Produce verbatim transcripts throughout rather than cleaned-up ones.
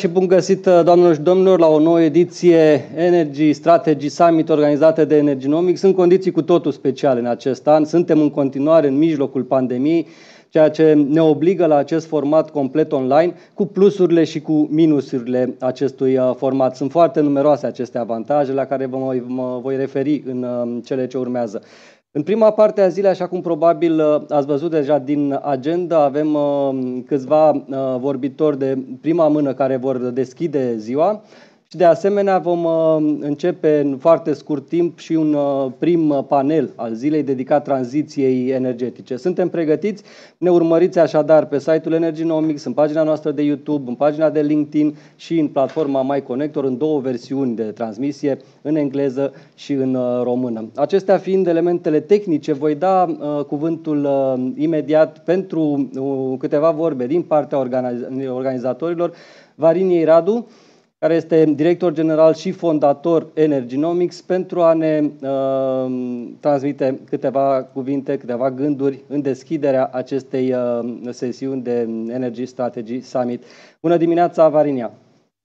Și bun găsit, doamnelor și domnilor, la o nouă ediție Energy Strategy Summit organizată de Energynomics. Sunt condiții cu totul speciale în acest an. Suntem în continuare în mijlocul pandemiei, ceea ce ne obligă la acest format complet online, cu plusurile și cu minusurile acestui format. Sunt foarte numeroase aceste avantaje la care vă, mă voi referi în cele ce urmează. În prima parte a zilei, așa cum probabil ați văzut deja din agenda, avem câțiva vorbitori de prima mână care vor deschide ziua și de asemenea vom începe în foarte scurt timp și un prim panel al zilei dedicat tranziției energetice. Suntem pregătiți, ne urmăriți așadar pe site-ul Energynomics, în pagina noastră de YouTube, în pagina de LinkedIn și în platforma MyConnector în două versiuni de transmisie, în engleză și în română. Acestea fiind elementele tehnice, voi da uh, cuvântul uh, imediat pentru uh, câteva vorbe din partea organiz organizatorilor, Variniei Radu, care este director general și fondator Energynomics, pentru a ne uh, transmite câteva cuvinte, câteva gânduri în deschiderea acestei uh, sesiuni de Energy Strategy Summit. Bună dimineața, Varinia!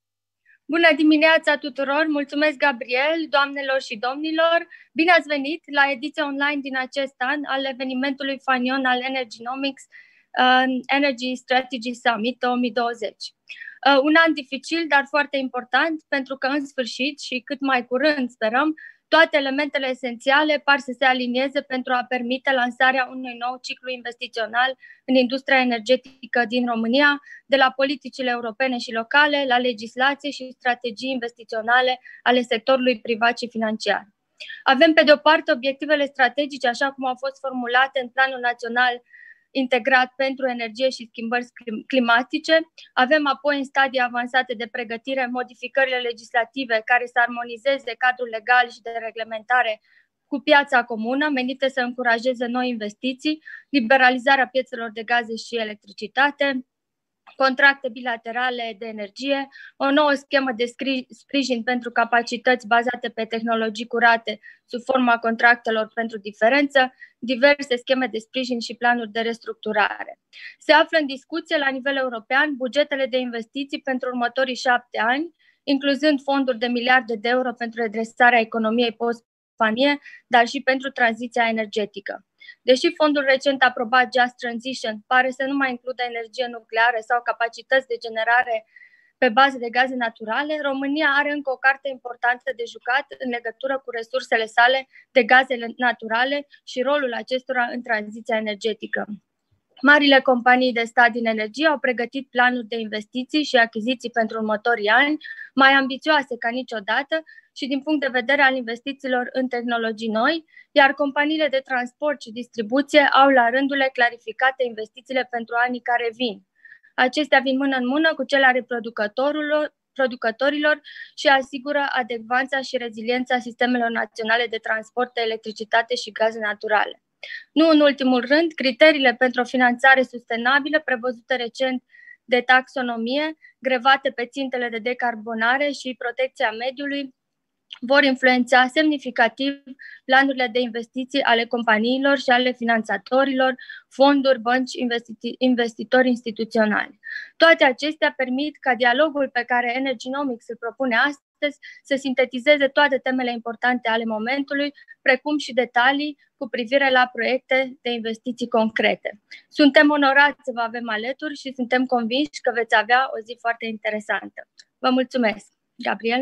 Bună dimineața tuturor! Mulțumesc, Gabriel, doamnelor și domnilor! Bine ați venit la ediția online din acest an al evenimentului fanion al Energynomics uh, Energy Strategy Summit două mii douăzeci. Uh, un an dificil, dar foarte important, pentru că în sfârșit și cât mai curând, sperăm, toate elementele esențiale par să se alinieze pentru a permite lansarea unui nou ciclu investițional în industria energetică din România, de la politicile europene și locale, la legislație și strategii investiționale ale sectorului privat și financiar. Avem, pe de o parte, obiectivele strategice, așa cum au fost formulate în Planul Național Integrat pentru Energie și Schimbări Climatice. Avem apoi în stadii avansate de pregătire modificările legislative care să armonizeze cadrul legal și de reglementare cu piața comună, menite să încurajeze noi investiții, liberalizarea piețelor de gaze și electricitate, contracte bilaterale de energie, o nouă schemă de sprijin pentru capacități bazate pe tehnologii curate sub forma contractelor pentru diferență, diverse scheme de sprijin și planuri de restructurare. Se află în discuție la nivel european bugetele de investiții pentru următorii șapte ani, incluzând fonduri de miliarde de euro pentru redresarea economiei post-pandemie, dar și pentru tranziția energetică. Deși fondul recent aprobat Just Transition pare să nu mai includă energie nucleară sau capacități de generare pe bază de gaze naturale, România are încă o carte importantă de jucat în legătură cu resursele sale de gaze naturale și rolul acestora în tranziția energetică. Marile companii de stat din energie au pregătit planuri de investiții și achiziții pentru următorii ani, mai ambițioase ca niciodată și din punct de vedere al investițiilor în tehnologii noi, iar companiile de transport și distribuție au la rândul clarificate investițiile pentru anii care vin. Acestea vin mână în mână cu cele ale producătorilor, producătorilor și asigură adecvanța și reziliența sistemelor naționale de transport de electricitate și gaze naturale. Nu în ultimul rând, criteriile pentru o finanțare sustenabilă prevăzute recent de taxonomie, grevate pe țintele de decarbonare și protecția mediului, vor influența semnificativ planurile de investiții ale companiilor și ale finanțatorilor, fonduri, bănci, investitori instituționali. Toate acestea permit ca dialogul pe care Energynomics îl propune astăzi să sintetizeze toate temele importante ale momentului, precum și detalii cu privire la proiecte de investiții concrete. Suntem onorați să vă avem alături și suntem convinși că veți avea o zi foarte interesantă. Vă mulțumesc. Gabriel?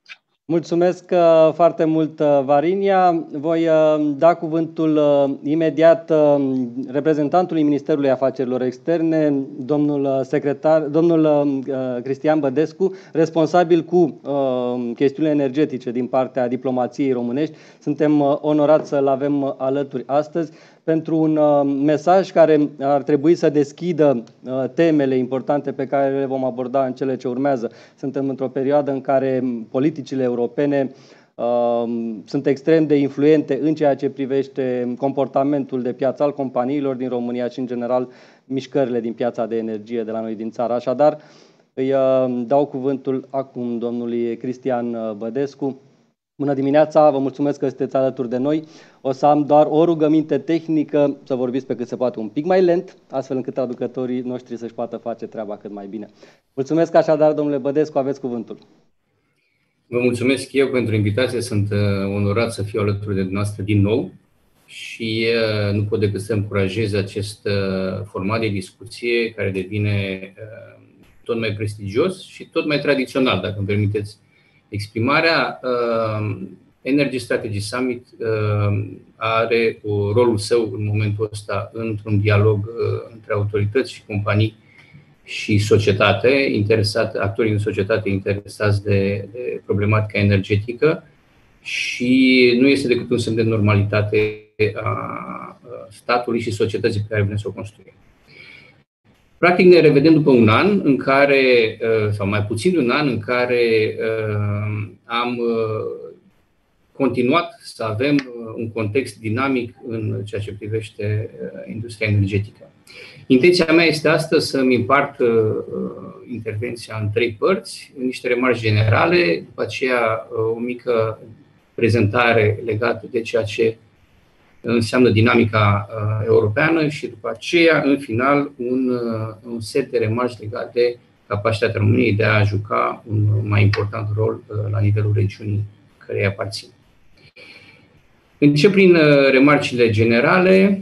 Mulțumesc uh, foarte mult, uh, Varinia. Voi uh, da cuvântul uh, imediat uh, reprezentantului Ministerului Afacerilor Externe, domnul secretar, domnul uh, Cristian Bădescu, responsabil cu uh, chestiunile energetice din partea diplomației românești. Suntem uh, onorați să-l avem uh, alături astăzi pentru un uh, mesaj care ar trebui să deschidă uh, temele importante pe care le vom aborda în cele ce urmează. Suntem într-o perioadă în care politicile europene uh, sunt extrem de influente în ceea ce privește comportamentul de piață al companiilor din România și, în general, mișcările din piața de energie de la noi din țară. Așadar, îi uh, dau cuvântul acum domnului Cristian Bădescu Bună dimineața, vă mulțumesc că sunteți alături de noi. O să am doar o rugăminte tehnică, să vorbiți pe cât se poate un pic mai lent, astfel încât traducătorii noștri să-și poată face treaba cât mai bine. Mulțumesc așadar, domnule Bădescu, aveți cuvântul. Vă mulțumesc eu pentru invitație, sunt onorat să fiu alături de dumneavoastră din nou și nu pot decât să încurajez acest format de discuție care devine tot mai prestigios și tot mai tradițional, dacă îmi permiteți exprimarea. Energy Strategy Summit are rolul său în momentul ăsta într-un dialog între autorități și companii și societate interesată, actorii din societate interesați de, de problematica energetică și nu este decât un semn de normalitate a statului și societății pe care vrem să o construim. Practic ne revedem după un an în care, sau mai puțin de un an, în care am continuat să avem un context dinamic în ceea ce privește industria energetică. Intenția mea este astăzi să-mi împart intervenția în trei părți, în niște remarci generale, după aceea o mică prezentare legată de ceea ce înseamnă dinamica uh, europeană și după aceea, în final, un, uh, un set de remarci legate de capacitatea României de a juca un mai important rol uh, la nivelul regiunii care îi aparțin. Încep prin uh, remarcile generale.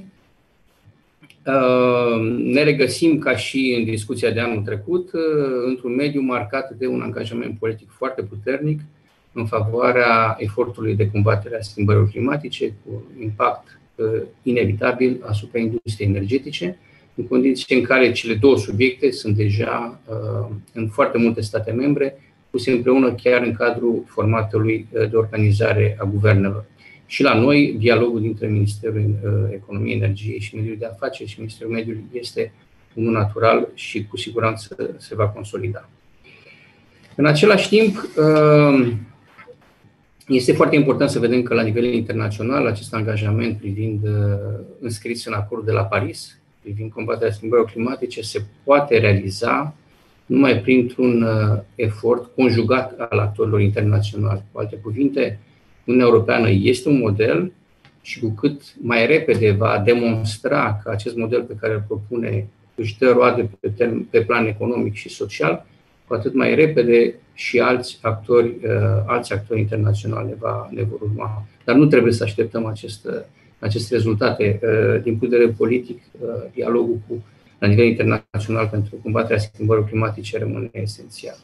Uh, ne regăsim, ca și în discuția de anul trecut, uh, într-un mediu marcat de un angajament politic foarte puternic în favoarea efortului de combatere a schimbărilor climatice, cu impact uh, inevitabil asupra industriei energetice, în condiții în care cele două subiecte sunt deja uh, în foarte multe state membre, puse împreună chiar în cadrul formatului uh, de organizare a guvernelor. Și la noi, dialogul dintre Ministerul uh, Economiei, Energiei și Mediului de Afaceri și Ministerul Mediului este unul natural și cu siguranță se va consolida. În același timp, uh, este foarte important să vedem că la nivel internațional acest angajament privind înscris în acordul de la Paris, privind combaterea schimbărilor climatice, se poate realiza numai printr-un efort conjugat al actorilor internaționali. Cu alte cuvinte, Uniunea Europeană este un model și cu cât mai repede va demonstra că acest model pe care îl propune își dă roade pe, term- pe plan economic și social, cu atât mai repede și alți actori, alți actori internaționali va, ne vor urma. Dar nu trebuie să așteptăm acest, aceste rezultate. Din punct de vedere politic, dialogul cu, la nivel internațional pentru combaterea schimbărilor climatice rămâne esențial.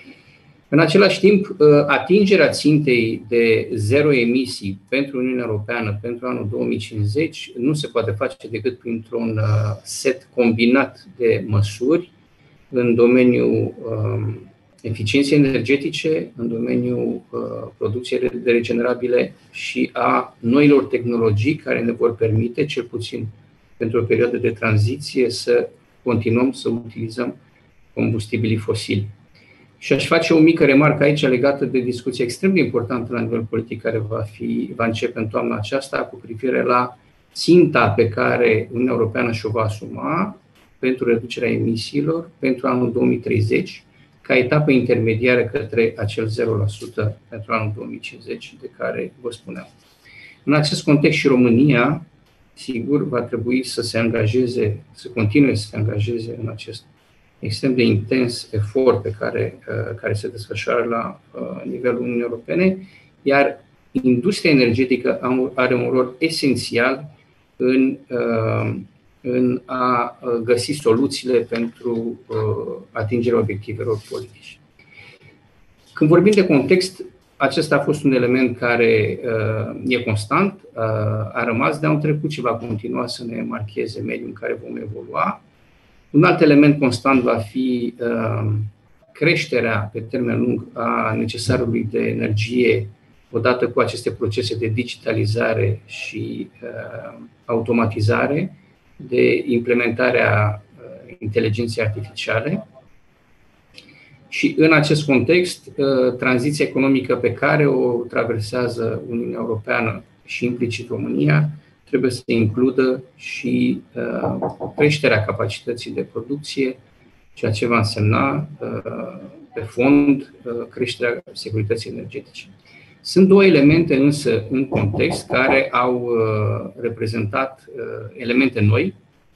În același timp, atingerea țintei de zero emisii pentru Uniunea Europeană pentru anul două mii cincizeci nu se poate face decât printr-un set combinat de măsuri în domeniul um, eficienței energetice, în domeniul uh, producției de regenerabile și a noilor tehnologii care ne vor permite, cel puțin pentru o perioadă de tranziție, să continuăm să utilizăm combustibilii fosili. Și aș face o mică remarcă aici legată de discuția extrem de importantă la nivel politic care va, fi, va începe în toamna aceasta cu privire la ținta pe care Uniunea Europeană și-o va asuma pentru reducerea emisiilor pentru anul două mii treizeci, ca etapă intermediară către acel zero la sută pentru anul două mii cincizeci de care vă spuneam. În acest context și România, sigur, va trebui să se angajeze, să continue să se angajeze în acest extrem de intens efort pe care, care se desfășoară la nivelul Uniunii Europene, iar industria energetică are un rol esențial în în a găsi soluțiile pentru atingerea obiectivelor politice. Când vorbim de context, acesta a fost un element care e constant, a rămas de anul trecut și va continua să ne marcheze mediul în care vom evolua. Un alt element constant va fi creșterea pe termen lung a necesarului de energie odată cu aceste procese de digitalizare și automatizare, de implementarea inteligenței artificiale. Și în acest context, tranziția economică pe care o traversează Uniunea Europeană și implicit România trebuie să includă și creșterea capacității de producție, ceea ce va însemna pe fond creșterea securității energetice. Sunt două elemente însă în context care au reprezentat elemente noi.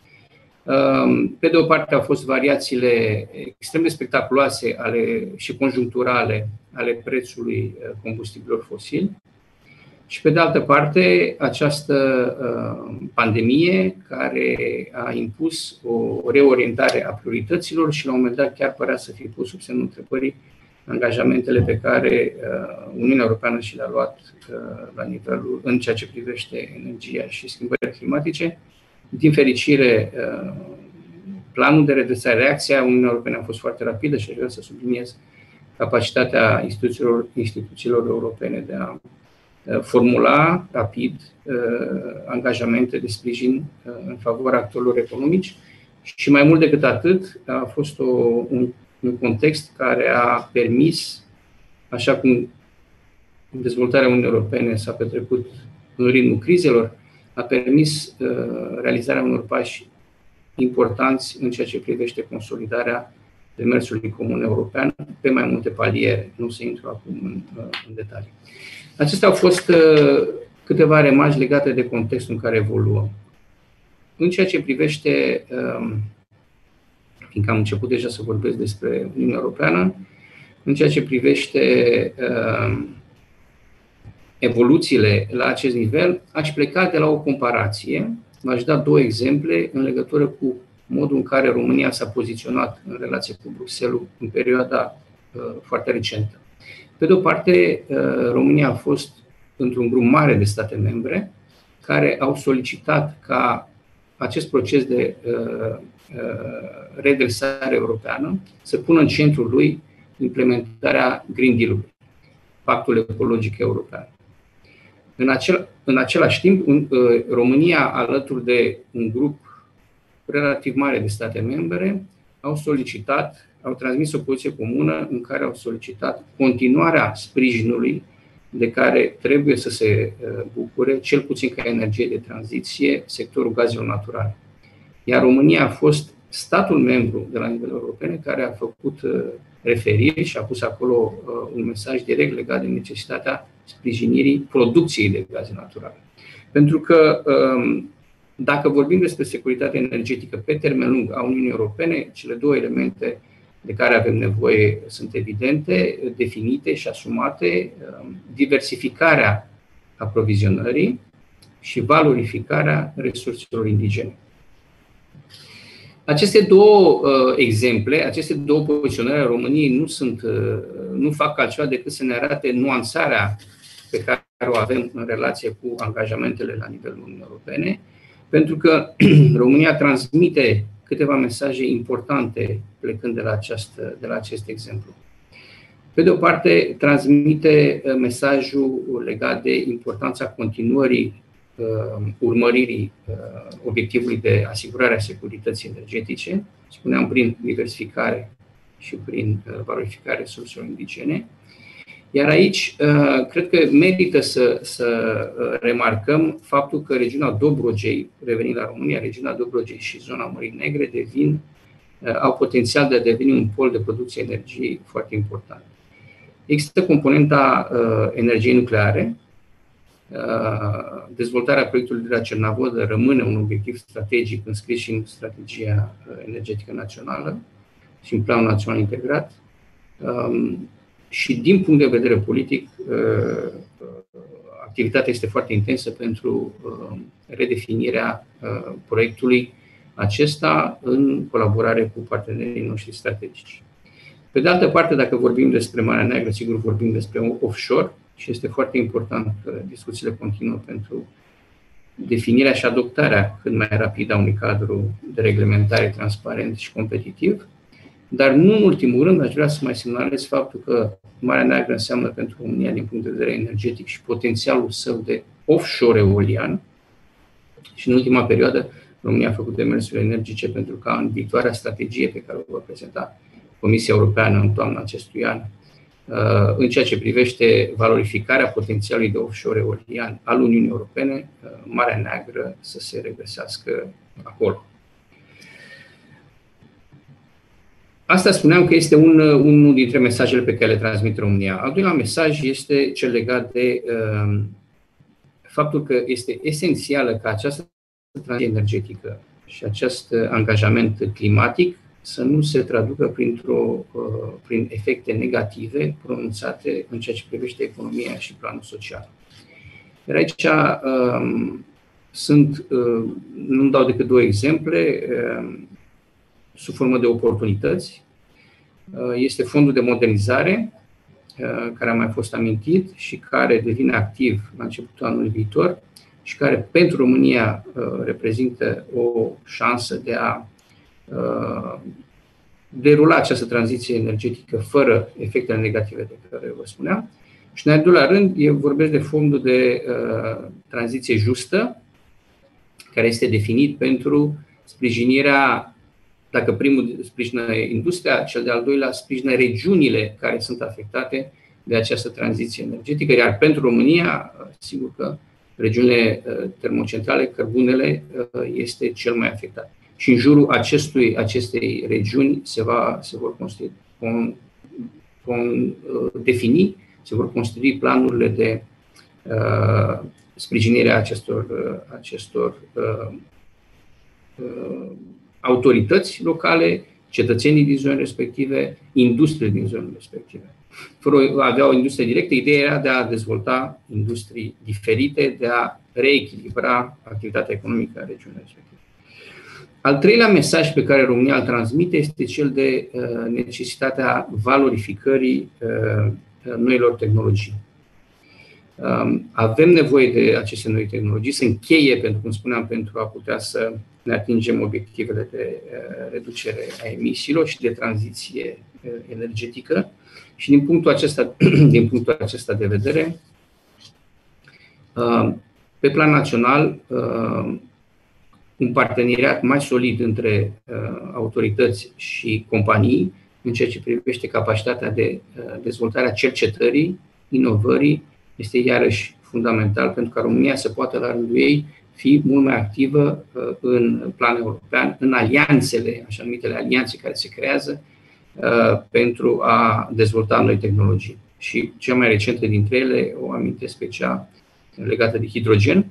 Pe de o parte au fost variațiile extrem de spectaculoase ale, și conjuncturale ale prețului combustibilor fosili și pe de altă parte această pandemie care a impus o reorientare a priorităților și la un moment dat chiar părea să fie pus sub semnul întrebării angajamentele pe care Uniunea Europeană și le-a luat la nivelul, în ceea ce privește energia și schimbările climatice. Din fericire, planul de redresare, reacția Uniunii Europene a fost foarte rapidă și aș vrea să subliniez capacitatea instituțiilor, instituțiilor europene de a formula rapid angajamente de sprijin în favoarea actorilor economici și mai mult decât atât a fost o, un, un context care a permis, așa cum dezvoltarea Uniunii Europene s-a petrecut în ritmul crizelor, a permis uh, realizarea unor pași importanți în ceea ce privește consolidarea demersului comun european pe mai multe paliere. Nu se intru acum în, uh, în detalii. Acestea au fost uh, câteva remarci legate de contextul în care evoluăm. În ceea ce privește, uh, fiindcă am început deja să vorbesc despre Uniunea Europeană, în ceea ce privește uh, evoluțiile la acest nivel, aș pleca de la o comparație. V-aș da două exemple în legătură cu modul în care România s-a poziționat în relație cu Bruxelles în perioada uh, foarte recentă. Pe de o parte, uh, România a fost într-un grup mare de state membre care au solicitat ca acest proces de uh, uh, redresare europeană să pună în centrul lui implementarea Green Deal-ului, Pactul Ecologic European. În, acel, în același timp, în, uh, România, alături de un grup relativ mare de state membre, au solicitat, au transmis o poziție comună în care au solicitat continuarea sprijinului de care trebuie să se uh, bucure, cel puțin ca energie de tranziție, sectorul gazelor naturale. Iar România a fost statul membru de la nivel european care a făcut uh, referiri și a pus acolo uh, un mesaj direct legat de necesitatea sprijinirii producției de gaze naturale. Pentru că um, dacă vorbim despre securitatea energetică pe termen lung a Uniunii Europene, cele două elemente de care avem nevoie sunt evidente, definite și asumate, um, diversificarea aprovizionării și valorificarea resurselor indigene. Aceste două uh, exemple, aceste două poziționări ale României nu, sunt, uh, nu fac altceva decât să ne arate nuanțarea pe care o avem în relație cu angajamentele la nivelul Uniunii Europene, pentru că România transmite câteva mesaje importante plecând de la, această, de la acest exemplu. Pe de o parte, transmite uh, mesajul legat de importanța continuării Uh, urmăririi uh, obiectivului de asigurare a securității energetice, spuneam prin diversificare și prin uh, valorificarea resurselor indigene. Iar aici, uh, cred că merită să, să uh, remarcăm faptul că regiunea Dobrogei, revenind la România, regiunea Dobrogei și zona Mării Negre devin, uh, au potențial de a deveni un pol de producție energiei foarte important. Există componenta uh, energiei nucleare. Dezvoltarea proiectului de la Cernavodă rămâne un obiectiv strategic înscris și în strategia energetică națională și în planul național integrat. Și din punct de vedere politic, activitatea este foarte intensă pentru redefinirea proiectului acesta în colaborare cu partenerii noștri strategici. Pe de altă parte, dacă vorbim despre Marea Neagră, sigur vorbim despre offshore, și este foarte important că discuțiile continuă pentru definirea și adoptarea cât mai rapidă a unui cadru de reglementare transparent și competitiv. Dar nu în ultimul rând, aș vrea să mai semnalez faptul că Marea Neagră înseamnă pentru România, din punct de vedere energetic și potențialul său de offshore eolian. Și în ultima perioadă, România a făcut demersuri energice pentru ca în viitoarea strategie pe care o va prezenta Comisia Europeană în toamna acestui an, în ceea ce privește valorificarea potențialului de offshore eolian al Uniunii Europene, Marea Neagră să se regăsească acolo. Asta spuneam că este un, unul dintre mesajele pe care le transmite România. Al doilea mesaj este cel legat de uh, faptul că este esențială ca această tranziție energetică și acest angajament climatic să nu se traducă printr-o, uh, prin efecte negative pronunțate în ceea ce privește economia și planul social. Iar aici uh, sunt, uh, nu dau decât două exemple, uh, sub formă de oportunități. Uh, este fondul de modernizare, uh, care a mai fost amintit și care devine activ la începutul anului viitor și care pentru România uh, reprezintă o șansă de a uh, derula această tranziție energetică fără efectele negative de care vă spuneam. Și în al doilea rând, eu vorbesc de fondul de uh, tranziție justă, care este definit pentru sprijinirea, dacă primul sprijină industria, cel de-al doilea sprijină regiunile care sunt afectate de această tranziție energetică, iar pentru România, sigur că regiunile uh, termocentrale, cărbunele, uh, este cel mai afectat. Și în jurul acestui, acestei regiuni se, va, se vor construi, con, con, uh, defini, se vor construi planurile de uh, sprijinire a acestor, uh, acestor uh, uh, autorități locale, cetățenii din zonele respective, industrie din zonele respective. Fără a avea o industrie directă, ideea era de a dezvolta industrii diferite, de a reechilibra activitatea economică a regiunii respective. Al treilea mesaj pe care România îl transmite este cel de uh, necesitatea valorificării uh, noilor tehnologii. Um, avem nevoie de aceste noi tehnologii, sunt cheie, pentru cum spuneam, pentru a putea să ne atingem obiectivele de uh, reducere a emisiilor și de tranziție uh, energetică. Și din punctul acesta, din punctul acesta de vedere, uh, pe plan național, uh, un parteneriat mai solid între uh, autorități și companii în ceea ce privește capacitatea de uh, dezvoltare a cercetării, inovării, este iarăși fundamental pentru ca România să poată la rândul ei fi mult mai activă uh, în plan european, în alianțele, așa numitele alianțe care se creează uh, pentru a dezvolta noi tehnologii. Și cea mai recentă dintre ele, o amintesc pe cea legată de hidrogen,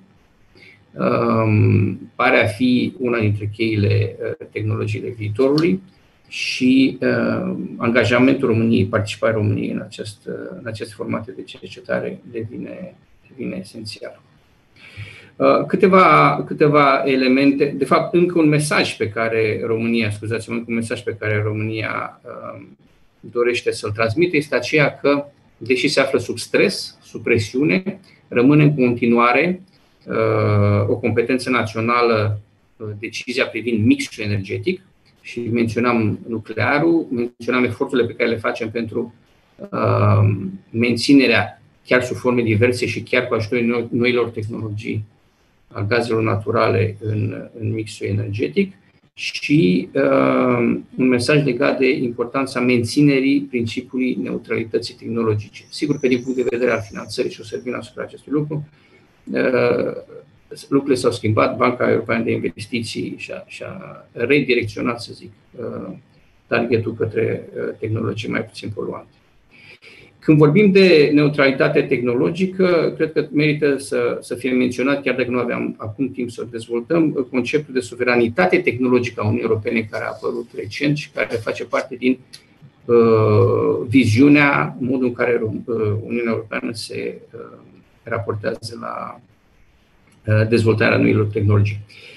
Um, pare a fi una dintre cheile uh, tehnologiile viitorului și uh, angajamentul României, participarea României în, acest, uh, în aceste formate de cercetare devine, devine esențial. Uh, câteva, câteva elemente, de fapt încă un mesaj pe care România, scuzați-mă, încă un mesaj pe care România uh, dorește să-l transmite este aceea că, deși se află sub stres, sub presiune, rămâne în continuare o competență națională, decizia privind mixul energetic, și menționam nuclearul, menționam eforturile pe care le facem pentru uh, menținerea, chiar sub forme diverse și chiar cu ajutorul noilor tehnologii, a gazelor naturale în, în mixul energetic, și uh, un mesaj legat de importanța menținerii principiului neutralității tehnologice. Sigur că din punct de vedere al finanțării, și o să revin asupra acestui lucru, Uh, lucrurile s-au schimbat, Banca Europeană de Investiții și-a, și-a redirecționat, să zic, uh, targetul către uh, tehnologii mai puțin poluante. Când vorbim de neutralitate tehnologică, cred că merită să, să fie menționat, chiar dacă nu aveam acum timp să dezvoltăm, conceptul de suveranitate tehnologică a Uniunii Europene, care a apărut recent și care face parte din uh, viziunea, modul în care uh, Uniunea Europeană se uh, raportează la dezvoltarea noilor tehnologii.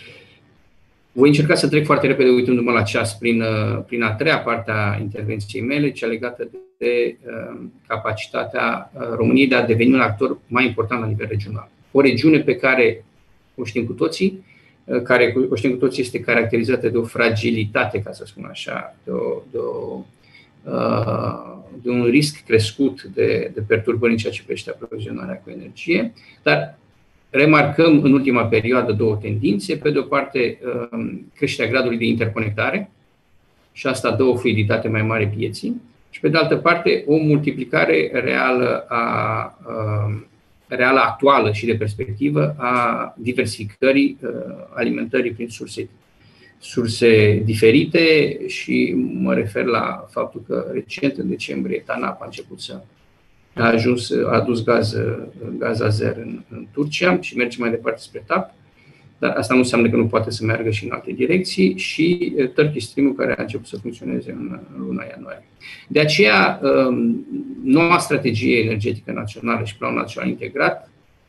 Voi încerca să trec foarte repede, uitându-mă la ceas, prin, prin a treia parte a intervenției mele, cea legată de capacitatea României de a deveni un actor mai important la nivel regional. O regiune pe care o știm cu toții, care o știm cu toții este caracterizată de o fragilitate, ca să spun așa, de, o, de, o, de un risc crescut de, de perturbări în ceea ce privește aprovizionarea cu energie, dar remarcăm în ultima perioadă două tendințe. Pe de o parte, creșterea gradului de interconectare, și asta dă o fluiditate mai mare pieții, și pe de altă parte o multiplicare reală, a, reală actuală și de perspectivă a diversificării alimentării prin surse, surse diferite și mă refer la faptul că recent, în decembrie, TANAP a început să a ajuns, a adus gaz, gaz azer în, în Turcia și merge mai departe spre T A P, dar asta nu înseamnă că nu poate să meargă și în alte direcții, și Turkish Stream-ul, care a început să funcționeze în, în luna ianuarie. De aceea, noua strategie energetică națională și planul național integrat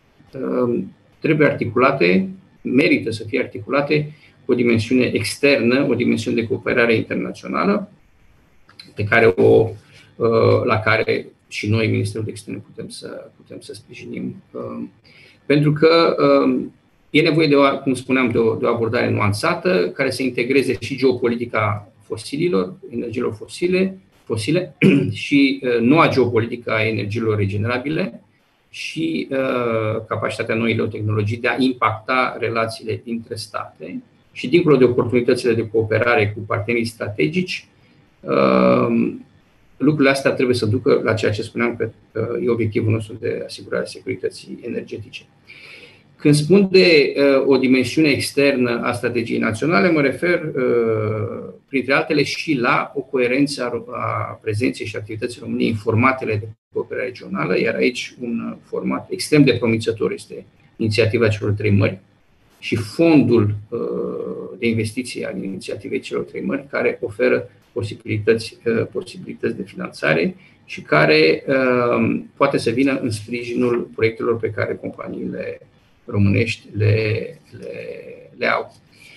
trebuie articulate, merită să fie articulate cu o dimensiune externă, o dimensiune de cooperare internațională, pe care o, la care și noi, Ministerul de Externe, putem să, putem să sprijinim. Pentru că e nevoie, de o, cum spuneam, de o, de o abordare nuanțată, care să integreze și geopolitica fosililor, energiilor fosile, fosile și noua geopolitică a energiilor regenerabile și uh, capacitatea noilor tehnologii de a impacta relațiile dintre state și, dincolo de oportunitățile de cooperare cu partenerii strategici, uh, lucrurile astea trebuie să ducă la ceea ce spuneam că uh, e obiectivul nostru de asigurare a securității energetice. Când spun de uh, o dimensiune externă a strategiei naționale, mă refer, uh, printre altele, și la o coerență a, a prezenței și activității României în formatele de cooperare regională, iar aici un format extrem de promițător este inițiativa celor trei mări și fondul uh, de investiții al inițiativei celor trei mări, care oferă posibilități, uh, posibilități de finanțare și care uh, poate să vină în sprijinul proiectelor pe care companiile românești le, le, le au.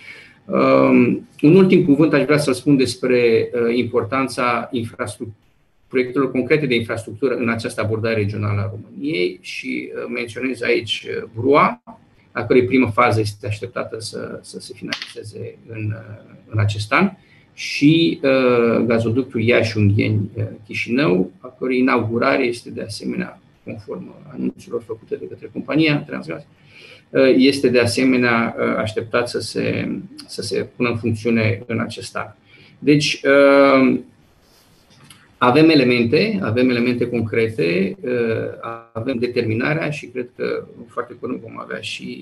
Um, un ultim cuvânt aș vrea să spun despre uh, importanța proiectelor concrete de infrastructură în această abordare regională a României și uh, menționez aici uh, B R U A, a cărei primă fază este așteptată să, să se finalizeze în, uh, în acest an, și uh, gazoductul Iași-Ungheni-Chișinău, a cărei inaugurare este de asemenea, conform anunțurilor făcute de către compania Transgaz, este de asemenea așteptat să se, să se pună în funcțiune în acest an. Deci avem elemente, avem elemente concrete, avem determinarea și cred că foarte curând vom avea și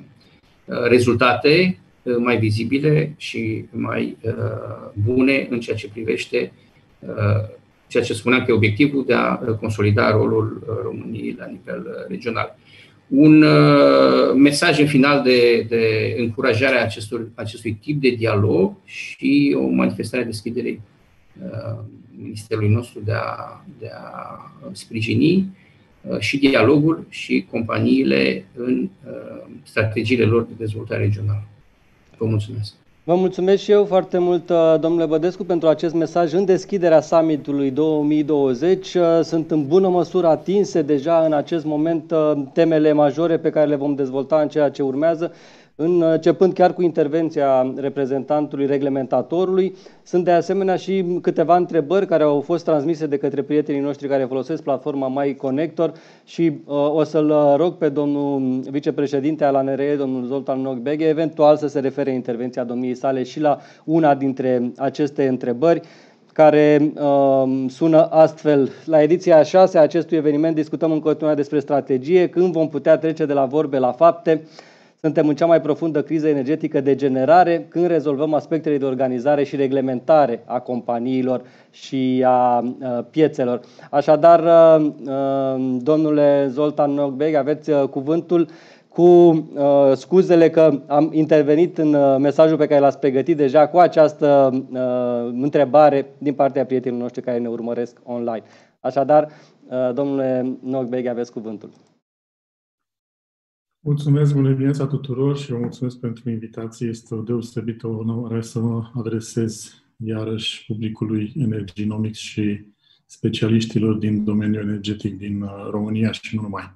rezultate mai vizibile și mai bune în ceea ce privește ceea ce spuneam că e obiectivul de a consolida rolul României la nivel regional. Un uh, mesaj în final de, de încurajare a acestor, acestui tip de dialog și o manifestare a deschiderii uh, Ministerului nostru de a, de a sprijini uh, și dialogul și companiile în uh, strategiile lor de dezvoltare regională. Vă mulțumesc! Vă mulțumesc și eu foarte mult, domnule Bădescu, pentru acest mesaj în deschiderea summitului două mii douăzeci. Sunt în bună măsură atinse deja în acest moment temele majore pe care le vom dezvolta în ceea ce urmează, începând chiar cu intervenția reprezentantului reglementatorului. Sunt de asemenea și câteva întrebări care au fost transmise de către prietenii noștri care folosesc platforma MyConnector și uh, o să-l rog pe domnul vicepreședinte al A N R E, domnul Zoltan Nokbege, eventual să se refere intervenția domniei sale și la una dintre aceste întrebări, care uh, sună astfel. La ediția a șasea a acestui eveniment discutăm în continuare despre strategie, când vom putea trece de la vorbe la fapte. Suntem în cea mai profundă criză energetică de generare, când rezolvăm aspectele de organizare și reglementare a companiilor și a piețelor. Așadar, domnule Zoltan Nokbege, aveți cuvântul, cu scuzele că am intervenit în mesajul pe care l-ați pregătit deja cu această întrebare din partea prietenilor noștri care ne urmăresc online. Așadar, domnule Nokbege, aveți cuvântul. Mulțumesc, bună dimineața tuturor și vă mulțumesc pentru invitație. Este o deosebită onoare să mă adresez iarăși publicului Energinomics și specialiștilor din domeniul energetic din România și nu numai.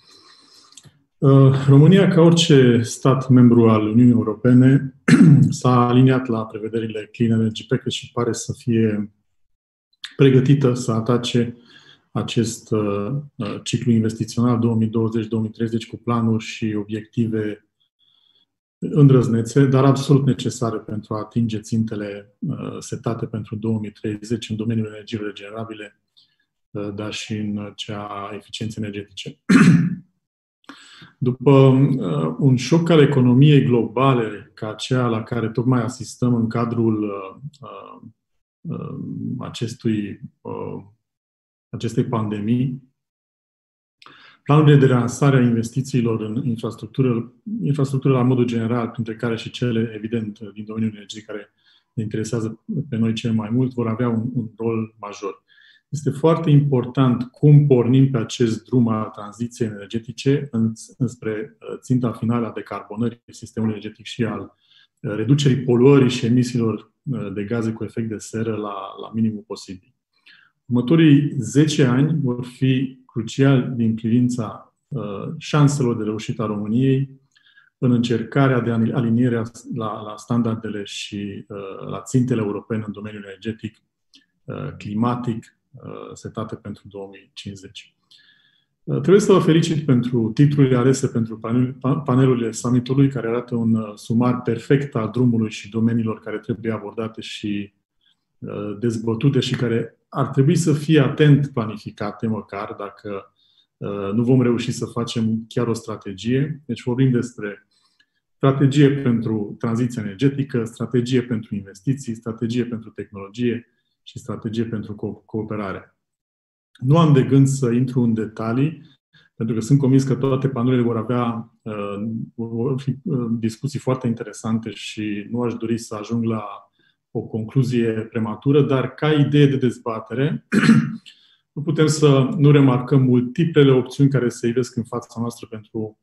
România, ca orice stat membru al Uniunii Europene, s-a aliniat la prevederile Clean Energy Package și pare să fie pregătită să atace acest uh, ciclu investițional două mii douăzeci două mii treizeci cu planuri și obiective îndrăznețe, dar absolut necesare pentru a atinge țintele uh, setate pentru două mii treizeci în domeniul energiilor regenerabile, uh, dar și în cea a eficienței energetice. După uh, un șoc al economiei globale, ca aceea la care tocmai asistăm în cadrul uh, uh, acestui, uh, acestei pandemii, planurile de relansare a investițiilor în infrastructură, infrastructură la modul general, printre care și cele, evident, din domeniul energiei care ne interesează pe noi cel mai mult, vor avea un, un rol major. Este foarte important cum pornim pe acest drum al tranziției energetice înspre ținta finală a decarbonării sistemului energetic și al reducerii poluării și emisiilor de gaze cu efect de seră la, la minimul posibil. Următorii zece ani vor fi cruciali din privința uh, șanselor de reușită a României în încercarea de aliniere la, la standardele și uh, la țintele europene în domeniul energetic, uh, climatic, uh, setate pentru două mii cincizeci. Uh, trebuie să vă felicit pentru titlurile alese pentru panel, panelurile summitului, care arată un uh, sumar perfect al drumului și domeniilor care trebuie abordate și uh, dezbătute și care ar trebui să fie atent planificate, măcar dacă uh, nu vom reuși să facem chiar o strategie. Deci vorbim despre strategie pentru tranziția energetică, strategie pentru investiții, strategie pentru tehnologie și strategie pentru co- cooperare. Nu am de gând să intru în detalii, pentru că sunt convins că toate panelurile vor avea uh, vor fi, uh, discuții foarte interesante și nu aș dori să ajung la o concluzie prematură, dar ca idee de dezbatere, nu putem să nu remarcăm multiplele opțiuni care se ivesc în fața noastră pentru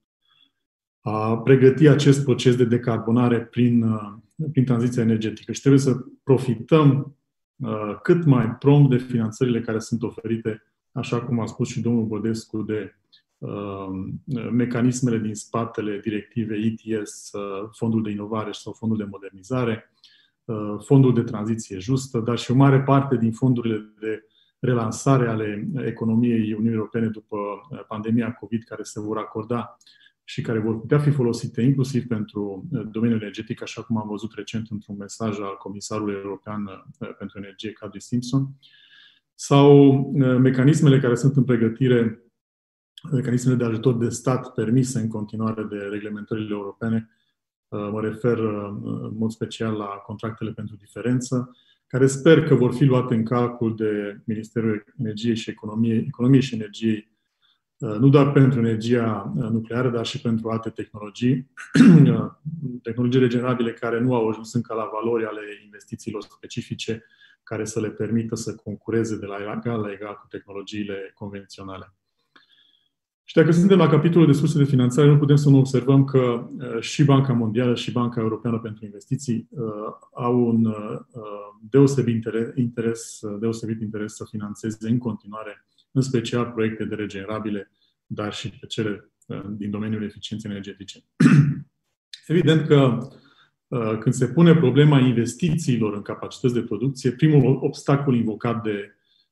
a pregăti acest proces de decarbonare prin, prin tranziția energetică. Și trebuie să profităm uh, cât mai prompt de finanțările care sunt oferite, așa cum a spus și domnul Bădescu, de uh, mecanismele din spatele directivei E T S, uh, Fondul de Inovare sau Fondul de Modernizare, Fondul de tranziție justă, dar și o mare parte din fondurile de relansare ale economiei Uniunii Europene după pandemia COVID, care se vor acorda și care vor putea fi folosite inclusiv pentru domeniul energetic, așa cum am văzut recent într-un mesaj al Comisarului European pentru Energie, Kadri Simpson, sau mecanismele care sunt în pregătire, mecanismele de ajutor de stat permise în continuare de reglementările europene. Mă refer în mod special la contractele pentru diferență, care sper că vor fi luate în calcul de Ministerul Energiei și Economiei, Economiei și Energiei, nu doar pentru energia nucleară, dar și pentru alte tehnologii, tehnologii regenerabile care nu au ajuns încă la valori ale investițiilor specifice care să le permită să concureze de la egal la egal cu tehnologiile convenționale. Și dacă suntem la capitolul de surse de finanțare, nu putem să nu observăm că uh, și Banca Mondială și Banca Europeană pentru Investiții uh, au un uh, deosebit interes, interes, deosebit interes să finanțeze în continuare, în special proiecte de regenerabile, dar și pe cele uh, din domeniul eficienței energetice. Evident că uh, când se pune problema investițiilor în capacități de producție, primul obstacol invocat de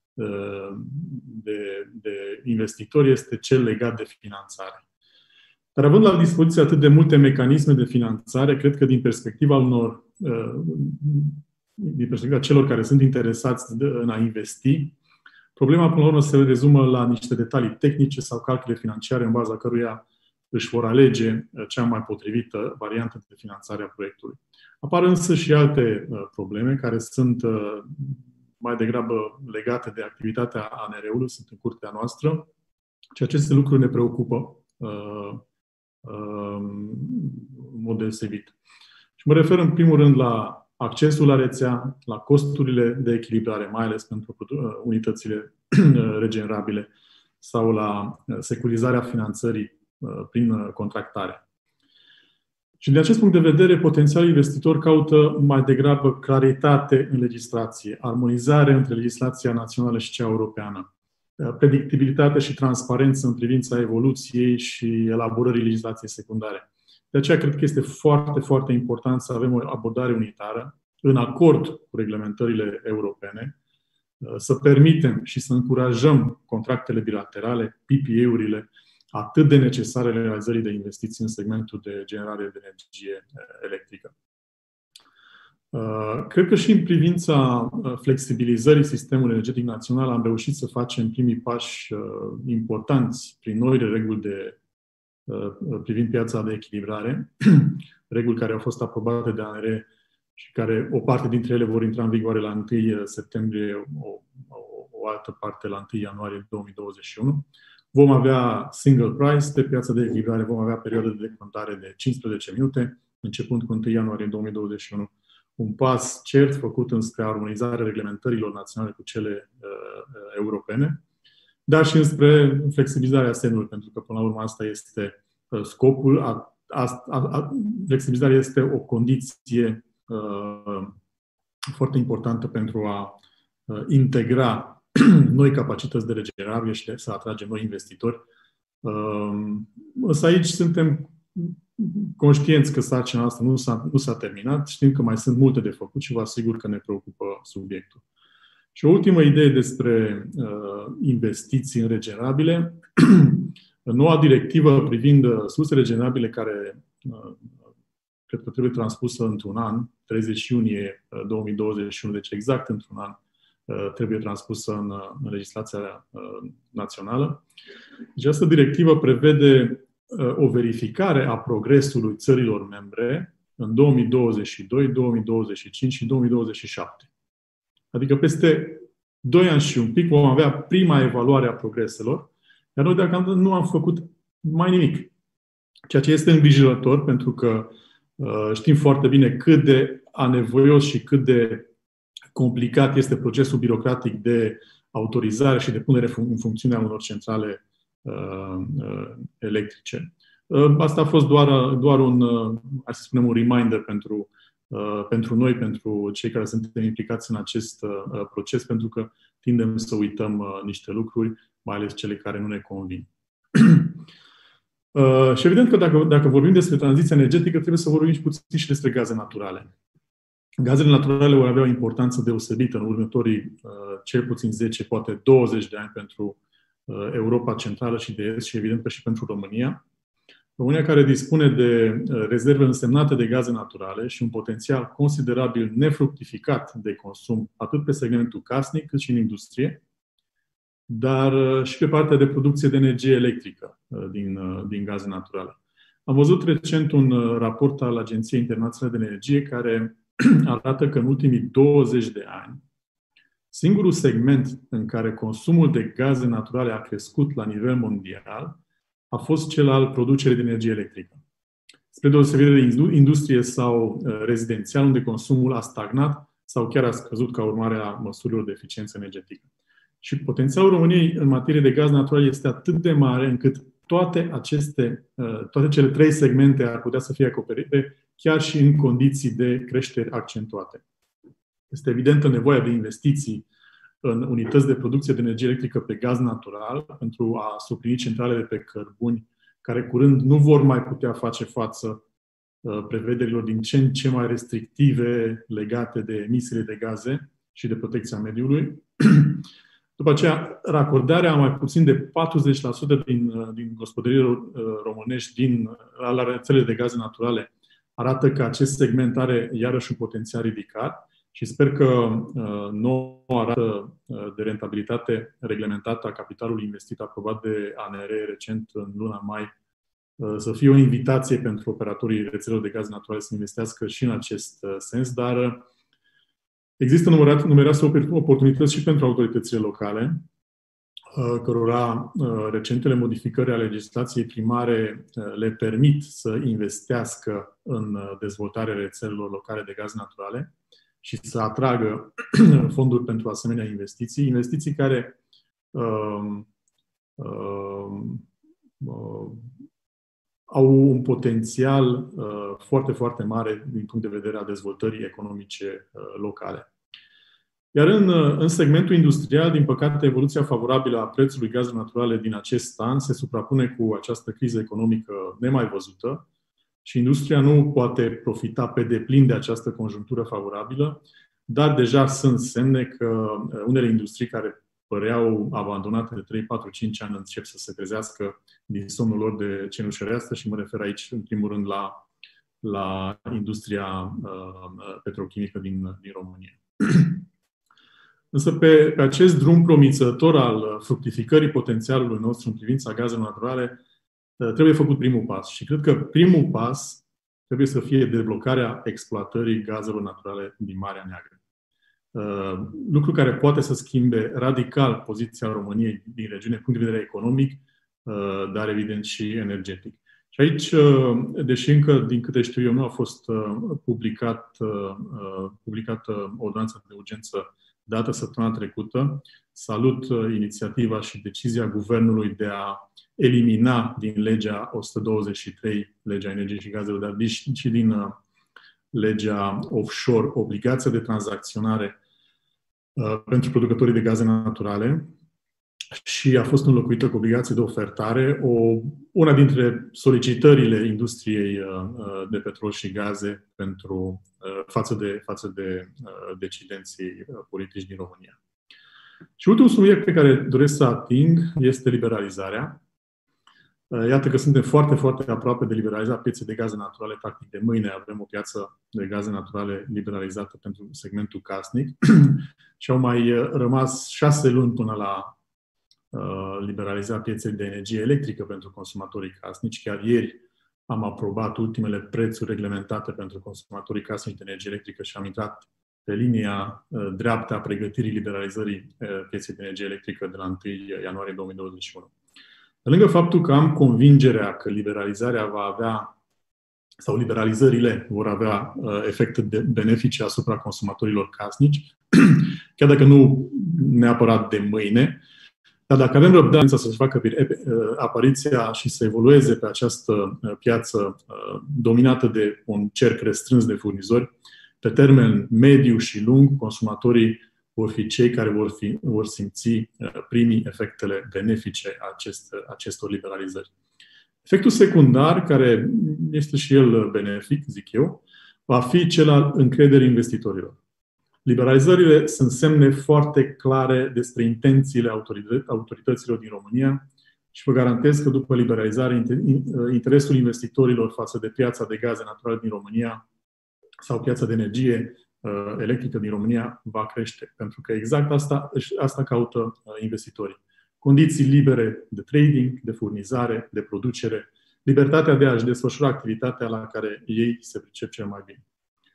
De, de investitori este cel legat de finanțare. Dar având la dispoziție atât de multe mecanisme de finanțare, cred că din perspectiva unor, din perspectiva celor care sunt interesați în a investi, problema până la urmă se rezumă la niște detalii tehnice sau calcule financiare în baza căruia își vor alege cea mai potrivită variantă de finanțare a proiectului. Apar însă și alte probleme care sunt mai degrabă legate de activitatea A N R-ului, sunt în curtea noastră, și aceste lucruri ne preocupă uh, uh, în mod deosebit. Și mă refer în primul rând la accesul la rețea, la costurile de echilibrare, mai ales pentru unitățile regenerabile, sau la securizarea finanțării uh, prin contractare. Și din acest punct de vedere, potențialii investitori caută mai degrabă claritate în legislație, armonizare între legislația națională și cea europeană, predictibilitate și transparență în privința evoluției și elaborării legislației secundare. De aceea cred că este foarte, foarte important să avem o abordare unitară, în acord cu reglementările europene, să permitem și să încurajăm contractele bilaterale, P P A-urile, atât de necesare realizării de investiții în segmentul de generare de energie electrică. Cred că și în privința flexibilizării sistemului energetic național am reușit să facem primii pași importanți prin noile reguli de privind piața de echilibrare, reguli care au fost aprobate de A N R și care o parte dintre ele vor intra în vigoare la întâi septembrie, o, o, o altă parte la întâi ianuarie două mii douăzeci și unu. Vom avea single price pe piața de echilibrare, vom avea perioadă de decontare de cincisprezece minute, începând cu întâi ianuarie două mii douăzeci și unu. Un pas cert făcut înspre armonizarea reglementărilor naționale cu cele uh, europene, dar și înspre flexibilizarea semnului, pentru că până la urmă asta este uh, scopul. A, a, a, flexibilizarea este o condiție uh, foarte importantă pentru a uh, integra noi capacități de regenerabile și de să atragem noi investitori. Însă aici suntem conștienți că sarcina noastră nu s-a, nu s-a terminat, știm că mai sunt multe de făcut și vă asigur că ne preocupă subiectul. Și o ultimă idee despre uh, investiții în regenerabile. Noua directivă privind surse regenerabile, care uh, cred că trebuie transpusă într-un an, treizeci iunie două mii douăzeci și unu, deci exact într-un an, trebuie transpusă în, în legislația uh, națională. Deci această directivă prevede uh, o verificare a progresului țărilor membre în două mii douăzeci și doi, două mii douăzeci și cinci și două mii douăzeci și șapte. Adică peste doi ani și un pic vom avea prima evaluare a progreselor, iar noi deocamdată nu am făcut mai nimic. Ceea ce este îngrijorător, pentru că uh, știm foarte bine cât de anevoios și cât de complicat este procesul birocratic de autorizare și de punere în funcțiune a unor centrale uh, uh, electrice. Uh, asta a fost doar, doar un, uh, hai să spunem, un reminder pentru, uh, pentru noi, pentru cei care suntem implicați în acest uh, proces, pentru că tindem să uităm uh, niște lucruri, mai ales cele care nu ne convin. uh, și evident că dacă, dacă vorbim despre tranziția energetică, trebuie să vorbim și puțin și despre gaze naturale. Gazele naturale vor avea o importanță deosebită în următorii cel puțin zece, poate douăzeci de ani pentru Europa Centrală și de Est și evident și pentru România. România, care dispune de rezerve însemnate de gaze naturale și un potențial considerabil nefructificat de consum, atât pe segmentul casnic cât și în industrie, dar și pe partea de producție de energie electrică din, din gaze naturale. Am văzut recent un raport al Agenției Internaționale de Energie care arată că în ultimii douăzeci de ani, singurul segment în care consumul de gaze naturale a crescut la nivel mondial a fost cel al producerii de energie electrică. Spre deosebire de industrie sau rezidențial, unde consumul a stagnat sau chiar a scăzut ca urmare a măsurilor de eficiență energetică. Și potențialul României în materie de gaz natural este atât de mare încât toate aceste, toate cele trei segmente ar putea să fie acoperite chiar și în condiții de creștere accentuate. Este evidentă nevoia de investiții în unități de producție de energie electrică pe gaz natural pentru a suplini centralele pe cărbuni, care curând nu vor mai putea face față prevederilor din ce în ce mai restrictive legate de emisiile de gaze și de protecția mediului. După aceea, racordarea a mai puțin de patruzeci la sută din, din gospodăriile românești din, la rețelele de gaze naturale arată că acest segment are iarăși un potențial ridicat și sper că uh, noua rată de rentabilitate reglementată a capitalului investit aprobat de A N R recent în luna mai uh, să fie o invitație pentru operatorii rețelelor de gaze naturale să investească și în acest uh, sens, dar uh, există numeroase oportunități și pentru autoritățile locale, cărora recentele modificări ale legislației primare le permit să investească în dezvoltarea rețelelor locale de gaze naturale și să atragă fonduri pentru asemenea investiții, investiții care uh, uh, uh, au un potențial uh, foarte, foarte mare din punct de vedere al dezvoltării economice uh, locale. Iar în, în segmentul industrial, din păcate, evoluția favorabilă a prețului gazelor naturale din acest an se suprapune cu această criză economică nemai văzută și industria nu poate profita pe deplin de această conjunctură favorabilă, dar deja sunt semne că unele industrii care păreau abandonate de trei, patru, cinci ani încep să se trezească din somnul lor de cenușărească și mă refer aici, în primul rând, la, la industria uh, petrochimică din, din România. Însă pe, pe acest drum promițător al fructificării potențialului nostru în privința gazelor naturale, trebuie făcut primul pas. Și cred că primul pas trebuie să fie deblocarea exploatării gazelor naturale din Marea Neagră. Lucru care poate să schimbe radical poziția României din regiune, punct de vedere economic, dar evident și energetic. Și aici, deși încă, din câte știu eu, nu a fost publicat, publicată ordonanța de urgență dată săptămâna trecută, salut inițiativa și decizia Guvernului de a elimina din legea o sută douăzeci și trei, legea energiei și gazelor, dar și din legea offshore, obligația de tranzacționare pentru producătorii de gaze naturale, și a fost înlocuită cu obligație de ofertare, o, una dintre solicitările industriei de petrol și gaze pentru, față de, față de decidenții politici din România. Și ultimul subiect pe care doresc să ating este liberalizarea. Iată că suntem foarte, foarte aproape de liberalizarea pieței de gaze naturale. Practic, de mâine avem o piață de gaze naturale liberalizată pentru segmentul casnic și au mai rămas șase luni până la liberalizarea pieței de energie electrică pentru consumatorii casnici. Chiar ieri am aprobat ultimele prețuri reglementate pentru consumatorii casnici de energie electrică și am intrat pe linia dreaptă a pregătirii liberalizării pieței de energie electrică de la întâi ianuarie două mii douăzeci și unu. Pe lângă faptul că am convingerea că liberalizarea va avea, sau liberalizările vor avea efecte benefice asupra consumatorilor casnici, chiar dacă nu neapărat de mâine, dar dacă avem răbdare să-și facă apariția și să evolueze pe această piață dominată de un cerc restrâns de furnizori, pe termen mediu și lung, consumatorii vor fi cei care vor, fi, vor simți primii efectele benefice acest, acestor liberalizări. Efectul secundar, care este și el benefic, zic eu, va fi cel al încrederii investitorilor. Liberalizările sunt semne foarte clare despre intențiile autorităților din România și vă garantez că după liberalizare interesul investitorilor față de piața de gaze naturale din România sau piața de energie electrică din România va crește. Pentru că exact asta, asta caută investitorii. Condiții libere de trading, de furnizare, de producere, libertatea de a-și desfășura activitatea la care ei se pricep cel mai bine.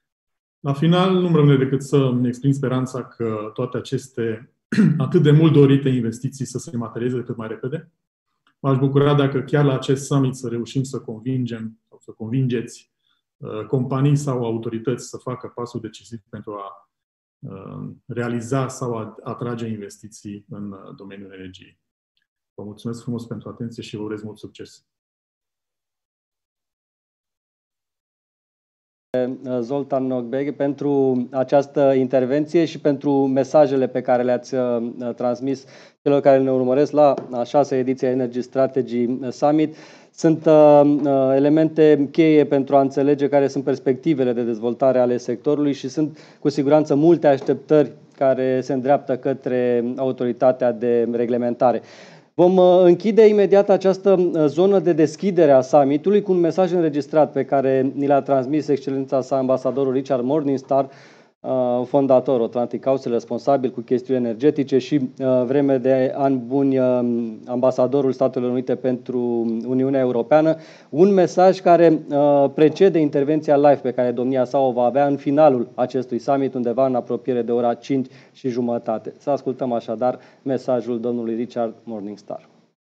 La final, nu-mi rămâne decât să-mi exprim speranța că toate aceste atât de mult dorite investiții să se materializeze cât mai repede. M-aș bucura dacă chiar la acest summit să reușim să convingem sau să convingeți companii sau autorități să facă pasul decisiv pentru a realiza sau a atrage investiții în domeniul energiei. Vă mulțumesc frumos pentru atenție și vă urez mult succes! Zoltan Nogbegheh pentru această intervenție și pentru mesajele pe care le-ați transmis celor care ne urmăresc la a șasea ediție a Energy Strategy Summit. Sunt uh, elemente cheie pentru a înțelege care sunt perspectivele de dezvoltare ale sectorului și sunt cu siguranță multe așteptări care se îndreaptă către autoritatea de reglementare. Vom închide imediat această zonă de deschidere a summitului cu un mesaj înregistrat pe care ni l-a transmis excelența sa ambasadorul Richard Morningstar, fondator Atlantic Council, responsabil cu chestiuni energetice și vreme de ani buni ambasadorul Statelor Unite pentru Uniunea Europeană. Un mesaj care precede intervenția live pe care domnia sa o va avea în finalul acestui summit, undeva în apropiere de ora cinci și jumătate. Să ascultăm așadar mesajul domnului Richard Morningstar.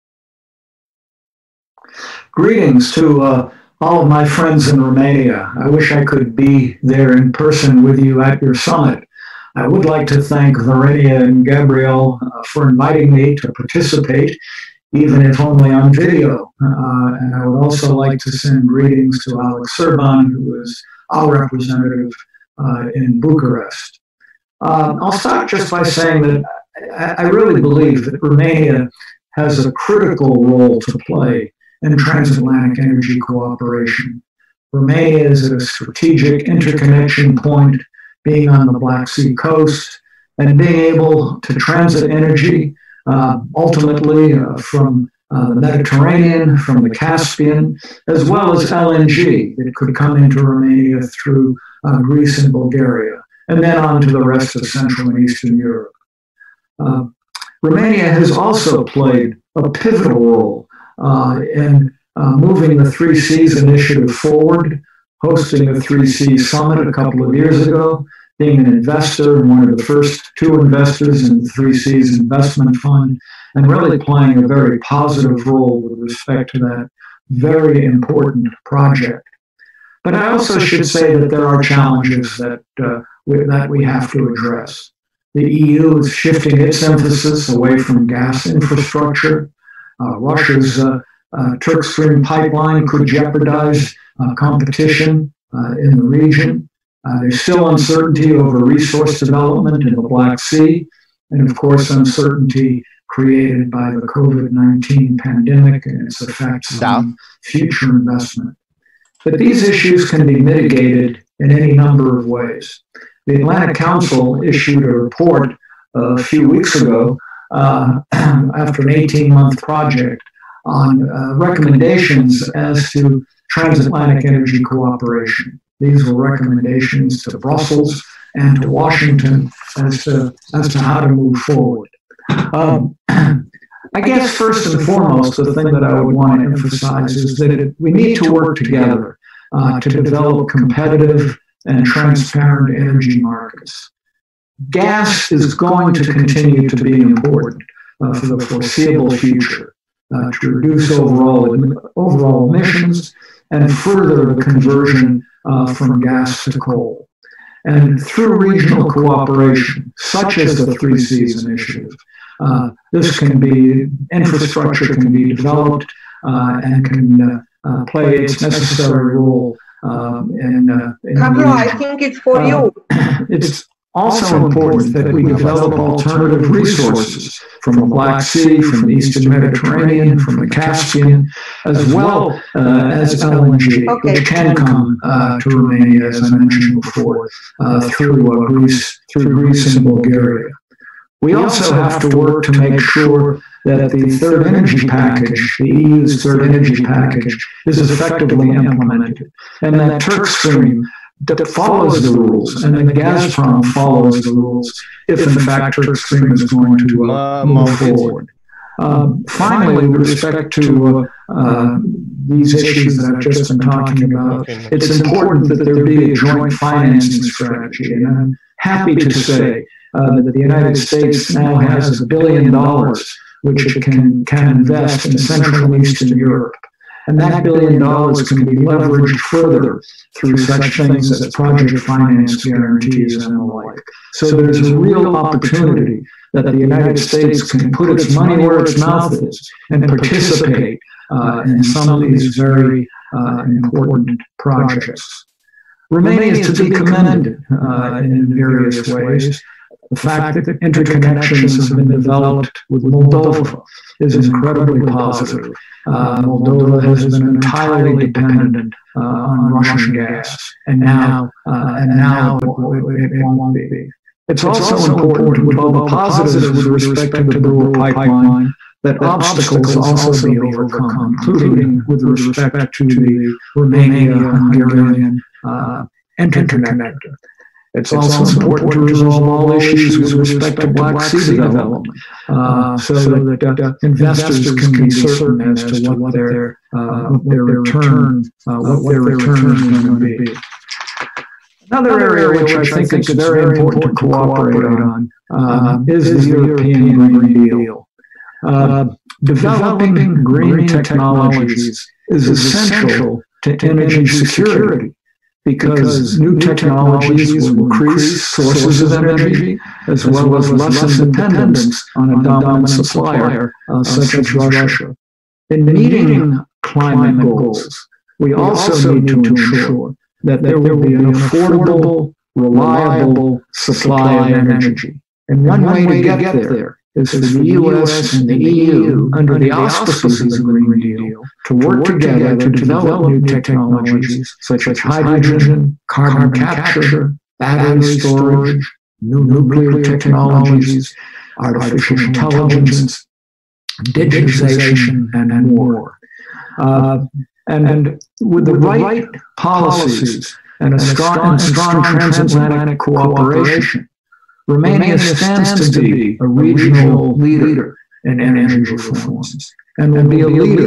Greetings to uh... all of my friends in Romania. I wish I could be there in person with you at your summit. I would like to thank Varinia and Gabriel uh, for inviting me to participate, even if only on video. Uh, and I would also like to send greetings to Alex Serban, who is our representative uh, in Bucharest. Uh, I'll start just by saying that I, I really believe that Romania has a critical role to play in transatlantic energy cooperation. Romania is at a strategic interconnection point, being on the Black Sea coast and being able to transit energy uh, ultimately uh, from uh, the Mediterranean, from the Caspian, as well as L N G that could come into Romania through uh, Greece and Bulgaria, and then on to the rest of Central and Eastern Europe. Uh, Romania has also played a pivotal role Uh, in uh, moving the Three Seas initiative forward, hosting the Three Seas Summit a couple of years ago, being an investor and one of the first two investors in the Three Seas Investment Fund, and really playing a very positive role with respect to that very important project. But I also should say that there are challenges that, uh, we, that we have to address. The E U is shifting its emphasis away from gas infrastructure. Uh, Russia's uh, uh, Turk Stream pipeline could jeopardize uh, competition uh, in the region. Uh, there's still uncertainty over resource development in the Black Sea, and of course uncertainty created by the COVID nineteen pandemic and its effects on future investment. But these issues can be mitigated in any number of ways. The Atlantic Council issued a report uh, a few weeks ago uh, after an eighteen-month project on uh, recommendations as to transatlantic energy cooperation. These were recommendations to Brussels and to Washington as to, as to how to move forward. Um, I guess first and foremost, the thing that I would want to emphasize is that it, we need to work together uh, to develop competitive and transparent energy markets. Gas is going to continue to be important uh, for the foreseeable future uh, to reduce overall, overall emissions and further the conversion uh, from gas to coal. And through regional cooperation, such as the Three Seas Initiative, uh, this can be, infrastructure can be developed uh, and can uh, uh, play its necessary role um, in, uh, in Gabriel, I think it's for uh, you. It's also important that we develop alternative resources from the Black Sea, from the Eastern Mediterranean, from the Caspian, as well uh, as L N G, okay. which can come uh, to Romania, as I mentioned before, uh, through uh, Greece, through Greece and Bulgaria. We also have to work to make sure that the third energy package, the E U's third energy package, is effectively implemented, and that Turk Stream that follows the rules, and then Gazprom follows the rules, if in fact Turk Stream is going to uh, move forward. Uh, finally, with respect to uh, uh, these issues that I've just been talking about, it's important that there be a joint financing strategy, and I'm happy to say uh, that the United States now has a billion dollars which it can, can invest in Central and Eastern Europe. And that billion dollars can be leveraged further through such things as project finance guarantees and the like. So there's a real opportunity that the United States can put its money where its mouth is and participate uh, in some of these very uh, important projects. Romania is to be commended uh, in various ways. The fact that interconnections have been developed with Moldova is incredibly positive. Uh, Moldova has been entirely dependent uh, on Russian gas, and now, uh, and now it, it, it won't be. It's also important, with all the positives with respect to the Doel pipeline, that obstacles also be overcome, including with respect to the Romania-Hungarian uh, interconnector. It's also important to resolve all issues with respect to Black Sea development, uh, so that uh, investors can be certain as to what their uh, what their return uh, what their return is going to be. Another area which I think is very important to cooperate on uh, is the European Green Deal. Uh, developing green technologies is essential to energy security, because new technologies will increase sources of energy as well as lessen dependence on a dominant supplier uh, such as Russia. In meeting climate goals, we also need to ensure that there will be an affordable, reliable supply of energy. And one way to get there is for the U S and the E U, under the auspices of the Green Deal, to work together to develop new technologies such as hydrogen, carbon capture, battery storage, new nuclear technologies, artificial intelligence, digitization, and more. Uh, and, and with the right policies and a strong, and strong transatlantic cooperation, Romania stands to be a regional leader in energy reforms and will be a leader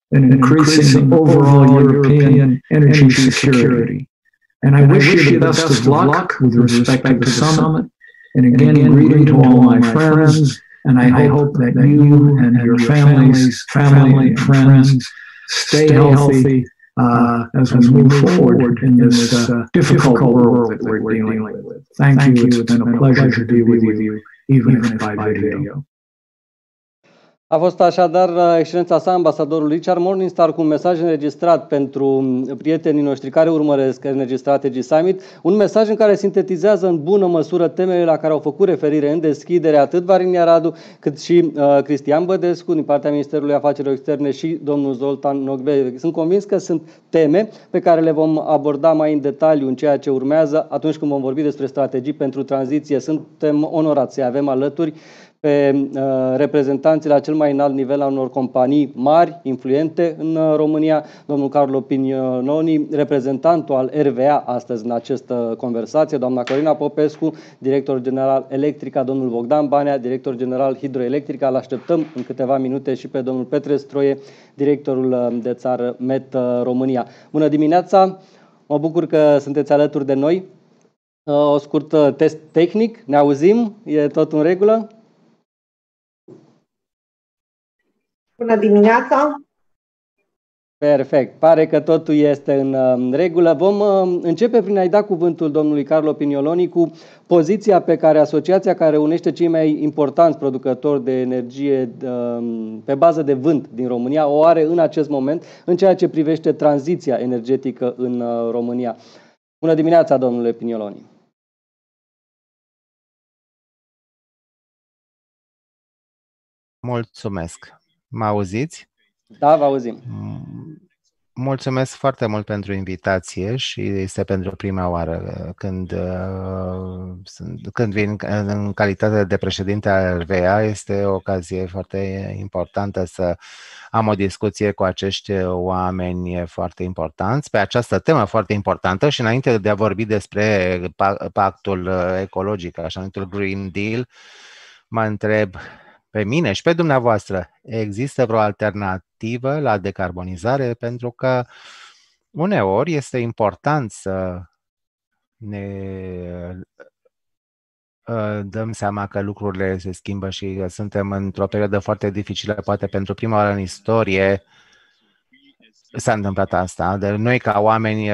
and increasing overall European energy security. And I wish you the best of luck with respect to the summit. And again, greeting to all my friends, and I hope that you and your families, family and friends stay healthy uh, as we move forward in this uh, difficult world that we're dealing with. Thank you. It's been a pleasure to be with you, even if by video. A fost așadar excelența sa, ambasadorul Richard Morningstar, cu un mesaj înregistrat pentru prietenii noștri care urmăresc Energy Strategy Summit, un mesaj în care sintetizează în bună măsură temele la care au făcut referire în deschidere atât Varinia Radu, cât și uh, Cristian Bădescu din partea Ministerului Afacerilor Externe și domnul Zoltan Nogbe. Sunt convins că sunt teme pe care le vom aborda mai în detaliu în ceea ce urmează atunci când vom vorbi despre strategii pentru tranziție. Suntem onorați să avem alături pe uh, reprezentanții la cel mai înalt nivel a unor companii mari, influente în uh, România, domnul Carlo Pignoloni, reprezentantul al R V A astăzi în această conversație, doamna Corina Popescu, director general Electrica, domnul Bogdan Banea, director general Hidroelectrica. Îl așteptăm în câteva minute și pe domnul Petre Stroie, directorul uh, de țară Met uh, România. Bună dimineața! Mă bucur că sunteți alături de noi. Uh, o scurt test tehnic, ne auzim? E tot în regulă? Bună dimineața! Perfect. Pare că totul este în regulă. Vom începe prin a-i da cuvântul domnului Carlo Pignoloni cu poziția pe care asociația care unește cei mai importanți producători de energie pe bază de vânt din România o are în acest moment în ceea ce privește tranziția energetică în România. Bună dimineața, domnule Pignoloni! Mulțumesc! Mă auziți? Da, vă auzim. Mulțumesc foarte mult pentru invitație și este pentru prima oară când, când vin în calitate de președinte al R V A. Este o ocazie foarte importantă să am o discuție cu acești oameni foarte importanți pe această temă foarte importantă și înainte de a vorbi despre pactul ecologic, așa numitul Green Deal, mă întreb pe mine și pe dumneavoastră, există vreo alternativă la decarbonizare? Pentru că uneori este important să ne dăm seama că lucrurile se schimbă și că suntem într-o perioadă foarte dificilă, poate pentru prima oară în istorie s-a întâmplat asta. De noi ca oameni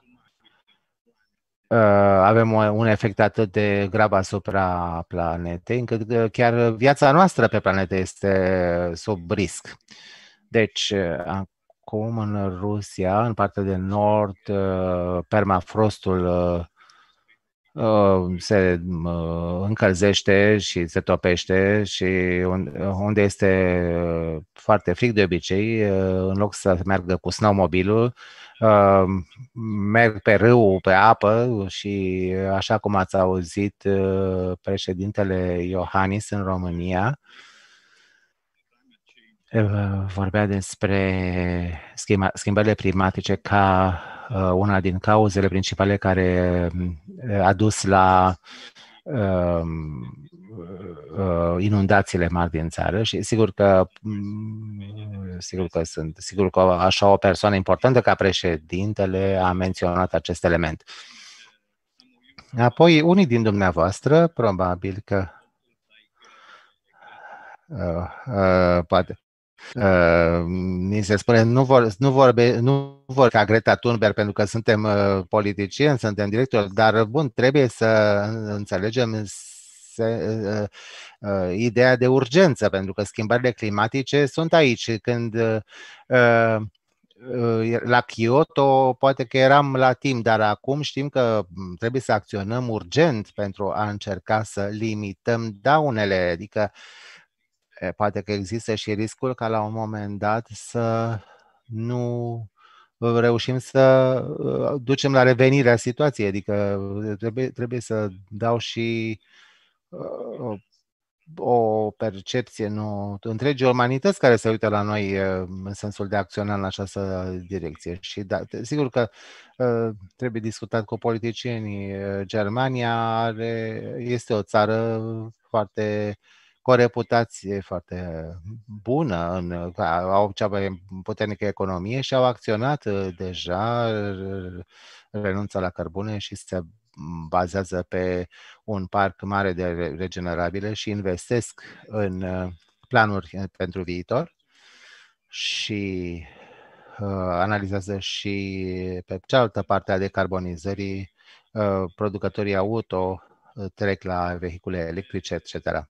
avem un efect atât de grav asupra planetei, încât chiar viața noastră pe planetă este sub risc. Deci, acum în Rusia, în partea de nord, permafrostul se încălzește și se topește și unde este foarte frig de obicei, în loc să meargă cu snowmobilul, Uh, merg pe râu, pe apă și așa cum ați auzit uh, președintele Iohannis în România uh, vorbea despre schimba, schimbările climatice ca uh, una din cauzele principale care a dus la uh, inundațiile mari din țară și sigur că sigur că sunt sigur că așa o persoană importantă ca președintele a menționat acest element. Apoi unii din dumneavoastră probabil că uh, uh, poate Uh, ni se spune nu vor, nu vorbe, nu vor ca Greta Thunberg pentru că suntem uh, politicieni, suntem directori, dar bun, trebuie să înțelegem se, uh, uh, ideea de urgență, pentru că schimbările climatice sunt aici. Când uh, uh, la Kyoto poate că eram la timp, dar acum știm că trebuie să acționăm urgent pentru a încerca să limităm daunele, adică poate că există și riscul ca la un moment dat să nu reușim să ducem la revenirea situației, adică trebuie, trebuie să dau și uh, o percepție nu, întregii umanități care se uită la noi în sensul de a acționa în această direcție. Și da, sigur că uh, trebuie discutat cu politicienii. Germania are, este o țară foarte cu o reputație foarte bună, în, au cea mai puternică economie și au acționat deja, renunță la cărbune și se bazează pe un parc mare de regenerabile și investesc în planuri pentru viitor și uh, analizează și pe cealaltă parte a decarbonizării, uh, producătorii auto uh, trec la vehicule electrice, et cetera.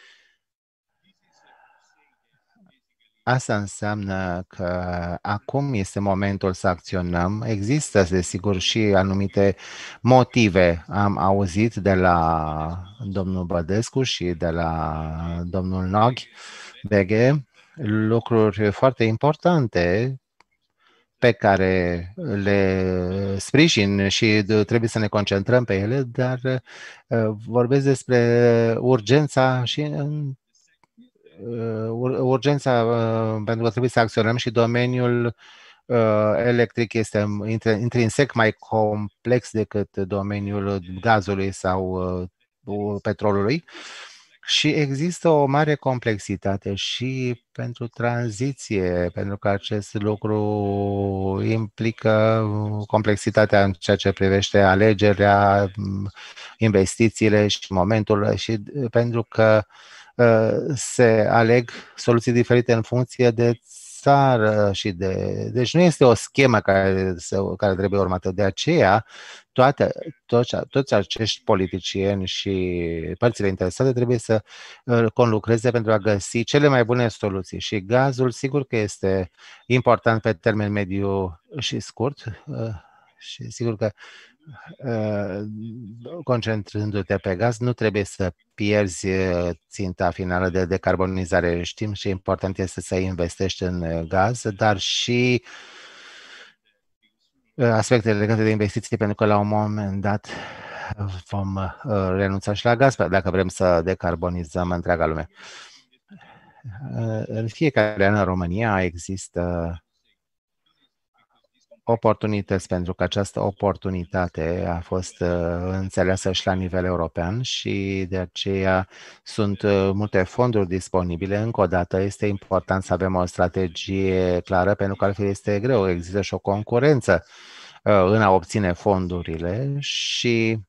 Asta înseamnă că acum este momentul să acționăm. Există, desigur, și anumite motive. Am auzit de la domnul Bădescu și de la domnul Noghi Beghe lucruri foarte importante pe care le sprijin și trebuie să ne concentrăm pe ele, dar vorbesc despre urgența și urgența pentru că trebuie să acționăm și domeniul electric este intrinsec mai complex decât domeniul gazului sau petrolului. Și există o mare complexitate și pentru tranziție, pentru că acest lucru implică complexitatea în ceea ce privește alegerea, investițiile și momentul, și pentru că se aleg soluții diferite în funcție de țară și de... Deci nu este o schemă care, care trebuie urmată. De aceea, toate, toți, toți acești politicieni și părțile interesate trebuie să conlucreze pentru a găsi cele mai bune soluții. Și gazul, sigur că este important pe termen mediu și scurt și sigur că concentrându-te pe gaz, nu trebuie să pierzi ținta finală de decarbonizare. Știm ce important este să investești în gaz, dar și aspectele legate de investiții, pentru că la un moment dat vom renunța și la gaz dacă vrem să decarbonizăm întreaga lume. În fiecare an în România există oportunități, pentru că această oportunitate a fost înțeleasă și la nivel european și de aceea sunt multe fonduri disponibile. Încă o dată este important să avem o strategie clară, pentru că altfel este greu. Există și o concurență în a obține fondurile și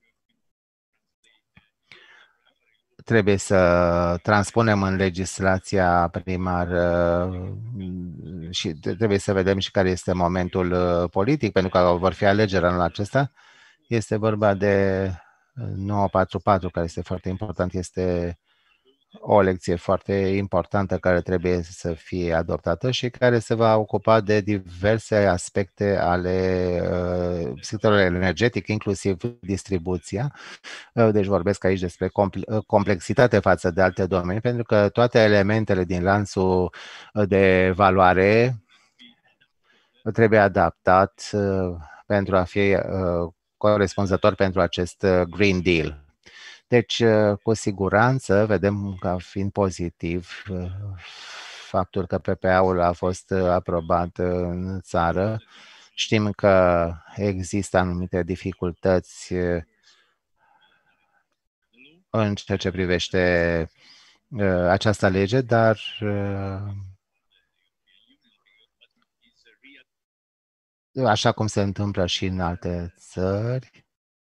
trebuie să transpunem în legislația primară și trebuie să vedem și care este momentul politic, pentru că vor fi alegeri anul acesta. Este vorba de nouă patru patru, care este foarte important, este o lecție foarte importantă care trebuie să fie adoptată și care se va ocupa de diverse aspecte ale uh, sectorului energetic, inclusiv distribuția. Uh, deci vorbesc aici despre complexitate față de alte domenii, pentru că toate elementele din lanțul de valoare trebuie adaptat uh, pentru a fi uh, corespunzător pentru acest uh, Green Deal. Deci, cu siguranță, vedem ca fiind pozitiv faptul că P P A-ul a fost aprobat în țară. Știm că există anumite dificultăți în ceea ce privește această lege, dar așa cum se întâmplă și în alte țări,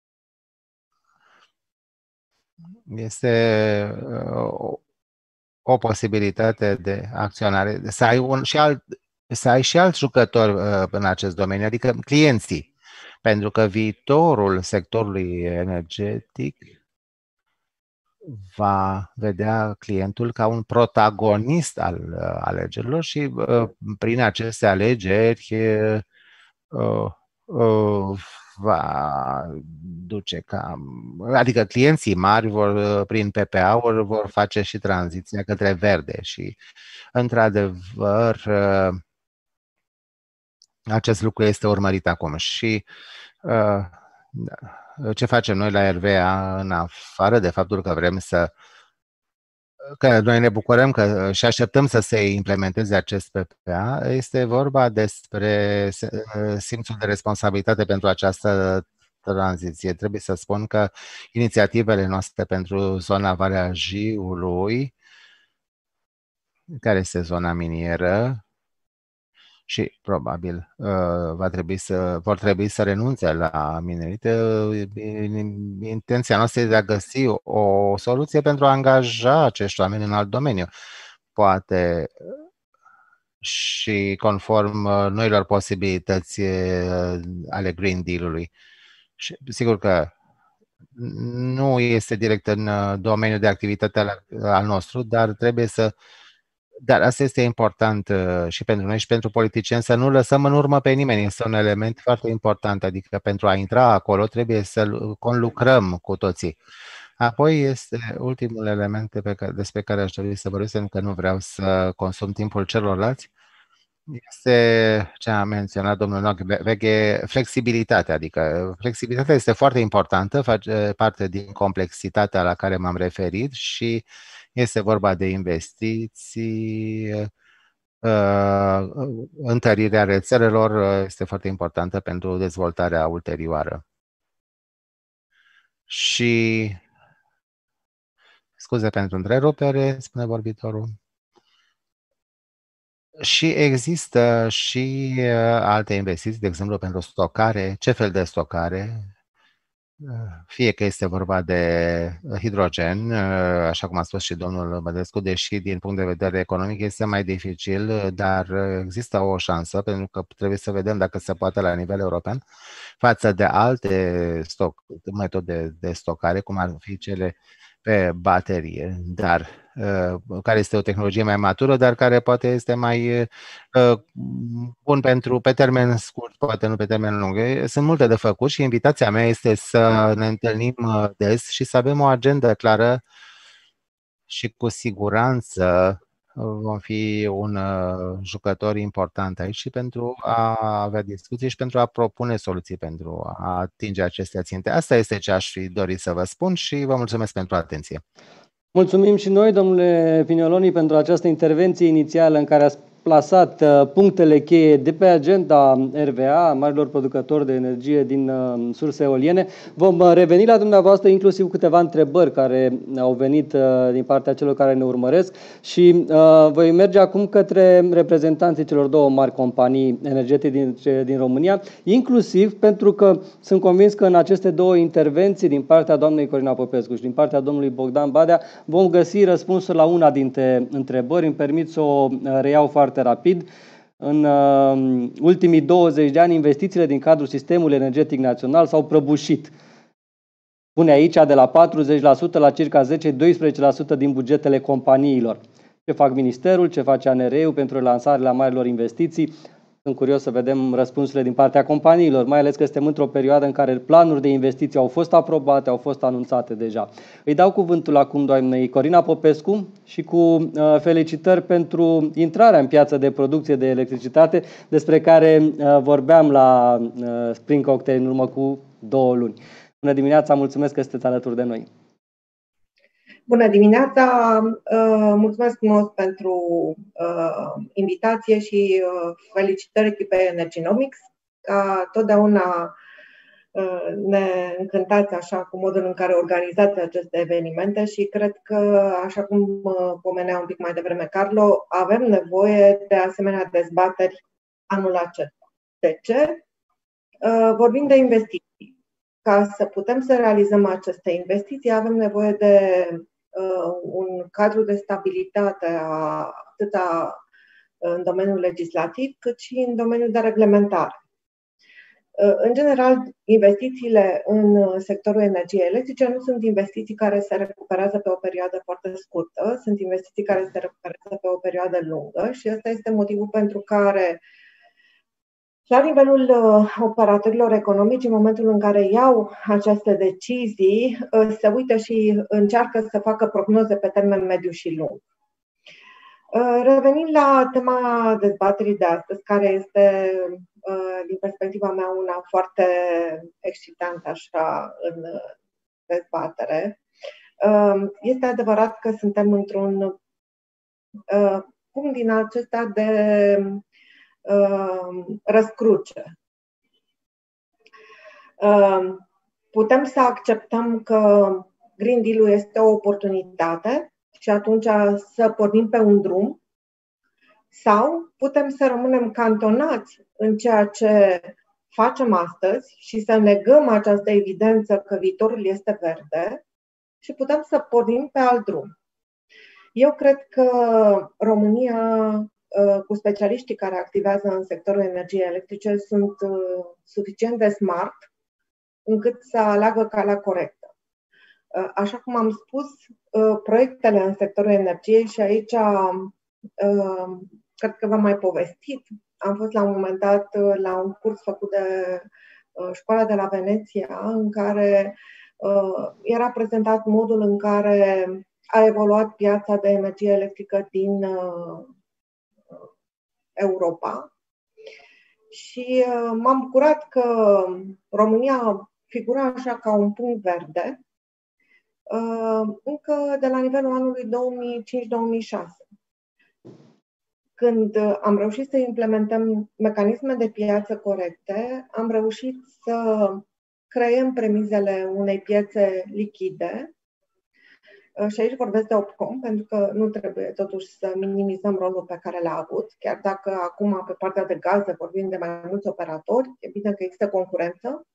este o, o posibilitate de acționare, să ai, un, și alt, să ai și alți jucători în acest domeniu, adică clienții, pentru că viitorul sectorului energetic va vedea clientul ca un protagonist al alegerilor și prin aceste alegeri va duce ca, adică clienții mari vor, prin P P A-uri vor face și tranziția către verde și într-adevăr acest lucru este urmărit acum. Și ce facem noi la R V A, în afară de faptul că vrem să că noi ne bucurăm că și așteptăm să se implementeze acest P P A, este vorba despre simțul de responsabilitate pentru această tranziție. Trebuie să spun că inițiativele noastre pentru zona Valea Jiului care este zona minieră și probabil va trebui să, vor trebui să renunțe la minerit. Intenția noastră este de a găsi o soluție pentru a angaja acești oameni în alt domeniu. Poate și conform noilor posibilități ale Green Deal-ului. Și sigur că nu este direct în domeniul de activitate al, al nostru, dar trebuie să Dar asta este important și pentru noi și pentru politicieni, să nu lăsăm în urmă pe nimeni. Este un element foarte important, adică pentru a intra acolo trebuie să conlucrăm cu toții. Apoi este ultimul element pe care, despre care aș dori să vorbesc, pentru că nu vreau să consum timpul celorlalți, este ce a menționat domnul Nock-Veghe, flexibilitatea. Adică flexibilitatea este foarte importantă, face parte din complexitatea la care m-am referit și este vorba de investiții, întărirea rețelelor este foarte importantă pentru dezvoltarea ulterioară. Și, scuze pentru întrerupere, spune vorbitorul, și există și alte investiții, de exemplu pentru stocare. Ce fel de stocare? Fie că este vorba de hidrogen, așa cum a spus și domnul Bădescu, deși din punct de vedere economic este mai dificil, dar există o șansă, pentru că trebuie să vedem dacă se poate la nivel european, față de alte stoc, metode de stocare, cum ar fi cele pe baterie, dar care este o tehnologie mai matură, dar care poate este mai bun pentru pe termen scurt, poate nu pe termen lung. Sunt multe de făcut și invitația mea este să ne întâlnim des și să avem o agendă clară și cu siguranță vom fi un jucător important aici și pentru a avea discuții și pentru a propune soluții pentru a atinge aceste ținte. Asta este ce aș fi dorit să vă spun și vă mulțumesc pentru atenție. Mulțumim și noi, domnule Vignoloni, pentru această intervenție inițială în care ați plasat uh, punctele cheie de pe agenda R V A, marilor producători de energie din uh, surse eoliene. Vom uh, reveni la dumneavoastră inclusiv câteva întrebări care au venit uh, din partea celor care ne urmăresc și uh, voi merge acum către reprezentanții celor două mari companii energetice din, din România, inclusiv pentru că sunt convins că în aceste două intervenții din partea doamnei Corina Popescu și din partea domnului Bogdan Badea vom găsi răspunsuri la una dintre întrebări. Îmi permit să o reiau foarte rapid. În uh, ultimii douăzeci de ani, investițiile din cadrul sistemului energetic național s-au prăbușit. Pune aici de la patruzeci la sută la circa zece doisprezece la sută din bugetele companiilor. Ce fac Ministerul, ce face A N R E-ul pentru lansarea marilor investiții? Sunt curios să vedem răspunsurile din partea companiilor, mai ales că suntem într-o perioadă în care planuri de investiții au fost aprobate, au fost anunțate deja. Îi dau cuvântul acum doamnei Corina Popescu și cu uh, felicitări pentru intrarea în piață de producție de electricitate, despre care uh, vorbeam la uh, Spring Cocktail în urmă cu două luni. Bună dimineața, mulțumesc că sunteți alături de noi. Bună dimineața, mulțumesc frumos pentru invitație și felicitări echipei Energinomics. Ca totdeauna ne încântați așa cu modul în care organizați aceste evenimente și cred că, așa cum pomenea un pic mai devreme Carlo, avem nevoie de asemenea dezbateri anul acesta. De ce? Vorbim de investiții. Ca să putem să realizăm aceste investiții, avem nevoie de uh, un cadru de stabilitate a, atât a, în domeniul legislativ, cât și în domeniul de reglementare. Uh, în general, investițiile în sectorul energiei electrice nu sunt investiții care se recuperează pe o perioadă foarte scurtă, sunt investiții care se recuperează pe o perioadă lungă și ăsta este motivul pentru care la nivelul uh, operatorilor economici, în momentul în care iau aceste decizii, uh, se uită și încearcă să facă prognoze pe termen mediu și lung. Uh, revenind la tema dezbaterii de astăzi, care este, uh, din perspectiva mea, una foarte excitantă așa în dezbatere, uh, este adevărat că suntem într-un uh, punct din acesta de Uh, răscruce. Uh, putem să acceptăm că Green Deal-ul este o oportunitate și atunci să pornim pe un drum sau putem să rămânem cantonați în ceea ce facem astăzi și să negăm această evidență că viitorul este verde și putem să pornim pe alt drum. Eu cred că România, cu specialiștii care activează în sectorul energiei electrice, sunt suficient de smart încât să aleagă calea corectă. Așa cum am spus, proiectele în sectorul energiei, și aici cred că v-am mai povestit, am fost la un moment dat la un curs făcut de Școala de la Veneția, în care era prezentat modul în care a evoluat piața de energie electrică din Europa. Și m-am bucurat că România figura așa ca un punct verde încă de la nivelul anului două mii cinci două mii șase. Când am reușit să implementăm mecanisme de piață corecte, am reușit să creăm premizele unei piețe lichide. Și aici vorbesc de Opcom, pentru că nu trebuie totuși să minimizăm rolul pe care l-a avut, chiar dacă acum pe partea de gaze vorbim de mai mulți operatori, e bine că există concurență.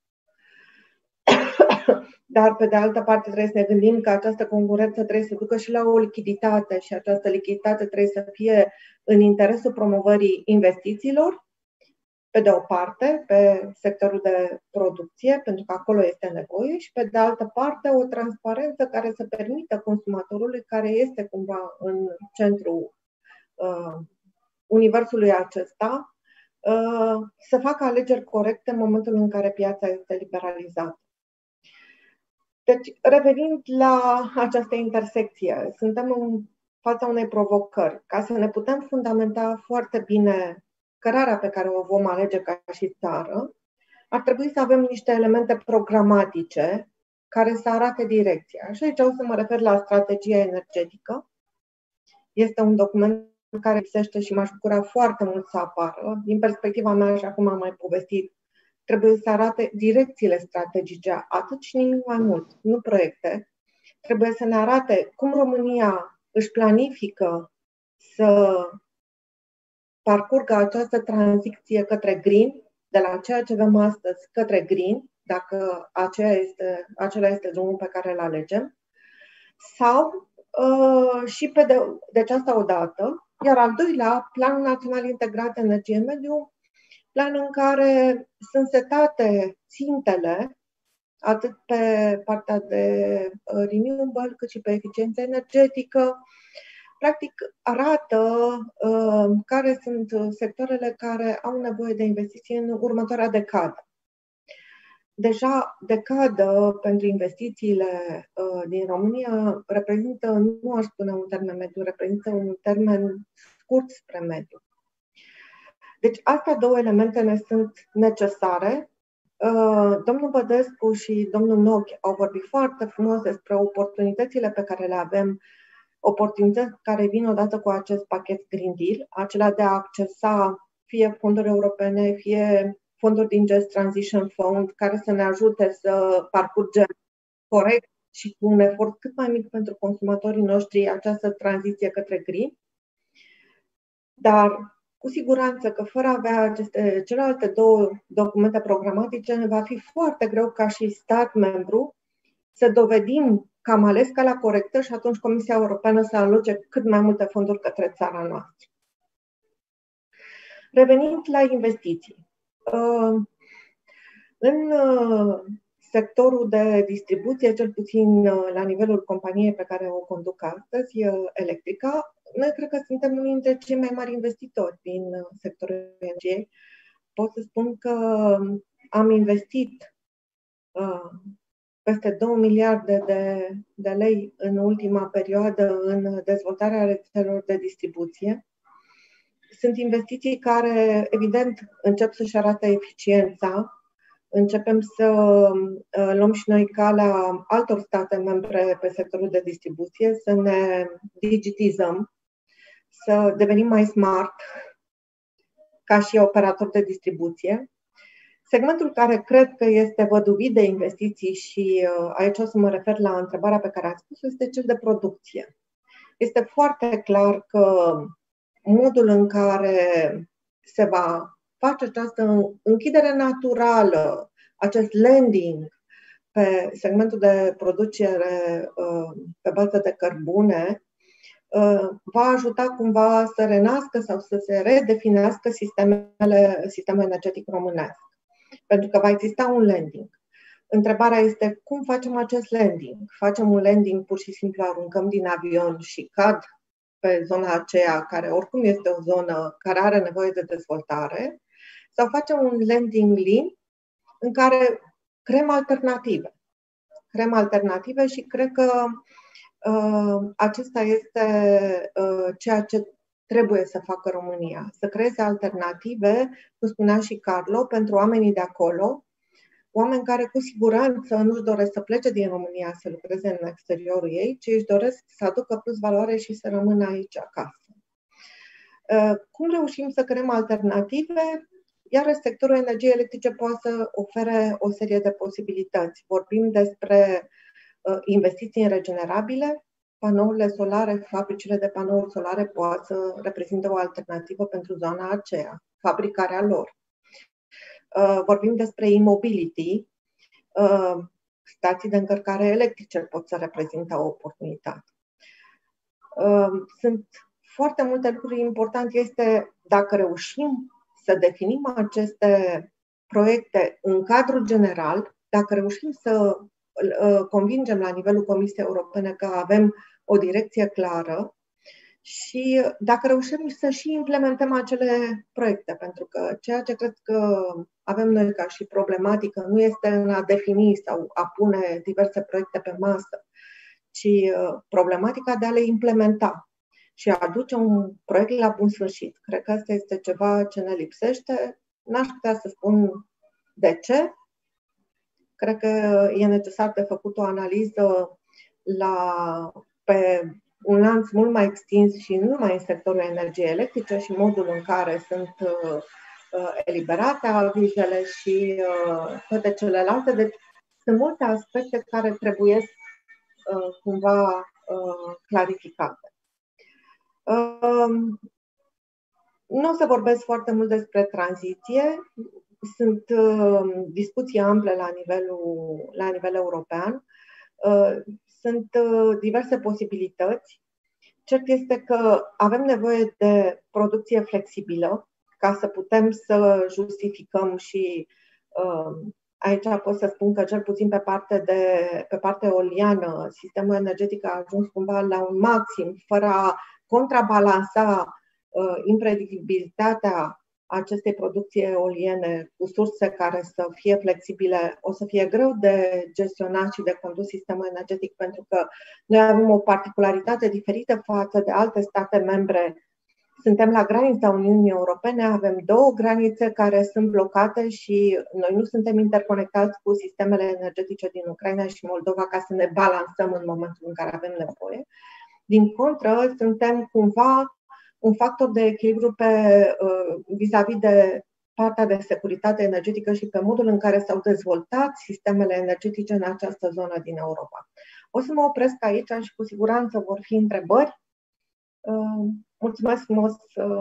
Dar, pe de altă parte, trebuie să ne gândim că această concurență trebuie să ducă și la o lichiditate și această lichiditate trebuie să fie în interesul promovării investițiilor, pe de o parte, pe sectorul de producție, pentru că acolo este nevoie, și pe de altă parte o transparență care să permită consumatorului, care este cumva în centrul uh, universului acesta, uh, să facă alegeri corecte în momentul în care piața este liberalizată. Deci, revenind la această intersecție, suntem în fața unei provocări. Ca să ne putem fundamenta foarte bine cărarea pe care o vom alege ca și țară, ar trebui să avem niște elemente programatice care să arate direcția. Și aici o să mă refer la strategia energetică. Este un document care lipsește și m-aș bucura foarte mult să apară. Din perspectiva mea, așa cum am mai povestit, trebuie să arate direcțiile strategice, atât și nimic mai mult, nu proiecte. Trebuie să ne arate cum România își planifică să parcurgă această tranziție către green, de la ceea ce avem astăzi către green, dacă aceea este, acela este drumul pe care îl alegem, sau uh, și pe de, deci asta odată, iar al doilea, Planul Național Integrat Energie-Mediu, plan în care sunt setate țintele atât pe partea de renewable cât și pe eficiență energetică. Practic arată uh, care sunt sectoarele care au nevoie de investiții în următoarea decadă. Deja decadă pentru investițiile uh, din România reprezintă, nu aș spune un termen mediu, reprezintă un termen scurt spre mediu. Deci astea două elemente ne sunt necesare. Uh, domnul Bădescu și domnul Nochi au vorbit foarte frumos despre oportunitățile pe care le avem, oportunități care vin odată cu acest pachet Green Deal, acela de a accesa fie fonduri europene, fie fonduri din Just Transition Fund, care să ne ajute să parcurgem corect și cu un efort cât mai mic pentru consumatorii noștri această tranziție către green. Dar cu siguranță că fără a avea aceste celelalte două documente programatice, ne va fi foarte greu ca și stat membru să dovedim că am ales calea corectă și atunci Comisia Europeană să aloce cât mai multe fonduri către țara noastră. Revenind la investiții. În sectorul de distribuție, cel puțin la nivelul companiei pe care o conduc astăzi, Electrica, noi cred că suntem unii dintre cei mai mari investitori din sectorul energiei. Pot să spun că am investit peste două miliarde de, de lei în ultima perioadă în dezvoltarea rețelelor de distribuție. Sunt investiții care, evident, încep să-și arate eficiența. Începem să uh, luăm și noi calea altor state membre pe sectorul de distribuție, să ne digitizăm, să devenim mai smart ca și operatori de distribuție. Segmentul care cred că este văduvit de investiții și uh, aici o să mă refer la întrebarea pe care ați spus-o, este cel de producție. Este foarte clar că modul în care se va face această închidere naturală, acest landing pe segmentul de producere pe bază de cărbune, va ajuta cumva să renască sau să se redefinească sistemele, sistemul energetic românesc. Pentru că va exista un landing. Întrebarea este cum facem acest landing? Facem un landing, pur și simplu aruncăm din avion și cad pe zona aceea, care oricum este o zonă care are nevoie de dezvoltare, sau facem un landing lean în care creăm alternative. Creăm alternative și cred că uh, acesta este uh, ceea ce trebuie să facă România. Să creeze alternative, cum spunea și Carlo, pentru oamenii de acolo, oameni care cu siguranță nu-și doresc să plece din România să lucreze în exteriorul ei, ci își doresc să aducă plus valoare și să rămână aici acasă. Cum reușim să creăm alternative? Iar sectorul energiei electrice poate să ofere o serie de posibilități. Vorbim despre investiții în regenerabile, panourile solare, fabricile de panouri solare poate să reprezintă o alternativă pentru zona aceea, fabricarea lor. Vorbim despre e-mobility, stații de încărcare electrice pot să reprezintă o oportunitate. Sunt foarte multe lucruri importante. Este dacă reușim să definim aceste proiecte în cadrul general, dacă reușim să convingem la nivelul Comisiei Europene că avem o direcție clară și dacă reușim să și implementăm acele proiecte, pentru că ceea ce cred că avem noi ca și problematică nu este în a defini sau a pune diverse proiecte pe masă, ci problematica de a le implementa și a aduce un proiect la bun sfârșit. Cred că asta este ceva ce ne lipsește. N-aș putea să spun de ce. Cred că e necesar de făcut o analiză la, pe un lanț mult mai extins și nu numai în sectorul energiei electrice și modul în care sunt uh, eliberate avizele și uh, toate celelalte. Deci sunt multe aspecte care trebuie uh, cumva uh, clarificate. Uh, nu o să vorbesc foarte mult despre tranziție. Sunt uh, discuții ample la, nivelul, la nivel european. Uh, sunt uh, diverse posibilități. Cert este că avem nevoie de producție flexibilă ca să putem să justificăm și uh, aici pot să spun că cel puțin pe partea de pe partea eoliană, sistemul energetic a ajuns cumva la un maxim, fără a contrabalansa uh, imprevedibilitatea acestei producții eoliene cu surse care să fie flexibile. O să fie greu de gestionat și de condus sistemul energetic, pentru că noi avem o particularitate diferită față de alte state membre. Suntem la granița Uniunii Europene, avem două granițe care sunt blocate și noi nu suntem interconectați cu sistemele energetice din Ucraina și Moldova ca să ne balansăm în momentul în care avem nevoie. Din contră, suntem cumva un factor de echilibru pe, vis-a-vis de partea de securitate energetică și pe modul în care s-au dezvoltat sistemele energetice în această zonă din Europa. O să mă opresc aici și cu siguranță vor fi întrebări. Mulțumesc frumos,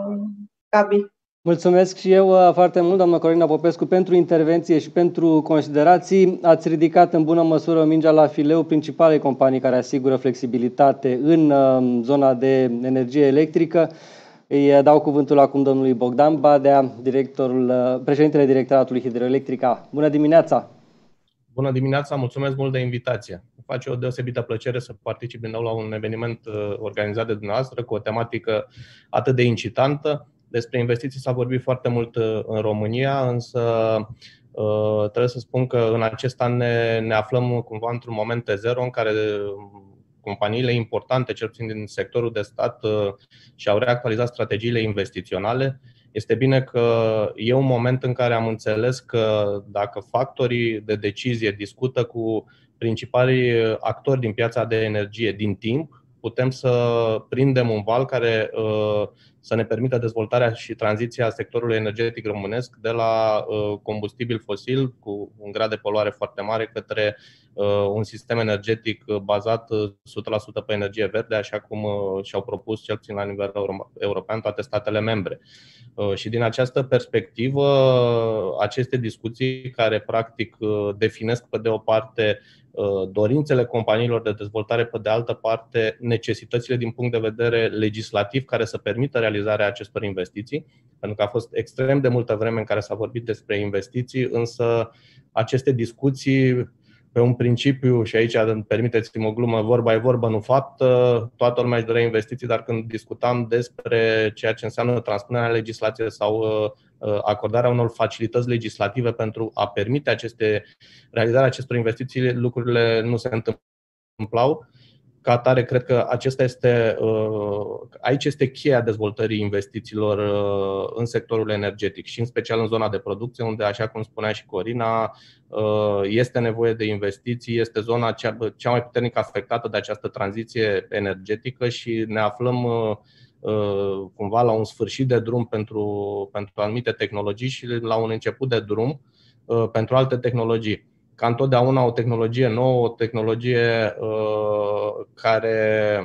Gabi. Mulțumesc și eu foarte mult, doamna Corina Popescu, pentru intervenție și pentru considerații. Ați ridicat în bună măsură mingea la fileu principalei companii care asigură flexibilitate în zona de energie electrică. Îi dau cuvântul acum domnului Bogdan Badea, directorul, președintele Directoratului Hidroelectrica. Bună dimineața! Bună dimineața, mulțumesc mult de invitație. Îmi face o deosebită plăcere să particip din nou la un eveniment organizat de dumneavoastră cu o tematică atât de incitantă. Despre investiții s-a vorbit foarte mult în România, însă trebuie să spun că în acest an ne, ne aflăm cumva într-un moment de zero în care companiile importante, cel puțin din sectorul de stat, și-au reactualizat strategiile investiționale. Este bine că e un moment în care am înțeles că dacă factorii de decizie discută cu principalii actori din piața de energie din timp, putem să prindem un val care să ne permită dezvoltarea și tranziția sectorului energetic românesc de la combustibil fosil cu un grad de poluare foarte mare către un sistem energetic bazat o sută la sută pe energie verde, așa cum și-au propus cel puțin la nivel european toate statele membre. Și din această perspectivă, aceste discuții care practic definesc pe de o parte dorințele companiilor de dezvoltare, pe de altă parte necesitățile din punct de vedere legislativ care să permită realizarea acestor investiții, pentru că a fost extrem de multă vreme în care s-a vorbit despre investiții, însă aceste discuții pe un principiu, și aici permiteți-mi o glumă, vorba e vorbă, nu fapt, toată lumea își dorea investiții, dar când discutam despre ceea ce înseamnă transpunerea legislației sau acordarea unor facilități legislative pentru a permite aceste, realizarea acestor investiții, lucrurile nu se întâmplau. Ca atare, cred că acesta este, aici este cheia dezvoltării investițiilor în sectorul energetic și în special în zona de producție, unde, așa cum spunea și Corina, este nevoie de investiții, este zona cea, cea mai puternic afectată de această tranziție energetică și ne aflăm cumva la un sfârșit de drum pentru, pentru anumite tehnologii și la un început de drum pentru alte tehnologii. Ca întotdeauna, o tehnologie nouă, o tehnologie uh, care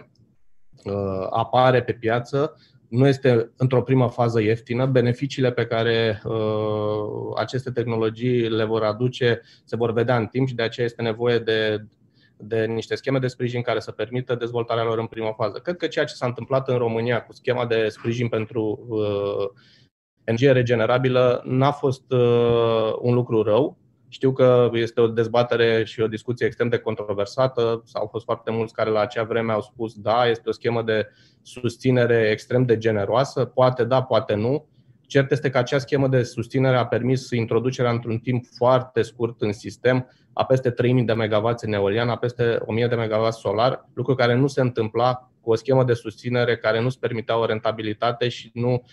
uh, apare pe piață, nu este într-o primă fază ieftină. Beneficiile pe care uh, aceste tehnologii le vor aduce se vor vedea în timp și de aceea este nevoie de, de niște scheme de sprijin care să permită dezvoltarea lor în prima fază. Cred că ceea ce s-a întâmplat în România cu schema de sprijin pentru uh, energie regenerabilă n-a fost uh, un lucru rău. Știu că este o dezbatere și o discuție extrem de controversată. Au fost foarte mulți care la acea vreme au spus da, este o schemă de susținere extrem de generoasă, poate da, poate nu. Cert este că acea schemă de susținere a permis introducerea într-un timp foarte scurt în sistem a peste trei mii de megawați în eolian, a peste o mie de megawați solar, lucru care nu se întâmpla cu o schemă de susținere care nu îți permitea o rentabilitate și nu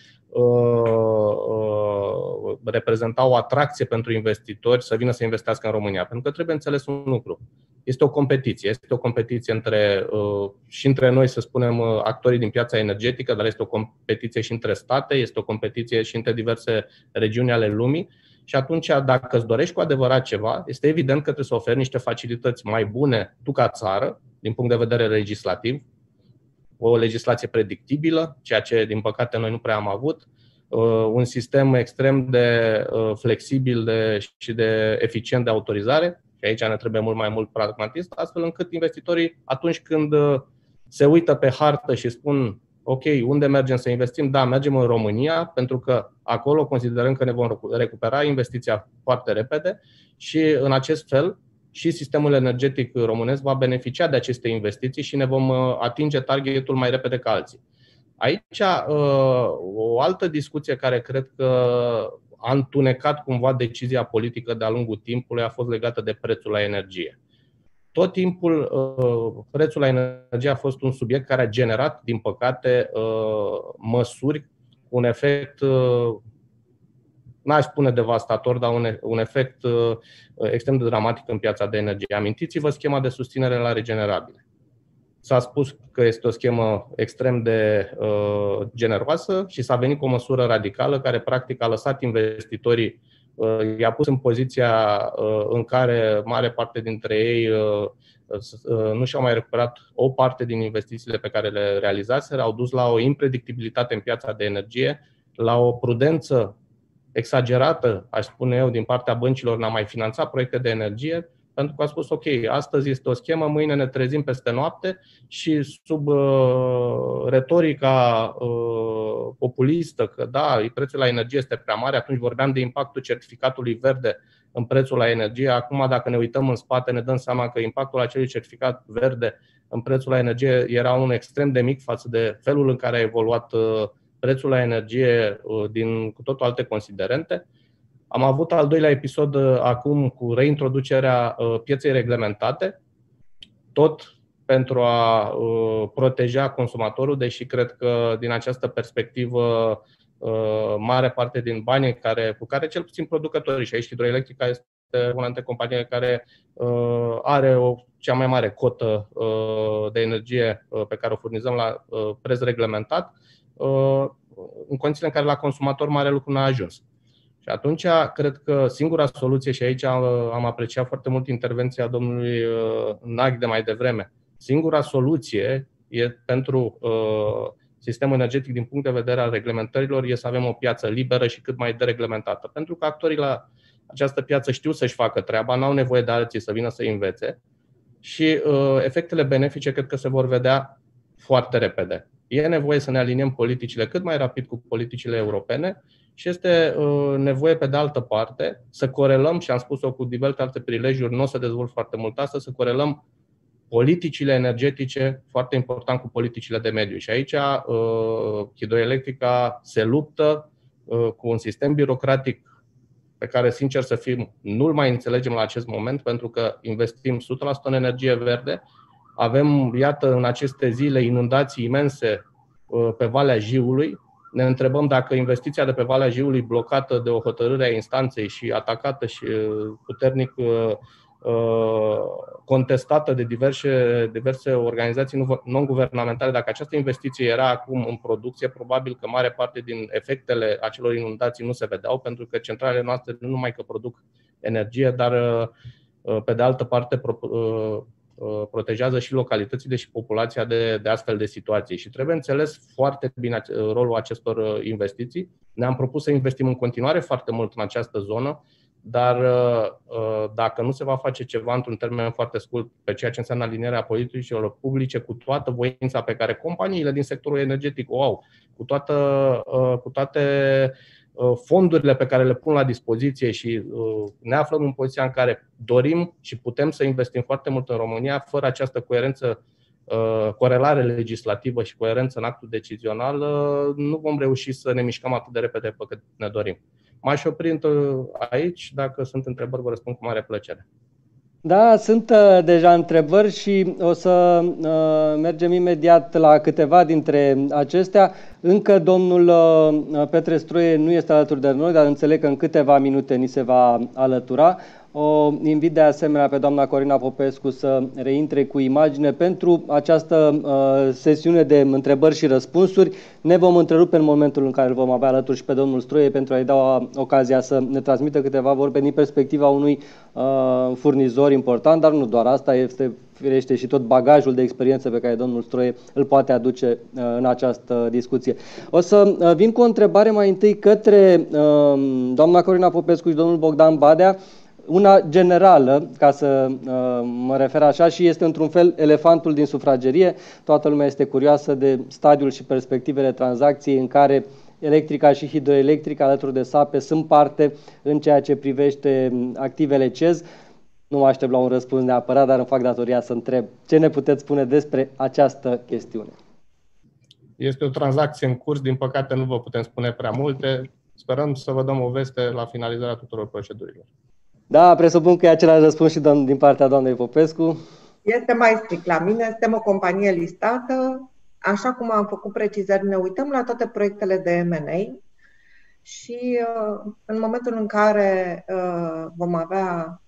uh, uh, reprezenta o atracție pentru investitori să vină să investească în România. Pentru că trebuie înțeles un lucru. Este o competiție. Este o competiție între, uh, și între noi, să spunem, uh, actorii din piața energetică, dar este o competiție și între state, este o competiție și între diverse regiuni ale lumii. Și atunci, dacă îți dorești cu adevărat ceva, este evident că trebuie să oferi niște facilități mai bune tu ca țară, din punct de vedere legislativ, o legislație predictibilă, ceea ce, din păcate, noi nu prea am avut, un sistem extrem de flexibil de, și de eficient de autorizare, și aici ne trebuie mult mai mult pragmatism, astfel încât investitorii, atunci când se uită pe hartă și spun ok, unde mergem să investim? Da, mergem în România, pentru că acolo considerăm că ne vom recupera investiția foarte repede și în acest fel și sistemul energetic românesc va beneficia de aceste investiții și ne vom atinge targetul mai repede ca alții. Aici o altă discuție care cred că a întunecat cumva decizia politică de-a lungul timpului a fost legată de prețul la energie. Tot timpul prețul la energie a fost un subiect care a generat, din păcate, măsuri cu un efect, n-aș spune devastator, dar un, un efect extrem de dramatic în piața de energie. Amintiți-vă schema de susținere la regenerabile. S-a spus că este o schemă extrem de uh, generoasă și s-a venit cu o măsură radicală care practic a lăsat investitorii, uh, i-a pus în poziția uh, în care mare parte dintre ei uh, uh, nu și-au mai recuperat o parte din investițiile pe care le realizaseră, au dus la o impredictibilitate în piața de energie, la o prudență exagerată, aș spune eu, din partea băncilor în a mai finanța proiecte de energie, pentru că a spus, ok, astăzi este o schemă, mâine ne trezim peste noapte și sub uh, retorica uh, populistă că da, prețul la energie este prea mare, atunci vorbeam de impactul certificatului verde în prețul la energie. Acum, dacă ne uităm în spate, ne dăm seama că impactul acelui certificat verde în prețul la energie era unul extrem de mic față de felul în care a evoluat uh, prețul la energie uh, din cu totul alte considerente. Am avut al doilea episod acum cu reintroducerea pieței reglementate, tot pentru a proteja consumatorul, deși cred că din această perspectivă mare parte din banii care, cu care cel puțin producătorii, și aici Hidroelectrica este una dintre companiile care are o cea mai mare cotă de energie pe care o furnizăm la preț reglementat, în condițiile în care la consumator mare lucru n-a ajuns. Și atunci, cred că singura soluție, și aici am apreciat foarte mult intervenția domnului Nag de mai devreme, singura soluție e pentru uh, sistemul energetic din punct de vedere al reglementărilor e să avem o piață liberă și cât mai dereglementată. Pentru că actorii la această piață știu să-și facă treaba, n-au nevoie de alții să vină să învețe și uh, efectele benefice cred că se vor vedea foarte repede. E nevoie să ne aliniem politicile cât mai rapid cu politicile europene și este uh, nevoie pe de altă parte să corelăm, și am spus-o cu diverse alte prilejuri, nu o să dezvolt foarte mult asta, să corelăm politicile energetice, foarte important, cu politicile de mediu. Și aici uh, Hidroelectrica se luptă uh, cu un sistem birocratic pe care, sincer să fim, nu-l mai înțelegem la acest moment, pentru că investim o sută la sută în energie verde. Avem, iată, în aceste zile inundații imense uh, pe Valea Jiului. Ne întrebăm dacă investiția de pe Valea Jiului, blocată de o hotărâre a instanței și atacată și uh, puternic uh, contestată de diverse, diverse organizații non-guvernamentale, dacă această investiție era acum în producție, probabil că mare parte din efectele acelor inundații nu se vedeau, pentru că centralele noastre nu numai că produc energie, dar pe de altă parte protejează și localitățile și populația de, de astfel de situații. Și trebuie înțeles foarte bine rolul acestor investiții. Ne-am propus să investim în continuare foarte mult în această zonă, dar dacă nu se va face ceva într-un termen foarte scurt pe ceea ce înseamnă alinierea politicilor publice, cu toată voința pe care companiile din sectorul energetic o au, cu, toată, cu toate fondurile pe care le pun la dispoziție și ne aflăm în poziția în care dorim și putem să investim foarte mult în România, fără această coerență, corelare legislativă și coerență în actul decizional, nu vom reuși să ne mișcăm atât de repede pe cât ne dorim. M-aș opri aici, dacă sunt întrebări, vă răspund cu mare plăcere. Da, sunt uh, deja întrebări și o să uh, mergem imediat la câteva dintre acestea. Încă domnul uh, Petre Stroie nu este alături de noi, dar înțeleg că în câteva minute ni se va alătura. O invit de asemenea pe doamna Corina Popescu să reintre cu imagine pentru această uh, sesiune de întrebări și răspunsuri. Ne vom întrerupe în momentul în care îl vom avea alături și pe domnul Stroie pentru a-i da ocazia să ne transmită câteva vorbe din perspectiva unui uh, furnizor important, dar nu doar asta, este firește și tot bagajul de experiență pe care domnul Stroie îl poate aduce uh, în această discuție. O să uh, vin cu o întrebare mai întâi către uh, doamna Corina Popescu și domnul Bogdan Badea, una generală, ca să uh, mă refer așa, și este într-un fel elefantul din sufragerie. Toată lumea este curioasă de stadiul și perspectivele tranzacției în care Electrica și Hidroelectrica alături de SAPE sunt parte în ceea ce privește activele C E Z. Nu mă aștept la un răspuns neapărat, dar îmi fac datoria să întreb ce ne puteți spune despre această chestiune. Este o tranzacție în curs, din păcate nu vă putem spune prea multe. Sperăm să vă dăm o veste la finalizarea tuturor procedurilor. Da, presupun că e același răspuns și din partea doamnei Popescu. Este mai strict la mine, suntem o companie listată, așa cum am făcut precizări, ne uităm la toate proiectele de M and A și în momentul în care vom avea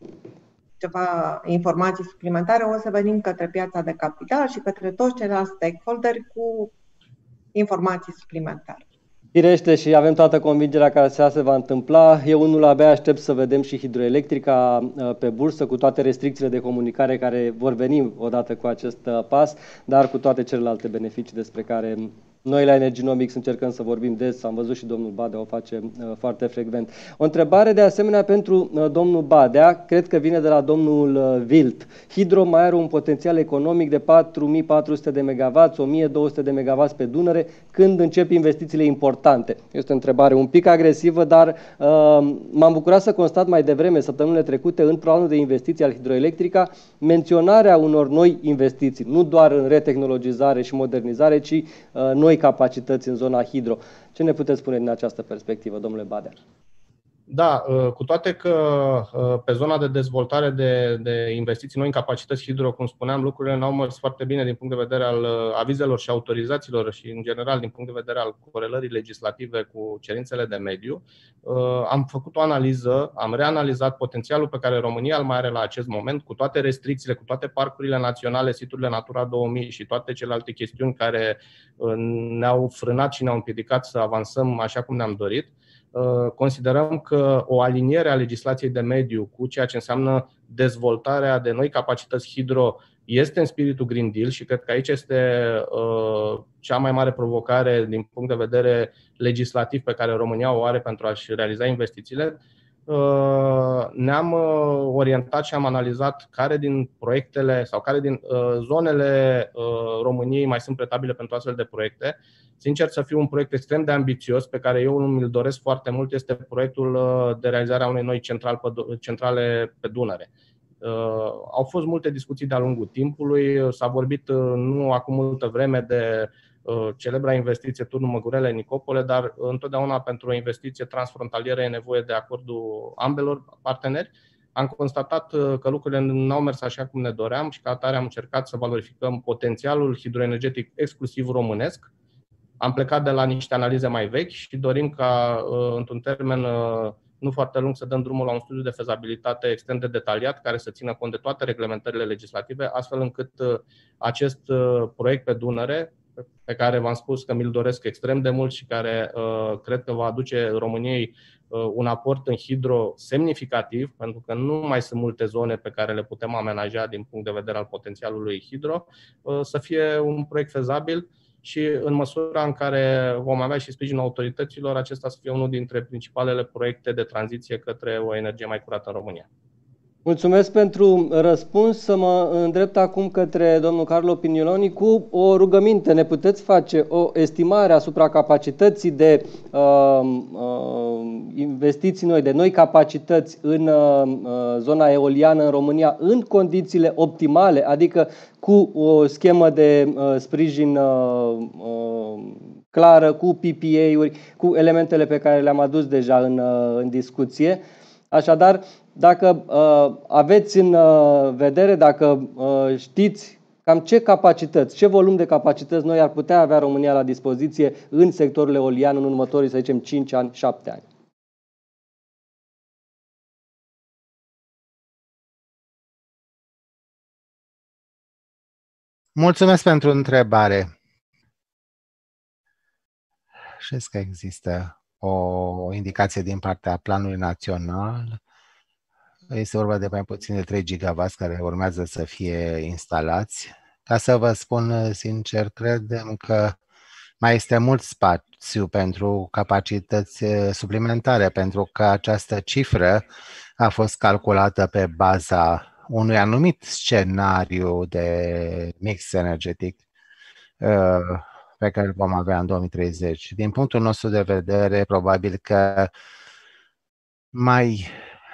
ceva informații suplimentare, o să venim către piața de capital și către toți ceilalți stakeholderi cu informații suplimentare. Firește, și avem toată convingerea că așa se va întâmpla. Eu unul abia aștept să vedem și Hidroelectrica pe bursă, cu toate restricțiile de comunicare care vor veni odată cu acest pas, dar cu toate celelalte beneficii despre care noi la Energinomics încercăm să vorbim des. Am văzut și domnul Badea o face uh, foarte frecvent. O întrebare de asemenea pentru uh, domnul Badea, cred că vine de la domnul uh, Wilt. Hidro mai are un potențial economic de patru mii patru sute de megawatts, o mie două sute de megawatts pe Dunăre. Când încep investițiile importante? Este o întrebare un pic agresivă, dar uh, m-am bucurat să constat mai devreme, săptămânile trecute, în planul de investiții al Hidroelectrica, menționarea unor noi investiții, nu doar în retehnologizare și modernizare, ci uh, noi capacități în zona hidro. Ce ne puteți spune din această perspectivă, domnule Badea? Da, cu toate că pe zona de dezvoltare de, de investiții noi în capacități hidro, cum spuneam, lucrurile n-au mers foarte bine din punct de vedere al avizelor și autorizațiilor și, în general, din punct de vedere al corelării legislative cu cerințele de mediu. Am făcut o analiză, am reanalizat potențialul pe care România îl mai are la acest moment, cu toate restricțiile, cu toate parcurile naționale, siturile Natura două mii și toate celelalte chestiuni care ne-au frânat și ne-au împiedicat să avansăm așa cum ne-am dorit. Considerăm că o aliniere a legislației de mediu cu ceea ce înseamnă dezvoltarea de noi capacități hidro este în spiritul Green Deal și cred că aici este cea mai mare provocare din punct de vedere legislativ pe care România o are pentru a-și realiza investițiile. Ne-am orientat și am analizat care din proiectele sau care din zonele României mai sunt pretabile pentru astfel de proiecte. Sincer să fiu, un proiect extrem de ambițios pe care eu mi-l doresc foarte mult este proiectul de realizare a unei noi centrale pe Dunăre. Au fost multe discuții de-a lungul timpului, s-a vorbit nu acum multă vreme de celebra investiție Turnul Măgurele-Nicopole, dar întotdeauna pentru o investiție transfrontalieră e nevoie de acordul ambelor parteneri. Am constatat că lucrurile nu au mers așa cum ne doream și ca atare am încercat să valorificăm potențialul hidroenergetic exclusiv românesc. Am plecat de la niște analize mai vechi și dorim ca, într-un termen nu foarte lung, să dăm drumul la un studiu de fezabilitate extrem de detaliat, care să țină cont de toate reglementările legislative, astfel încât acest proiect pe Dunăre, pe care v-am spus că mi-l doresc extrem de mult și care cred că va aduce României un aport în hidro semnificativ, pentru că nu mai sunt multe zone pe care le putem amenaja din punct de vedere al potențialului hidro, să fie un proiect fezabil și în măsura în care vom avea și sprijinul autorităților, acesta să fie unul dintre principalele proiecte de tranziție către o energie mai curată în România. Mulțumesc pentru răspuns. Să mă îndrept acum către domnul Carlo Pignoloni cu o rugăminte. Ne puteți face o estimare asupra capacității de uh, uh, investiții noi, de noi capacități în uh, zona eoliană în România în condițiile optimale, adică cu o schemă de uh, sprijin uh, uh, clară, cu P P A-uri, cu elementele pe care le-am adus deja în, uh, în discuție. Așadar, dacă uh, aveți în uh, vedere, dacă uh, știți cam ce capacități, ce volum de capacități noi ar putea avea România la dispoziție în sectorul eolian în următorii, să zicem, cinci ani, șapte ani. Mulțumesc pentru întrebare. Știți că există o indicație din partea Planului Național. Este vorba de mai puțin de trei gigawatt care urmează să fie instalați. Ca să vă spun sincer, credem că mai este mult spațiu pentru capacități suplimentare, pentru că această cifră a fost calculată pe baza unui anumit scenariu de mix energetic pe care îl vom avea în două mii treizeci. Din punctul nostru de vedere, probabil că mai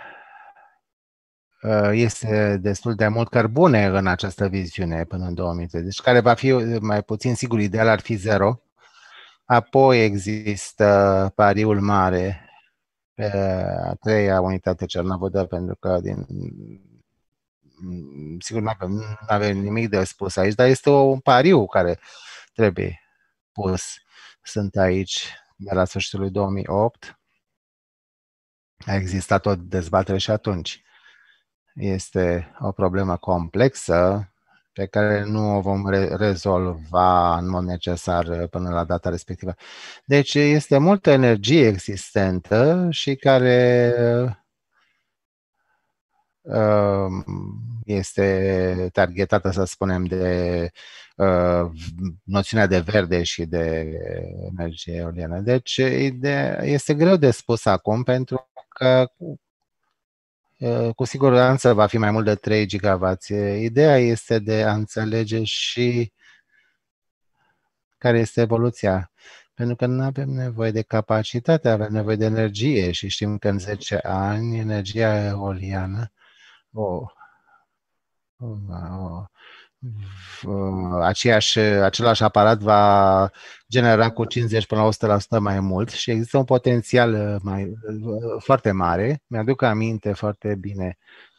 este destul de mult cărbune în această viziune până în două mii treizeci, care va fi mai puțin, sigur, ideal ar fi zero. Apoi există pariul mare pe a treia unitate Cernavodă, pentru că din sigur nu avem, nu avem nimic de spus aici, dar este un pariu care trebuie pus. Sunt aici de la sfârșitul lui două mii opt. A existat o dezbatere și atunci. Este o problemă complexă pe care nu o vom re- rezolva în mod necesar până la data respectivă. Deci este multă energie existentă și care este targetată, să spunem, de uh, noțiunea de verde și de energie eoliană. Deci este greu de spus acum, pentru că uh, cu siguranță va fi mai mult de trei gigawatt. Ideea este de a înțelege și care este evoluția. Pentru că nu avem nevoie de capacitate, avem nevoie de energie și știm că în zece ani energia eoliană o, o, aceeași, același aparat va genera cu cincizeci până la o sută la sută mai mult și există un potențial mai, foarte mare. Mi-aduc aminte foarte bine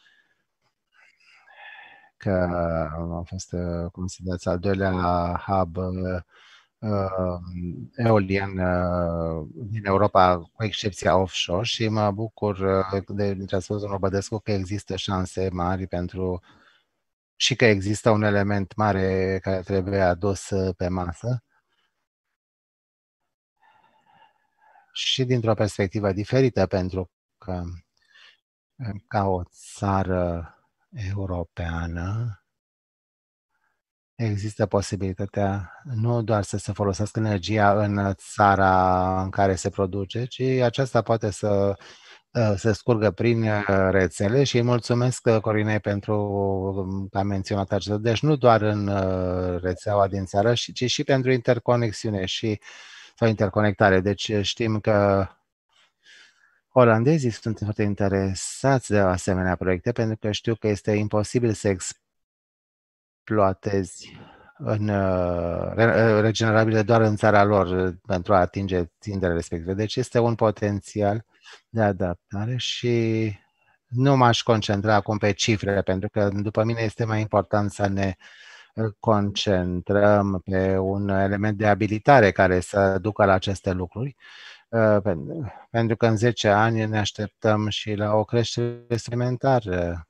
că a fost considerat al doilea hub uh, eolian uh, din Europa, cu excepția offshore, și mă bucur uh, de ce a spus domnul Bădescu că există șanse mari pentru și că există un element mare care trebuie adus pe masă și dintr-o perspectivă diferită, pentru că ca o țară europeană există posibilitatea nu doar să se folosească energia în țara în care se produce, ci aceasta poate să se scurgă prin rețele și îi mulțumesc Corinei pentru că a menționat acesta. Deci nu doar în rețeaua din țară, ci și pentru interconexiune și, sau interconectare. Deci știm că olandezii sunt foarte interesați de asemenea proiecte, pentru că știu că este imposibil să exploatezi în regenerabile doar în țara lor pentru a atinge țintele respective. Deci este un potențial de adaptare și nu m-aș concentra acum pe cifre, pentru că după mine este mai important să ne concentrăm pe un element de abilitare care să ducă la aceste lucruri, pentru că în zece ani ne așteptăm și la o creștere suplimentară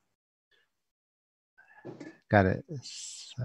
care să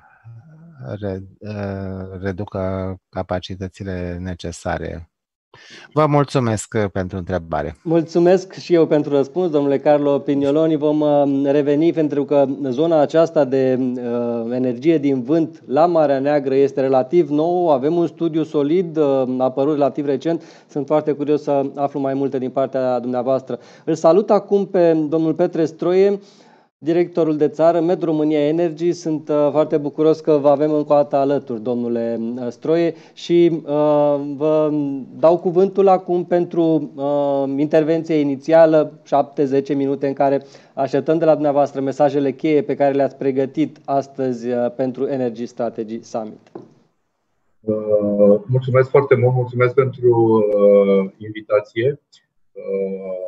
reducă capacitățile necesare. Vă mulțumesc pentru întrebare. Mulțumesc și eu pentru răspuns, domnule Carlo Pignoloni. Vom reveni pentru că zona aceasta de uh, energie din vânt la Marea Neagră este relativ nouă. Avem un studiu solid, uh, apărut relativ recent. Sunt foarte curios să aflu mai multe din partea dumneavoastră. Îl salut acum pe domnul Petre Stroie, directorul de țară Med România Energy. Sunt uh, foarte bucuros că vă avem încă o dată alături, domnule uh, Stroie, și uh, vă dau cuvântul acum pentru uh, intervenție inițială, șapte zece minute, în care așteptăm de la dumneavoastră mesajele cheie pe care le-ați pregătit astăzi uh, pentru Energy Strategy Summit. Uh, mulțumesc foarte mult, mulțumesc pentru uh, invitație. Uh,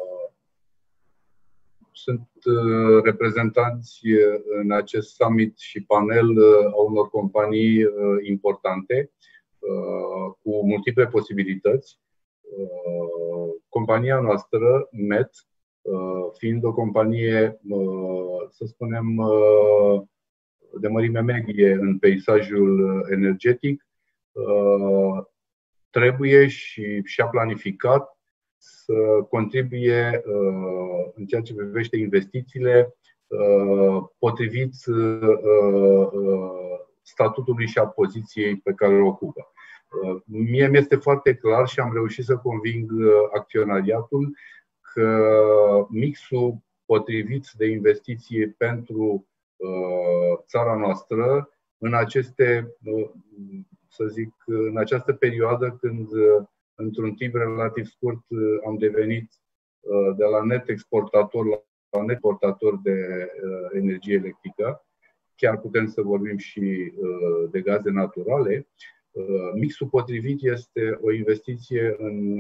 Sunt reprezentanți în acest summit și panel a unor companii importante cu multiple posibilități. Compania noastră, M E T, fiind o companie, să spunem, de mărime medie în peisajul energetic, trebuie și și-a planificat să contribuie în ceea ce privește investițiile potrivit statutului și a poziției pe care o ocupă. Mie mi-este foarte clar și am reușit să conving acționariatul că mixul potrivit de investiții pentru țara noastră în aceste, să zic, în această perioadă când într-un timp relativ scurt am devenit de la net exportator la net importator de energie electrică. Chiar putem să vorbim și de gaze naturale. Mixul potrivit este o investiție în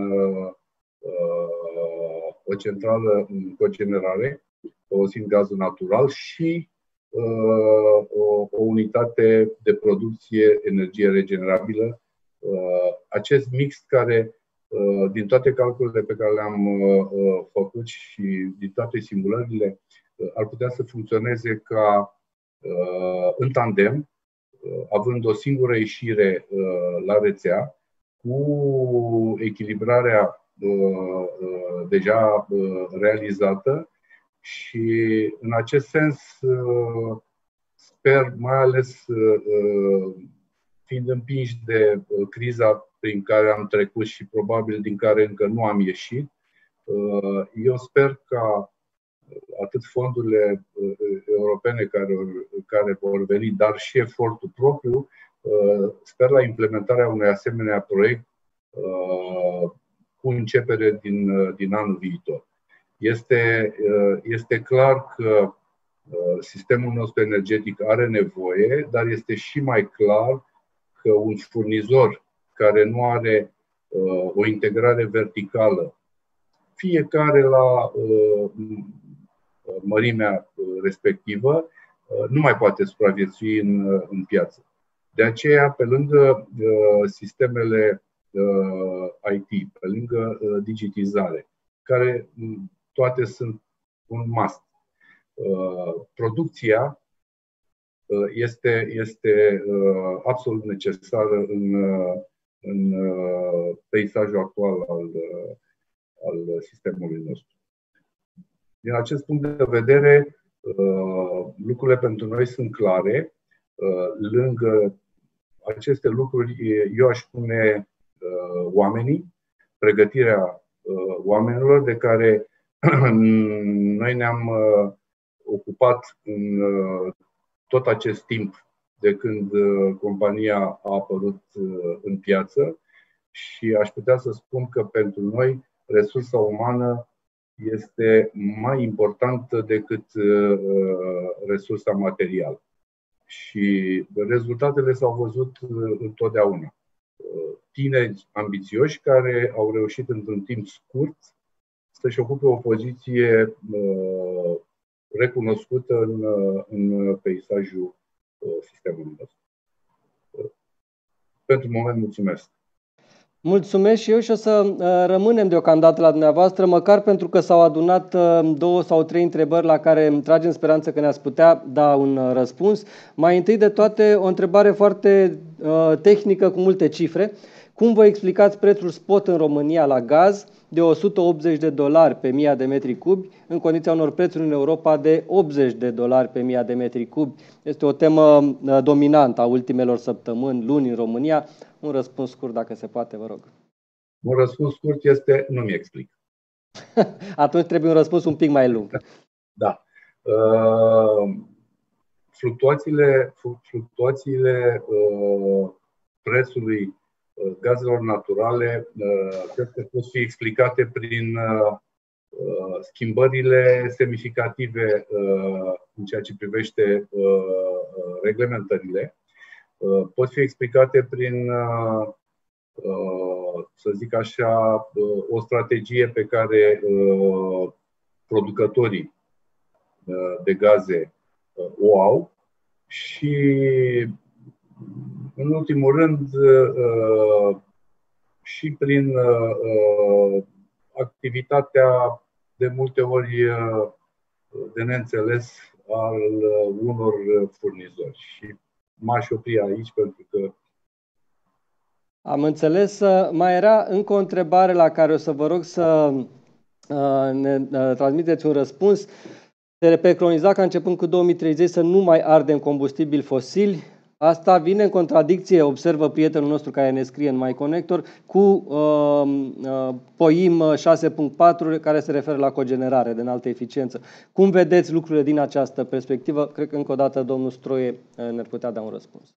o centrală în cogenerare, folosind gazul natural, și o, o unitate de producție energie regenerabilă. Acest mix care, din toate calculele pe care le-am făcut și din toate simulările, ar putea să funcționeze ca în tandem, având o singură ieșire la rețea, cu echilibrarea deja realizată. Și în acest sens sper, mai ales fiind împinși de criza prin care am trecut și probabil din care încă nu am ieșit, eu sper ca atât fondurile europene care, care vor veni, dar și efortul propriu, sper la implementarea unui asemenea proiect cu începere din, din anul viitor. Este, este clar că Sistemul nostru energetic are nevoie, dar este și mai clar că un furnizor care nu are o integrare verticală, fiecare la mărimea respectivă, nu mai poate supraviețui în, în piață. De aceea, pe lângă sistemele I T, pe lângă digitizare, care toate sunt un must, producția este, este absolut necesară în, în peisajul actual al, al sistemului nostru. Din acest punct de vedere, lucrurile pentru noi sunt clare. Lângă aceste lucruri, eu aș pune oamenii, pregătirea oamenilor de care noi ne-am ocupat în tot acest timp de când compania a apărut în piață și aș putea să spun că pentru noi resursa umană este mai importantă decât resursa materială. Și rezultatele s-au văzut întotdeauna. Tineri ambițioși care au reușit într-un timp scurt să-și ocupe o poziție recunoscută în, în peisajul sistemului nostru. Pentru moment, mulțumesc! Mulțumesc și eu și o să rămânem deocamdată la dumneavoastră, măcar pentru că s-au adunat două sau trei întrebări la care îmi tragem speranță că ne-ați putea da un răspuns. Mai întâi de toate, o întrebare foarte tehnică cu multe cifre. Cum vă explicați prețul spot în România la gaz de o sută optzeci de dolari pe mie de metri cubi, în condiția unor prețuri în Europa de optzeci de dolari pe mie de metri cubi? Este o temă dominantă a ultimelor săptămâni, luni în România. Un răspuns scurt, dacă se poate, vă rog. Un răspuns scurt este, nu mi explic. Atunci trebuie un răspuns un pic mai lung. Da. Uh, fluctuațiile fluctuațiile uh, prețului gazelor naturale cred că pot fi explicate prin schimbările semnificative în ceea ce privește reglementările. Pot fi explicate prin, să zic așa, o strategie pe care producătorii de gaze o au și, în ultimul rând, și prin activitatea de multe ori de neînțeles al unor furnizori. Și m-aș opri aici pentru că... Am înțeles. Mai era încă o întrebare la care o să vă rog să ne transmiteți un răspuns. Se preconiza ca începând cu două mii treizeci să nu mai ardem combustibili fosili. Asta vine în contradicție, observă prietenul nostru care ne scrie în MyConnector, cu uh, uh, POIM șase punct patru, care se referă la cogenerare de înaltă eficiență. Cum vedeți lucrurile din această perspectivă? Cred că încă o dată domnul Stroie ne-ar putea da un răspuns.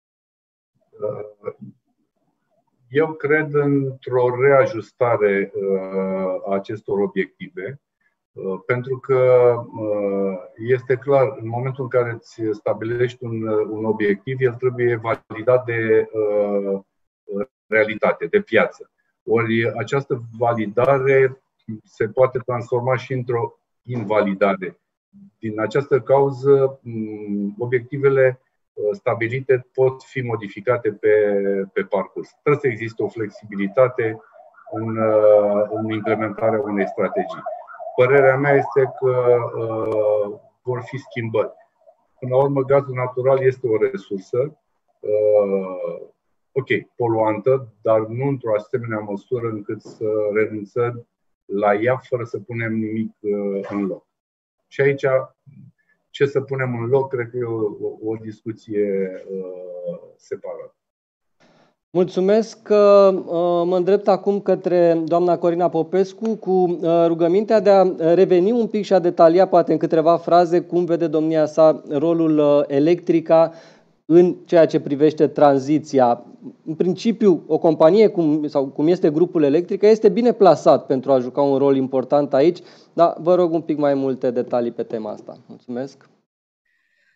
Eu cred într-o reajustare a acestor obiective, pentru că este clar, în momentul în care îți stabilești un, un obiectiv, el trebuie validat de uh, realitate, de piață. Ori această validare se poate transforma și într-o invalidare. Din această cauză, obiectivele stabilite pot fi modificate pe, pe parcurs. Trebuie să existe o flexibilitate în, în implementarea unei strategii. Părerea mea este că uh, vor fi schimbări. Până la urmă, gazul natural este o resursă, uh, ok, poluantă, dar nu într-o asemenea măsură încât să renunțăm la ea fără să punem nimic uh, în loc. Și aici, ce să punem în loc, cred că e o, o, o discuție uh, separată. Mulțumesc că mă îndrept acum către doamna Corina Popescu cu rugămintea de a reveni un pic și a detalia poate în câteva fraze cum vede domnia sa rolul Electrica în ceea ce privește tranziția. În principiu, o companie cum, sau cum este grupul Electrica este bine plasat pentru a juca un rol important aici, dar vă rog un pic mai multe detalii pe tema asta. Mulțumesc.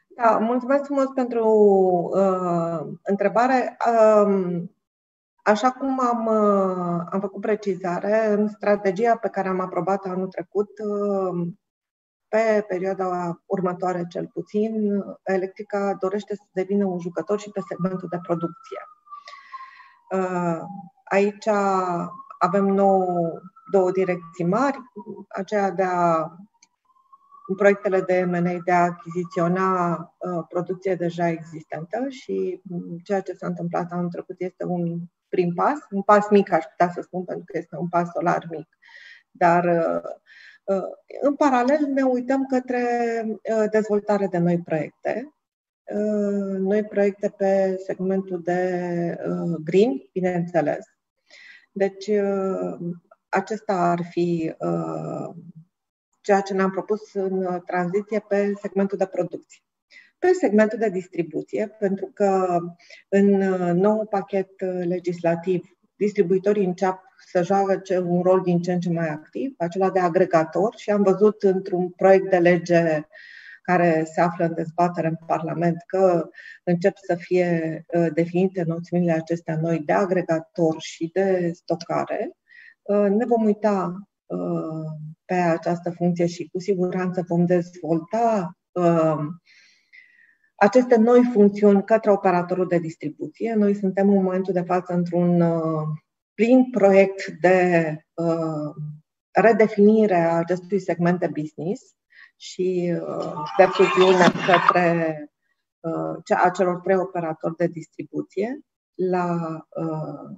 Da, mulțumesc frumos pentru uh, întrebare. Uh, așa cum am, uh, am făcut precizare, în strategia pe care am aprobat-o anul trecut, uh, pe perioada următoare cel puțin, Electrica dorește să devină un jucător și pe segmentul de producție. Uh, aici avem nou, două direcții mari, aceea de a în proiectele de M and A de a achiziționa uh, producție deja existentă și ceea ce s-a întâmplat anul trecut este un prim pas, un pas mic aș putea să spun, pentru că este un pas solar mic, dar uh, uh, în paralel ne uităm către uh, dezvoltare de noi proiecte, uh, noi proiecte pe segmentul de uh, green, bineînțeles. Deci uh, acesta ar fi uh, ceea ce ne-am propus în tranziție pe segmentul de producție. Pe segmentul de distribuție, pentru că în nou pachet legislativ distribuitorii încep să joace un rol din ce în ce mai activ, acela de agregator, și am văzut într-un proiect de lege care se află în dezbatere în Parlament că încep să fie definite noțiunile acestea noi de agregator și de stocare. Ne vom uita pe această funcție și cu siguranță vom dezvolta uh, aceste noi funcțiuni către operatorul de distribuție. Noi suntem în momentul de față într-un uh, plin proiect de uh, redefinire a acestui segment de business și uh, de fuziune către uh, a celor trei operatori de distribuție la uh,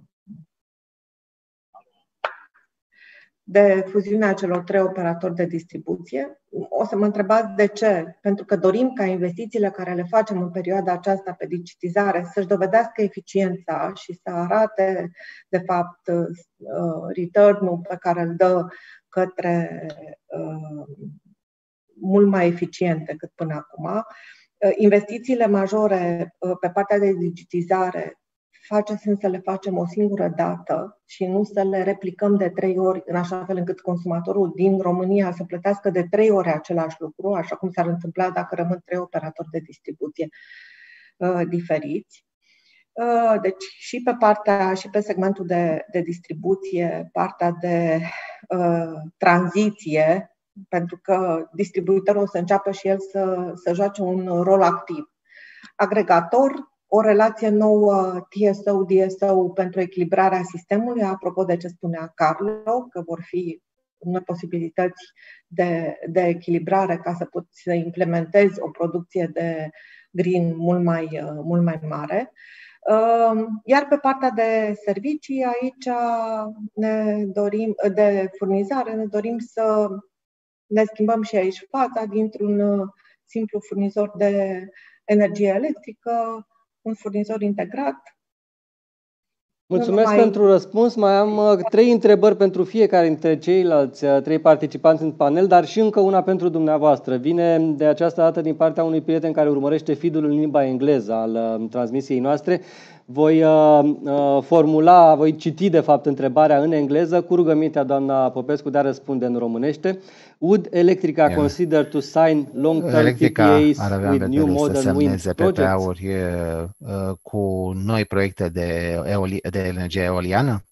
de fuziunea celor trei operatori de distribuție. O să mă întrebați de ce? Pentru că dorim ca investițiile care le facem în perioada aceasta pe digitizare să-și dovedească eficiența și să arate, de fapt, return-ul pe care îl dă către uh, mult mai eficient decât până acum. Investițiile majore pe partea de digitizare face sens să le facem o singură dată și nu să le replicăm de trei ori, în așa fel încât consumatorul din România să plătească de trei ori același lucru, așa cum s-ar întâmpla dacă rămân trei operatori de distribuție uh, diferiți. Uh, deci și pe partea, și pe segmentul de, de distribuție, partea de uh, tranziție, pentru că distribuitorul o să înceapă și el să, să joace un rol activ. Agregator, o relație nouă T S O D S O pentru echilibrarea sistemului, apropo de ce spunea Carlo, că vor fi noi posibilități de, de echilibrare ca să poți să implementezi o producție de green mult mai, mult mai mare. Iar pe partea de servicii, aici ne dorim, de furnizare, ne dorim să ne schimbăm și aici fața dintr-un simplu furnizor de energie electrică, un furnizor integrat. Mulțumesc mai... pentru răspuns. Mai am uh, trei întrebări pentru fiecare dintre ceilalți uh, trei participanți în panel, dar și încă una pentru dumneavoastră. Vine de această dată din partea unui prieten care urmărește feed-ul în limba engleză al uh, transmisiei noastre. Voi uh, uh, formula, voi citi de fapt întrebarea în engleză cu rugămintea doamna Popescu de a răspunde în românește. Would Electrica yeah. consider to sign long-term P P As with new modern wind projects? P P A-uri uh, cu noi proiecte de, eoli- de energie eoliană?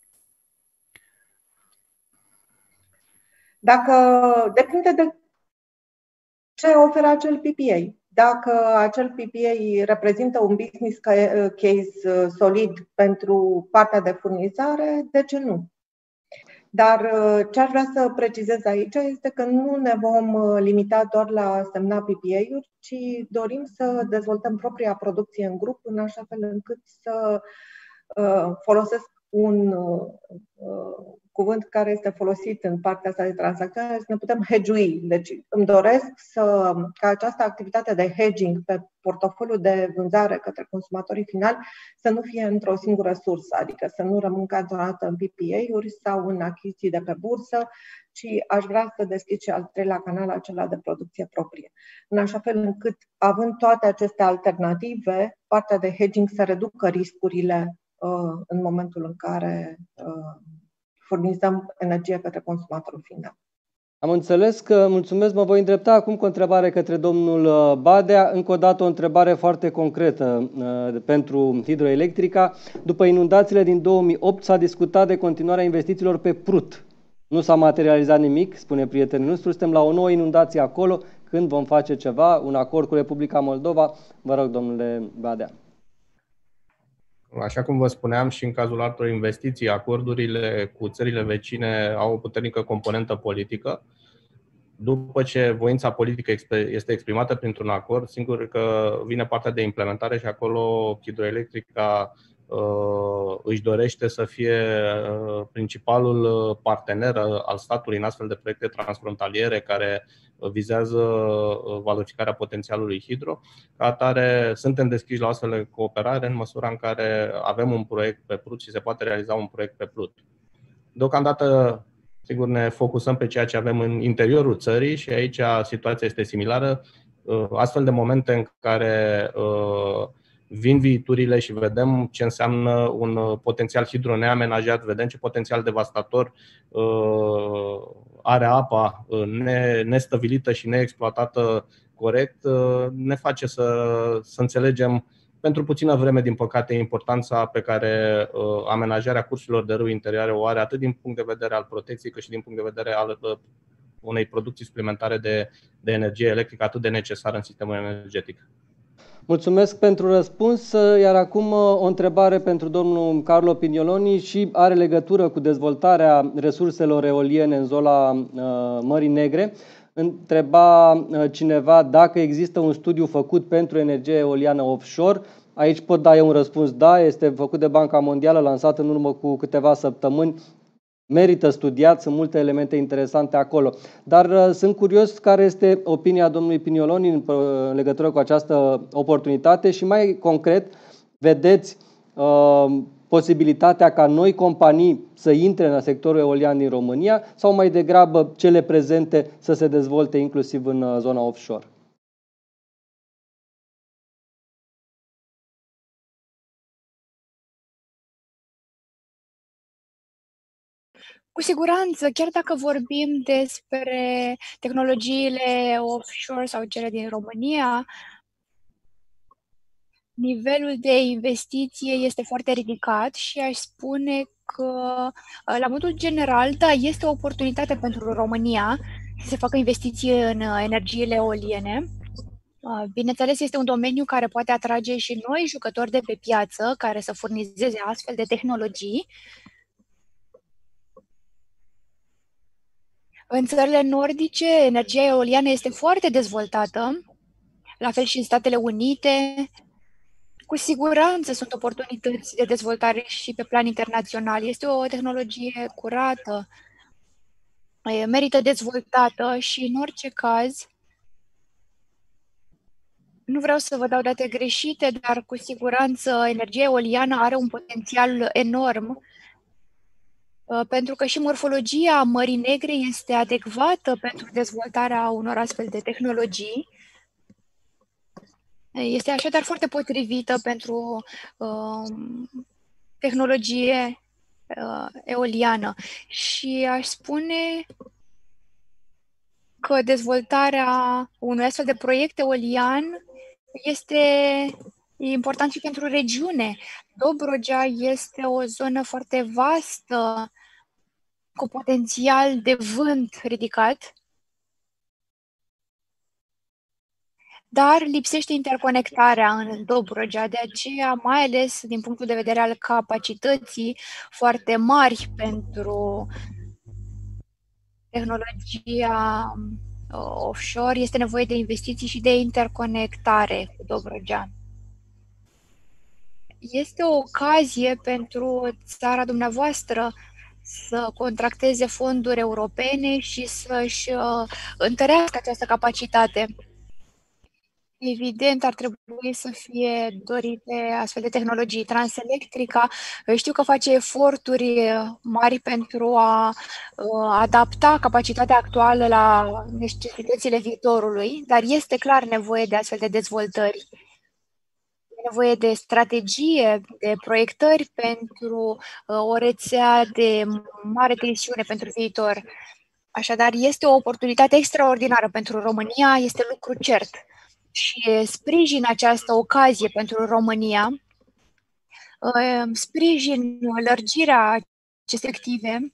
Dacă depinde de ce oferă acel P P A. Dacă acel P P A reprezintă un business case solid pentru partea de furnizare, de ce nu? Dar ce aș vrea să precizez aici este că nu ne vom limita doar la a semna P P A-uri, ci dorim să dezvoltăm propria producție în grup, în așa fel încât să folosesc un cuvânt care este folosit în partea asta de tranzacționare, să ne putem hedge-ui. Deci îmi doresc să, ca această activitate de hedging pe portofoliul de vânzare către consumatorii finali să nu fie într-o singură sursă, adică să nu rămân cantonată în P P A-uri sau în achiziții de pe bursă, ci aș vrea să deschid și al treilea canal, acela de producție proprie. În așa fel încât, având toate aceste alternative, partea de hedging să reducă riscurile uh, în momentul în care uh, furnizăm energie către consumatorul final. Am înțeles că, mulțumesc, mă voi îndrepta acum cu o întrebare către domnul Badea. Încă o dată o întrebare foarte concretă uh, pentru hidroelectrica. După inundațiile din două mii opt s-a discutat de continuarea investițiilor pe Prut. Nu s-a materializat nimic, spune prietenul nostru, suntem la o nouă inundație acolo. Când vom face ceva, un acord cu Republica Moldova? Vă rog, domnule Badea. Așa cum vă spuneam și în cazul altor investiții, acordurile cu țările vecine au o puternică componentă politică. După ce voința politică este exprimată printr-un acord, singur că vine partea de implementare și acolo hidroelectrica uh, își dorește să fie uh, principalul partener al statului în astfel de proiecte transfrontaliere care vizează valorificarea potențialului hidro. Ca atare, suntem deschiși la astfel de cooperare în măsura în care avem un proiect pe Prut și se poate realiza un proiect pe Prut. Deocamdată, sigur, ne focusăm pe ceea ce avem în interiorul țării și aici situația este similară. Astfel de momente în care vin viiturile și vedem ce înseamnă un potențial hidro neamenajat, vedem ce potențial devastator are apa nestăvilită și neexploatată corect, ne face să, să înțelegem pentru puțină vreme, din păcate, importanța pe care amenajarea cursurilor de râu interioare o are atât din punct de vedere al protecției, cât și din punct de vedere al unei producții suplimentare de, de energie electrică atât de necesară în sistemul energetic. Mulțumesc pentru răspuns, iar acum o întrebare pentru domnul Carlo Pignoloni și are legătură cu dezvoltarea resurselor eoliene în zona uh, Mării Negre. Întreba uh, cineva dacă există un studiu făcut pentru energie eoliană offshore. Aici pot da eu un răspuns, da, este făcut de Banca Mondială, lansat în urmă cu câteva săptămâni. Merită studiat, sunt multe elemente interesante acolo. Dar uh, sunt curios care este opinia domnului Pignoloni în, în legătură cu această oportunitate și mai concret, vedeți uh, posibilitatea ca noi companii să intre în sectorul eolian din România sau mai degrabă cele prezente să se dezvolte inclusiv în uh, zona offshore? Cu siguranță, chiar dacă vorbim despre tehnologiile offshore sau cele din România, nivelul de investiție este foarte ridicat și aș spune că, la modul general, da, este o oportunitate pentru România să se facă investiții în energiile eoliene. Bineînțeles, este un domeniu care poate atrage și noi jucători de pe piață care să furnizeze astfel de tehnologii. În țările nordice, energia eoliană este foarte dezvoltată, la fel și în Statele Unite. Cu siguranță sunt oportunități de dezvoltare și pe plan internațional. Este o tehnologie curată, merită dezvoltată și, în orice caz, nu vreau să vă dau date greșite, dar cu siguranță energia eoliană are un potențial enorm, pentru că și morfologia Mării Negre este adecvată pentru dezvoltarea unor astfel de tehnologii. Este așadar foarte potrivită pentru uh, tehnologie uh, eoliană. Și aș spune că dezvoltarea unui astfel de proiect eolian este important și pentru regiune. Dobrogea este o zonă foarte vastă, cu potențial de vânt ridicat, dar lipsește interconectarea în Dobrogea, de aceea, mai ales din punctul de vedere al capacității foarte mari pentru tehnologia offshore, este nevoie de investiții și de interconectare cu Dobrogea. Este o ocazie pentru țara dumneavoastră să contracteze fonduri europene și să-și uh, întărească această capacitate. Evident, ar trebui să fie dorite astfel de tehnologii. Transelectrica știu că face eforturi mari pentru a uh, adapta capacitatea actuală la necesitățile viitorului, dar este clar nevoie de astfel de dezvoltări. E nevoie de strategie, de proiectări pentru uh, o rețea de mare tensiune pentru viitor. Așadar, este o oportunitate extraordinară pentru România, este lucru cert. Și sprijin această ocazie pentru România, sprijin lărgirea acestei active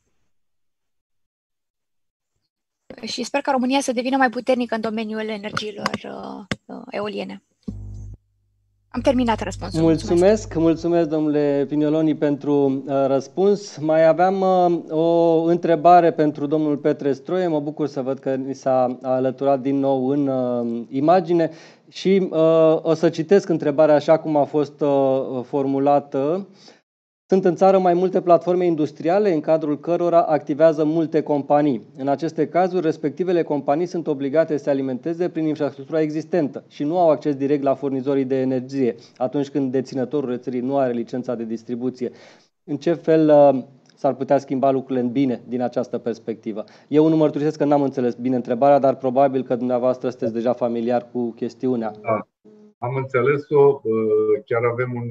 și sper ca România să devină mai puternică în domeniul energiilor eoliene. Am terminat răspunsul. Mulțumesc, mulțumesc, mulțumesc domnule Vignoloni pentru uh, răspuns. Mai aveam uh, o întrebare pentru domnul Petre Stroie. Mă bucur să văd că ni s-a alăturat din nou în uh, imagine și uh, o să citesc întrebarea așa cum a fost uh, formulată. Sunt în țară mai multe platforme industriale în cadrul cărora activează multe companii. În aceste cazuri, respectivele companii sunt obligate să se alimenteze prin infrastructura existentă și nu au acces direct la furnizorii de energie atunci când deținătorul rețelei nu are licența de distribuție. În ce fel uh, s-ar putea schimba lucrurile în bine din această perspectivă? Eu nu mărturisesc că n-am înțeles bine întrebarea, dar probabil că dumneavoastră sunteți deja familiar cu chestiunea. Da, am înțeles-o. Chiar avem un...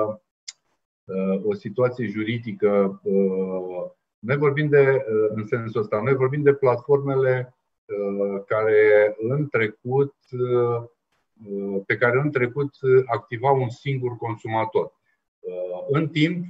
o situație juridică. Noi vorbim de, în sensul ăsta, noi vorbim de platformele care în trecut, pe care în trecut activau un singur consumator. În timp,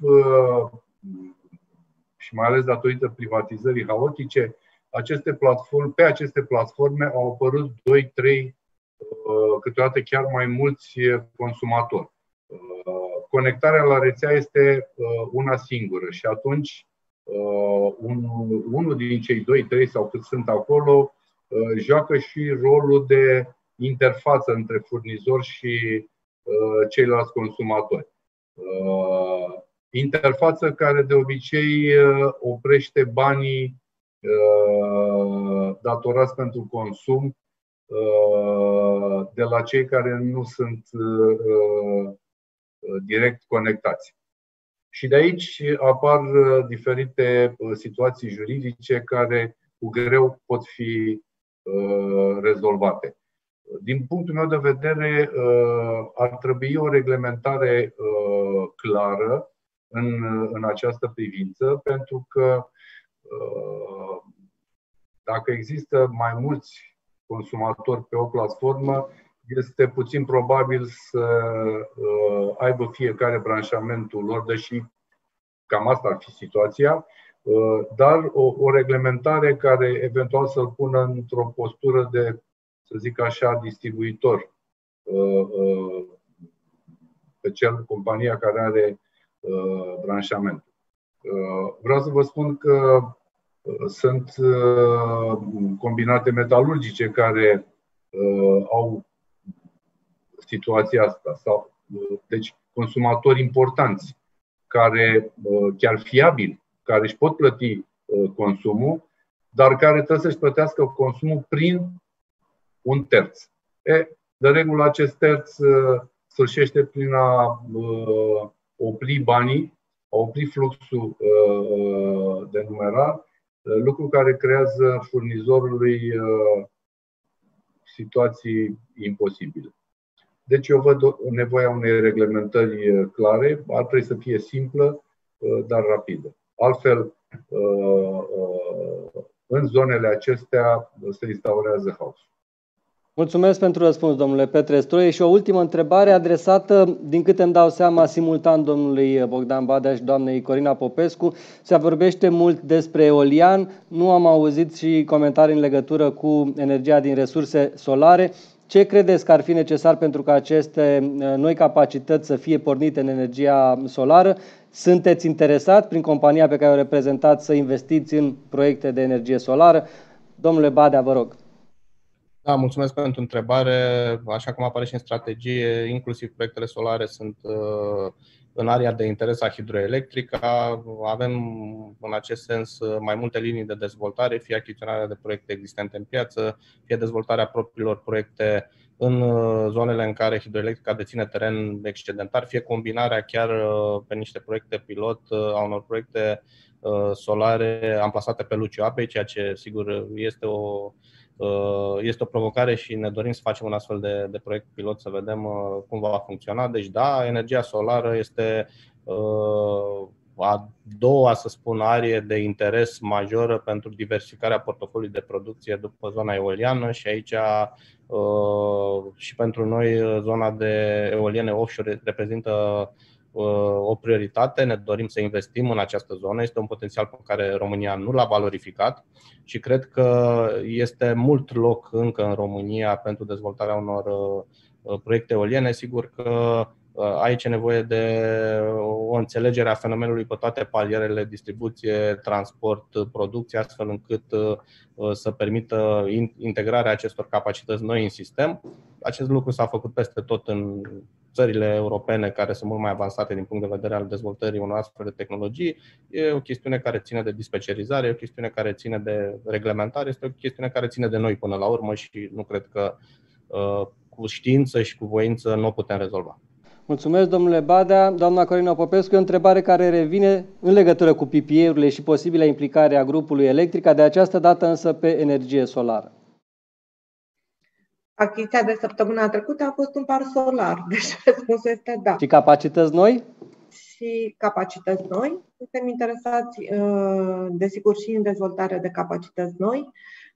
și mai ales datorită privatizării haotice, aceste platforme, pe aceste platforme au apărut doi, trei, câteodată chiar mai mulți consumatori. Conectarea la rețea este una singură și atunci unul, unul din cei doi, trei sau cât sunt acolo joacă și rolul de interfață între furnizor și ceilalți consumatori. Interfață care de obicei oprește banii datorați pentru consum de la cei care nu sunt direct conectați. Și de aici apar diferite situații juridice care cu greu pot fi rezolvate. Din punctul meu de vedere, ar trebui o reglementare clară în, în această privință, pentru că dacă există mai mulți consumatori pe o platformă, este puțin probabil să aibă fiecare branșamentul lor, deși cam asta ar fi situația, dar o, o reglementare care eventual să-l pună într-o postură de, să zic așa, distribuitor pe cel, compania care are branșamentul. Vreau să vă spun că sunt combinate metalurgice care au situația asta, sau, deci consumatori importanți care chiar fiabili, care își pot plăti consumul, dar care trebuie să-și plătească consumul prin un terț. E, de regulă acest terț sfârșește prin a opri banii, a opri fluxul de numerar, lucru care creează furnizorului situații imposibile. Deci eu văd nevoia unei reglementări clare, ar trebui să fie simplă, dar rapidă. Altfel, în zonele acestea se instaurează haos. Mulțumesc pentru răspuns, domnule Petre Stroie. Și o ultimă întrebare adresată, din câte îmi dau seama, simultan domnului Bogdan Badea și doamnei Corina Popescu. Se vorbește mult despre eolian. Nu am auzit și comentarii în legătură cu energia din resurse solare. Ce credeți că ar fi necesar pentru ca aceste noi capacități să fie pornite în energia solară? Sunteți interesat, prin compania pe care o reprezentați, să investiți în proiecte de energie solară? Domnule Badea, vă rog. Da, mulțumesc pentru întrebare. Așa cum apare și în strategie, inclusiv proiectele solare sunt în area de interes a Hidroelectrica. Avem în acest sens mai multe linii de dezvoltare, fie achiziționarea de proiecte existente în piață, fie dezvoltarea propriilor proiecte în zonele în care Hidroelectrica deține teren excedentar, fie combinarea chiar pe niște proiecte pilot a unor proiecte solare amplasate pe luciul apei, ceea ce sigur este o Este o provocare și ne dorim să facem un astfel de, de proiect pilot, să vedem cum va funcționa. Deci da, energia solară este uh, a doua, să spun, arie de interes majoră pentru diversificarea portofoliului de producție după zona eoliană și aici și pentru noi zona de eoliene offshore reprezintă o prioritate. Ne dorim să investim în această zonă. Este un potențial pe care România nu l-a valorificat și cred că este mult loc încă în România pentru dezvoltarea unor proiecte eoliene. Sigur că aici e nevoie de o înțelegere a fenomenului pe toate palierele, distribuție, transport, producție, astfel încât să permită integrarea acestor capacități noi în sistem. Acest lucru s-a făcut peste tot în țările europene care sunt mult mai avansate din punct de vedere al dezvoltării unor astfel de tehnologii. E o chestiune care ține de dispecerizare, e o chestiune care ține de reglementare, este o chestiune care ține de noi până la urmă și nu cred că cu știință și cu voință nu o putem rezolva. Mulțumesc, domnule Badea. Doamna Corina Popescu, o întrebare care revine în legătură cu P P A-urile și posibilă implicare a grupului Electrica, de această dată însă pe energie solară. Achiziția de săptămâna trecută a fost un parc solar, deci răspunsul este da. Și capacități noi? Și capacități noi. Suntem interesați, desigur, și în dezvoltarea de capacități noi.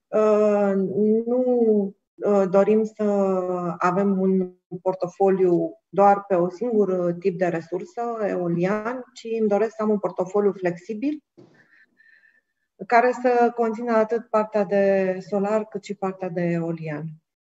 Nu dorim să avem un portofoliu doar pe un singur tip de resursă, eolian, ci îmi doresc să am un portofoliu flexibil care să conțină atât partea de solar cât și partea de eolian.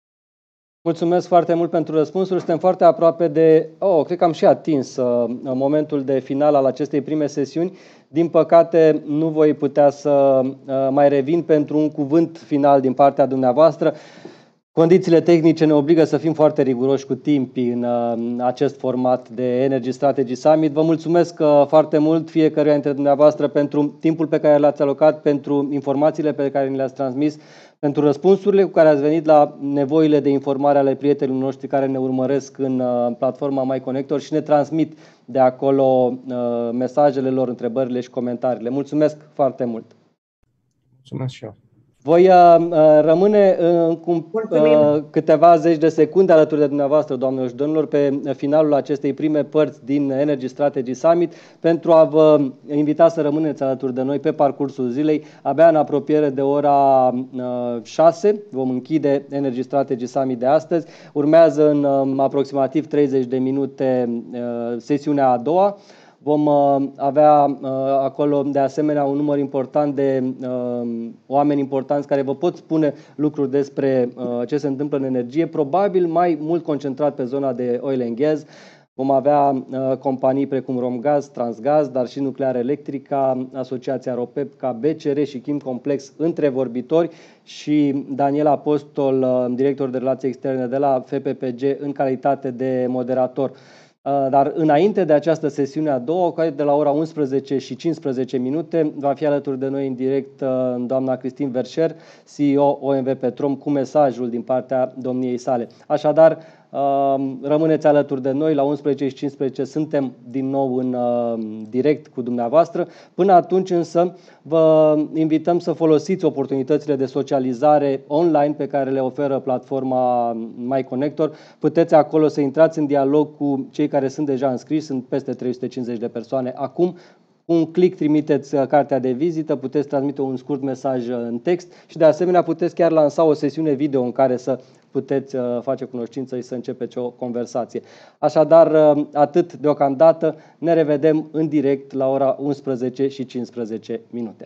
Mulțumesc foarte mult pentru răspunsuri. Suntem foarte aproape de, oh, cred că am și atins uh, momentul de final al acestei prime sesiuni. Din păcate, nu voi putea să uh, mai revin pentru un cuvânt final din partea dumneavoastră. Condițiile tehnice ne obligă să fim foarte riguroși cu timpii în uh, acest format de Energy Strategy Summit. Vă mulțumesc uh, foarte mult fiecăruia dintre dumneavoastră pentru timpul pe care l-ați alocat, pentru informațiile pe care ni le-ați transmis, pentru răspunsurile cu care ați venit la nevoile de informare ale prietenilor noștri care ne urmăresc în uh, platforma MyConnector și ne transmit de acolo uh, mesajele lor, întrebările și comentariile. Mulțumesc foarte mult! Mulțumesc și eu! Voi uh, rămâne uh, cu uh, câteva zeci de secunde alături de dumneavoastră, doamnelor și domnilor, pe finalul acestei prime părți din Energy Strategy Summit, pentru a vă invita să rămâneți alături de noi pe parcursul zilei. Abia în apropiere de ora uh, șase vom închide Energy Strategy Summit de astăzi. Urmează în uh, aproximativ treizeci de minute uh, sesiunea a doua. Vom uh, avea uh, acolo de asemenea un număr important de uh, oameni importanți care vă pot spune lucruri despre uh, ce se întâmplă în energie, probabil mai mult concentrat pe zona de oil and gas. Vom avea uh, companii precum Romgaz, Transgaz, dar și Nuclear Electrica, Asociația Ropepca, B C R și Chim Complex între vorbitori și Daniel Apostol, uh, director de relații externe de la F P P G, în calitate de moderator. Dar înainte de această sesiune a doua, de la ora unsprezece și cincisprezece minute, va fi alături de noi în direct doamna Cristin Verscher, C E O O M V Petrom, cu mesajul din partea domniei sale. Așadar, rămâneți alături de noi, la unsprezece și cincisprezece suntem din nou în direct cu dumneavoastră. Până atunci însă vă invităm să folosiți oportunitățile de socializare online pe care le oferă platforma MyConnector. Puteți acolo să intrați în dialog cu cei care sunt deja înscriși, sunt peste trei sute cincizeci de persoane acum. Cu un click trimiteți cartea de vizită, puteți transmite un scurt mesaj în text și de asemenea puteți chiar lansa o sesiune video în care să puteți face cunoștință și să începeți o conversație. Așadar, atât deocamdată, ne revedem în direct la ora unsprezece și cincisprezece minute.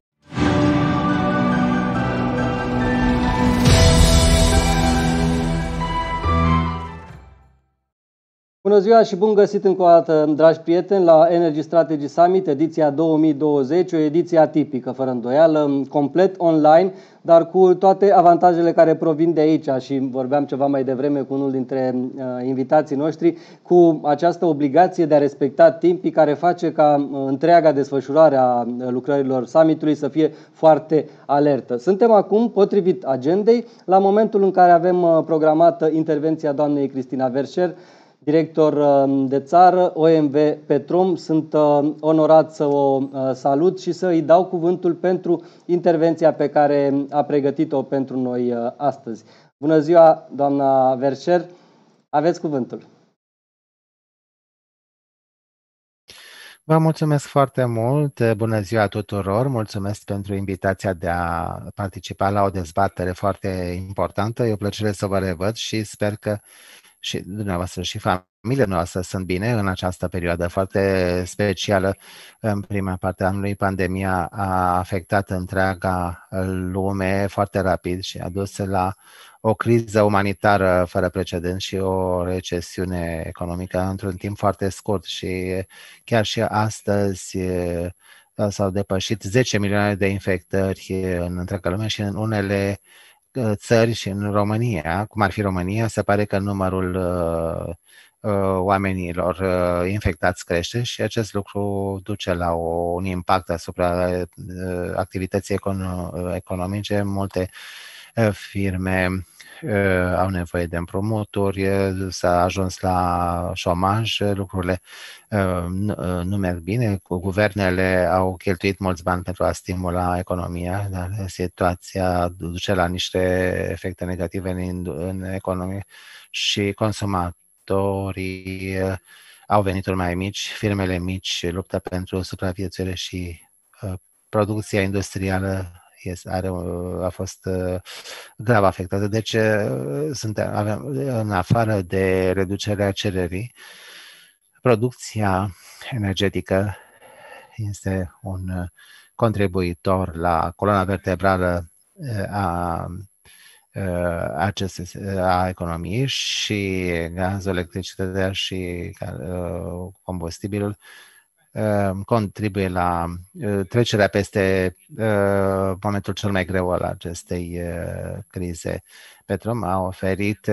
Bună ziua și bun găsit încă o dată, dragi prieteni, la Energy Strategy Summit, ediția două mii douăzeci, o ediție atipică, fără îndoială, complet online, dar cu toate avantajele care provin de aici și vorbeam ceva mai devreme cu unul dintre uh, invitații noștri, cu această obligație de a respecta timpii care face ca uh, întreaga desfășurare a lucrărilor summitului să fie foarte alertă. Suntem acum, potrivit agendei, la momentul în care avem uh, programată intervenția doamnei Cristina Verscher, director de țară, O M V Petrom. Sunt onorat să o salut și să îi dau cuvântul pentru intervenția pe care a pregătit-o pentru noi astăzi. Bună ziua, doamna Verscher, aveți cuvântul. Vă mulțumesc foarte mult, bună ziua tuturor, mulțumesc pentru invitația de a participa la o dezbatere foarte importantă. E o plăcere să vă revăd și sper că și dumneavoastră și familiile noastre sunt bine în această perioadă foarte specială. În prima parte a anului, pandemia a afectat întreaga lume foarte rapid și a dus la o criză umanitară fără precedent și o recesiune economică într-un timp foarte scurt și chiar și astăzi s-au depășit zece milioane de infectări în întreaga lume și în unele țări și în România, cum ar fi România, se pare că numărul uh, uh, oamenilor uh, infectați crește și acest lucru duce la o, un impact asupra uh, activității econo- economice. Multe uh, firme uh, au nevoie de împrumuturi, uh, s-a ajuns la șomaj, lucrurile uh, nu, nu merg bine, guvernele au cheltuit mulți bani pentru a stimula economia, dar situația duce la niște efecte negative în, în economie și consumatorii uh, au venituri mai mici, firmele mici luptă pentru supraviețuire și uh, producția industrială Yes, are, a fost uh, grav afectată. Deci, uh, suntem, avem, în afară de reducerea cererii, producția energetică este un uh, contribuitor la coloana vertebrală uh, a, uh, aceste, a economiei și gazul, electricitatea și uh, combustibilul contribuie la trecerea peste momentul cel mai greu al acestei crize. Petrom a oferit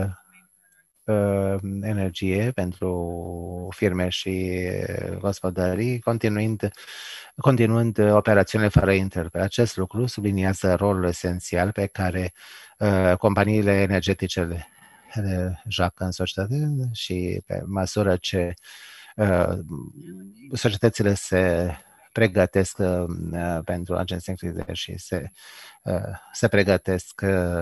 energie pentru firme și gospodării, continuând, continuând operațiunile fără interpre. Acest lucru subliniază rolul esențial pe care companiile energetice le, le joacă în societate și pe măsură ce societățile se pregătesc pentru aceste crize și se, se pregătesc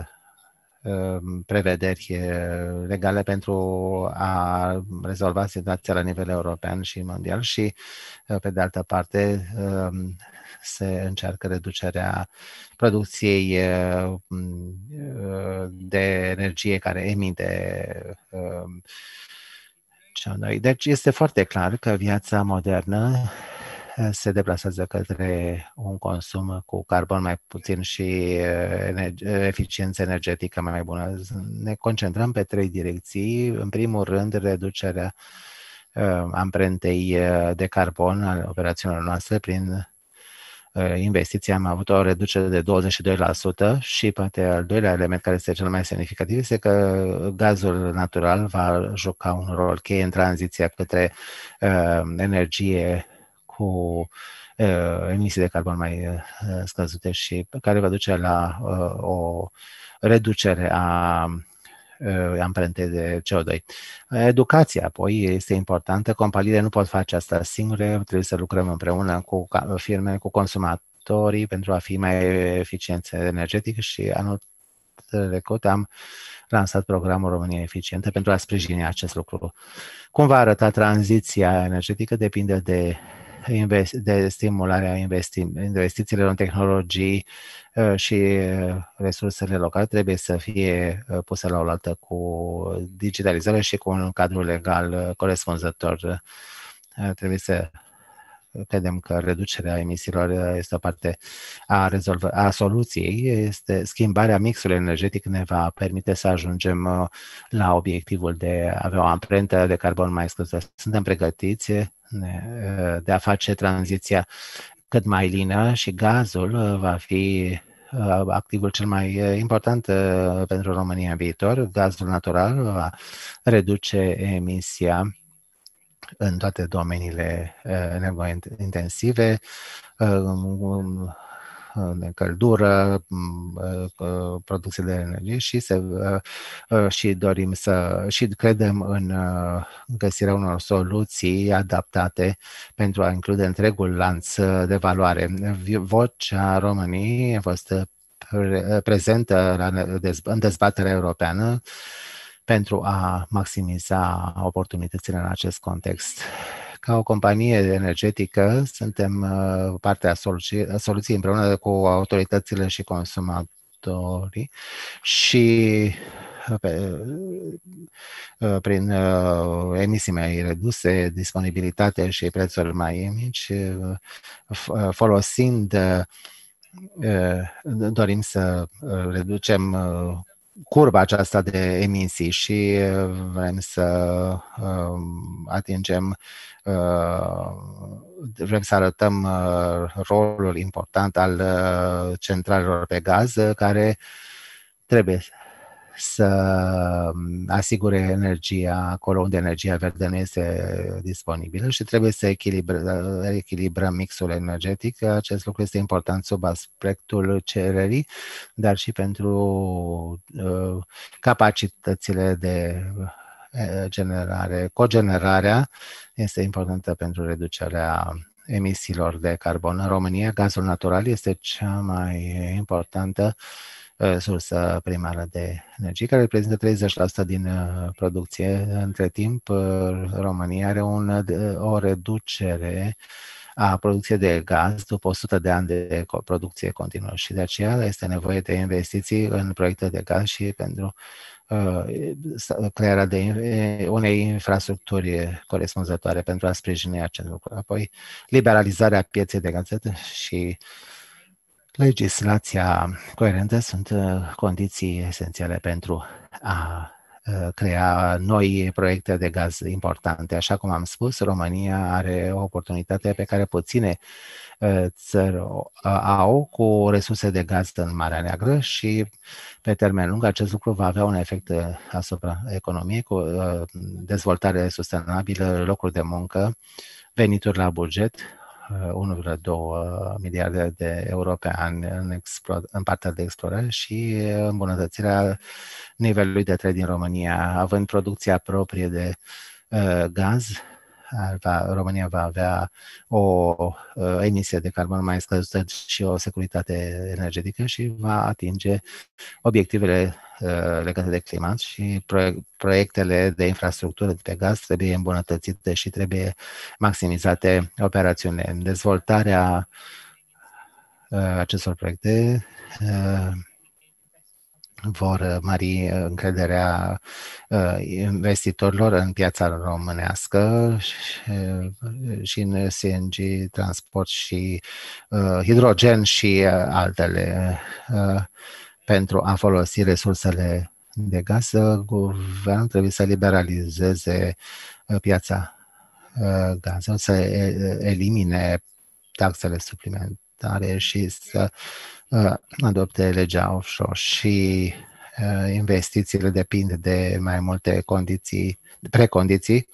prevederi legale pentru a rezolva situația la nivel european și mondial și, pe de altă parte, se încearcă reducerea producției de energie care emite Deci este foarte clar că viața modernă se deplasează către un consum cu carbon mai puțin și eficiență energetică mai bună. Ne concentrăm pe trei direcții. În primul rând, reducerea amprentei de carbon al operațiunilor noastre prin investiții. Am avut o reducere de douăzeci și doi la sută și poate al doilea element care este cel mai semnificativ este că gazul natural va juca un rol cheie în tranziția către uh, energie cu uh, emisii de carbon mai uh, scăzute și care va duce la uh, o reducere a amprente de C O doi. Educația, apoi, este importantă. Companiile nu pot face asta singure, trebuie să lucrăm împreună cu firme, cu consumatorii pentru a fi mai eficienți energetic și anul trecut am lansat programul România Eficientă pentru a sprijini acest lucru. Cum va arăta tranziția energetică depinde de de stimularea investi- investițiilor în tehnologii și resursele locale trebuie să fie puse la oaltă cu digitalizare și cu un cadru legal corespunzător. Trebuie să credem că reducerea emisiilor este o parte a, rezolvă, a soluției. Este schimbarea mixului energetic ne va permite să ajungem la obiectivul de a avea o amprentă de carbon mai scăzută. Suntem pregătiți de a face tranziția cât mai lină și gazul va fi activul cel mai important pentru România în viitor. Gazul natural va reduce emisia în toate domeniile energointensive, de căldură, producție de energie și, se, și dorim să și credem în găsirea unor soluții adaptate pentru a include întregul lanț de valoare. Vocea României a fost prezentă în dezbaterea europeană pentru a maximiza oportunitățile în acest context. Ca o companie energetică, suntem partea soluției, soluției împreună cu autoritățile și consumatorii și pe, prin emisii mai reduse, disponibilitate și prețuri mai mici, folosind, dorim să reducem curba aceasta de emisii și vrem să atingem, vrem să arătăm rolul important al centralelor pe gaz, care trebuie să asigure energia acolo unde energia verde nu este disponibilă și trebuie să echilibrăm, echilibrăm mixul energetic. Acest lucru este important sub aspectul cererii, dar și pentru uh, capacitățile de generare. Cogenerarea este importantă pentru reducerea emisiilor de carbon. În România, gazul natural este cea mai importantă sursă primară de energie, care reprezintă treizeci la sută din producție. Între timp, România are un, o reducere a producției de gaz după o sută de ani de producție continuă și de aceea este nevoie de investiții în proiecte de gaz și pentru uh, crearea de unei infrastructuri corespunzătoare pentru a sprijini acest lucru. Apoi, liberalizarea pieței de gaze și legislația coerentă sunt condiții esențiale pentru a crea noi proiecte de gaz importante. Așa cum am spus, România are o oportunitate pe care puține țări au cu resurse de gaz în Marea Neagră și pe termen lung acest lucru va avea un efect asupra economiei cu dezvoltare sustenabilă, locuri de muncă, venituri la buget, unu virgulă doi miliarde de euro pe an în, explo- în partea de explorare și îmbunătățirea nivelului de trai din România. Având producția proprie de uh, gaz, va, România va avea o uh, emisie de carbon mai scăzută și o securitate energetică și va atinge obiectivele uh, legate de climat și proiectele de infrastructură pe gaz trebuie îmbunătățite și trebuie maximizate operațiunile. Dezvoltarea uh, acestor proiecte uh, vor mări încrederea investitorilor în piața românească și în C N G, transport și hidrogen și altele. Pentru a folosi resursele de gaz, guvernul trebuie să liberalizeze piața gazelor, să elimine taxele suplimentare și să adopte legea offshore și investițiile depind de mai multe condiții, precondiții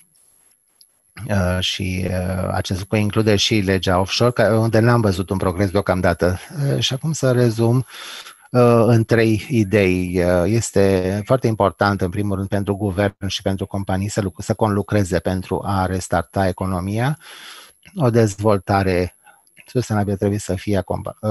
și acest lucru include și legea offshore, unde n-am văzut un progres deocamdată. Și acum să rezum în trei idei. Este foarte important, în primul rând, pentru guvern și pentru companii să, lucr- să conlucreze pentru a restarta economia. O dezvoltare sustenabilă trebuie să fie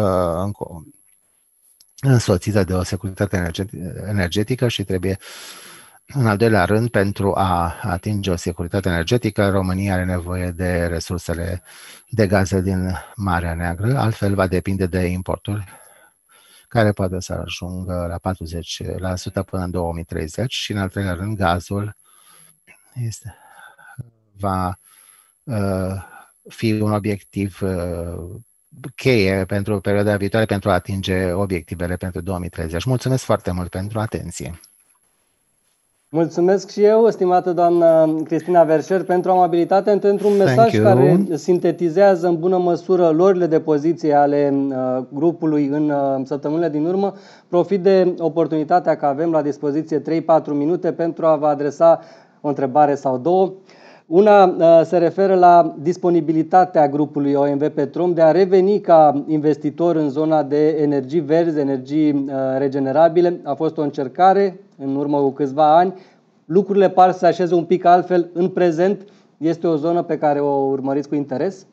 însoțită de o securitate energetică și trebuie, în al doilea rând, pentru a atinge o securitate energetică, România are nevoie de resursele de gaze din Marea Neagră, altfel va depinde de importuri, care poate să ajungă la patruzeci la sută până în două mii treizeci și, în al treilea rând, gazul este, va uh, fi un obiectiv uh, cheie pentru perioada viitoare pentru a atinge obiectivele pentru două mii treizeci. Mulțumesc foarte mult pentru atenție. Mulțumesc și eu, stimată doamnă Cristina Verșer, pentru amabilitate, pentru un mesaj care sintetizează în bună măsură lorile de poziție ale uh, grupului în uh, săptămânile din urmă. Profit de oportunitatea că avem la dispoziție trei patru minute pentru a vă adresa o întrebare sau două. Una uh, se referă la disponibilitatea grupului O M V Petrom de a reveni ca investitor în zona de energii verzi, energii uh, regenerabile. A fost o încercare în urmă cu câțiva ani. Lucrurile par să se așeze un pic altfel în prezent. Este o zonă pe care o urmăriți cu interes?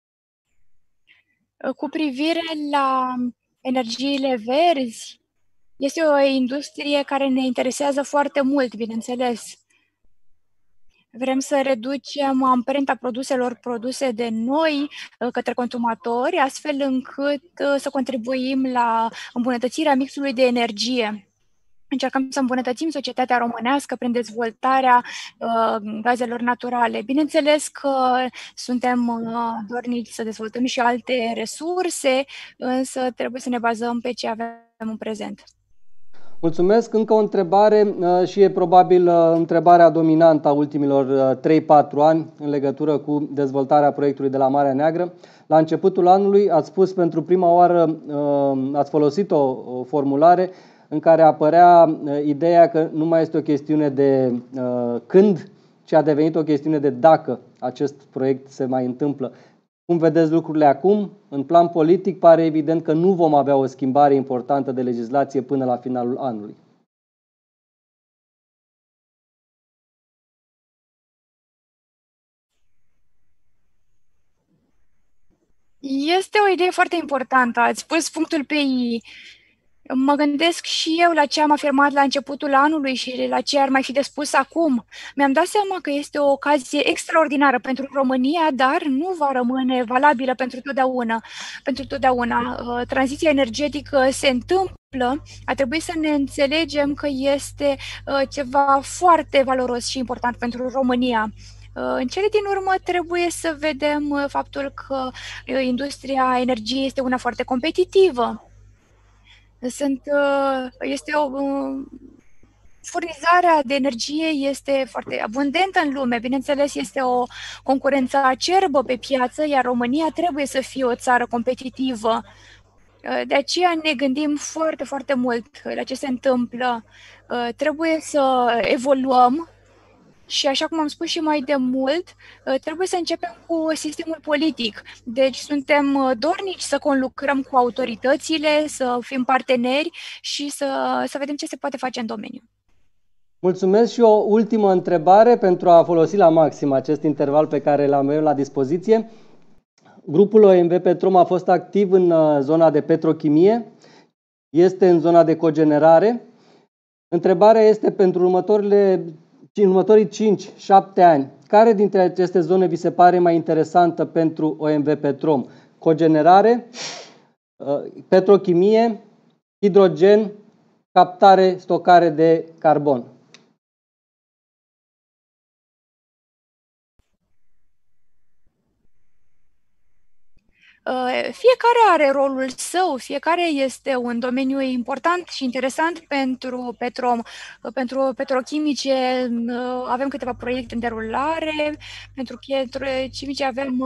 Cu privire la energiile verzi, Este o industrie care ne interesează foarte mult, bineînțeles. Vrem să reducem amprenta produselor produse de noi către consumatori, astfel încât să contribuim la îmbunătățirea mixului de energie. Încercăm să îmbunătățim societatea românească prin dezvoltarea uh, gazelor naturale. Bineînțeles că suntem uh, dornici să dezvoltăm și alte resurse, însă trebuie să ne bazăm pe ce avem în prezent. Mulțumesc. Încă o întrebare și e probabil întrebarea dominantă a ultimilor trei patru ani în legătură cu dezvoltarea proiectului de la Marea Neagră. La începutul anului ați spus pentru prima oară, ați folosit o, o formulare în care apărea ideea că nu mai este o chestiune de când, ci a devenit o chestiune de dacă acest proiect se mai întâmplă. Cum vedeți lucrurile acum? În plan politic pare evident că nu vom avea o schimbare importantă de legislație până la finalul anului. Este o idee foarte importantă. Ați pus punctul pe I. Mă gândesc și eu la ce am afirmat la începutul anului și la ce ar mai fi de spus acum. Mi-am dat seama că este o ocazie extraordinară pentru România, dar nu va rămâne valabilă pentru totdeauna. Pentru totdeauna. Tranziția energetică se întâmplă, a trebuit să ne înțelegem că este ceva foarte valoros și important pentru România. În cele din urmă trebuie să vedem faptul că industria energiei este una foarte competitivă. Sunt, este o, furnizarea de energie este foarte abundentă în lume, bineînțeles este o concurență acerbă pe piață, iar România trebuie să fie o țară competitivă. De aceea ne gândim foarte, foarte mult la ce se întâmplă. Trebuie să evoluăm. Și așa cum am spus și mai de mult, trebuie să începem cu sistemul politic. Deci suntem dornici să conlucrăm cu autoritățile, să fim parteneri și să, să vedem ce se poate face în domeniu. Mulțumesc și o ultimă întrebare pentru a folosi la maxim acest interval pe care l-am eu la dispoziție. Grupul O M V Petrom a fost activ în zona de petrochimie, este în zona de cogenerare. Întrebarea este pentru următorile în următorii cinci șapte ani, care dintre aceste zone vi se pare mai interesantă pentru O M V Petrom? Cogenerare, petrochimie, hidrogen, captare, stocare de carbon. Fiecare are rolul său, fiecare este un domeniu important și interesant pentru Petrom. Pentru petrochimice avem câteva proiecte în derulare, pentru petrochimice avem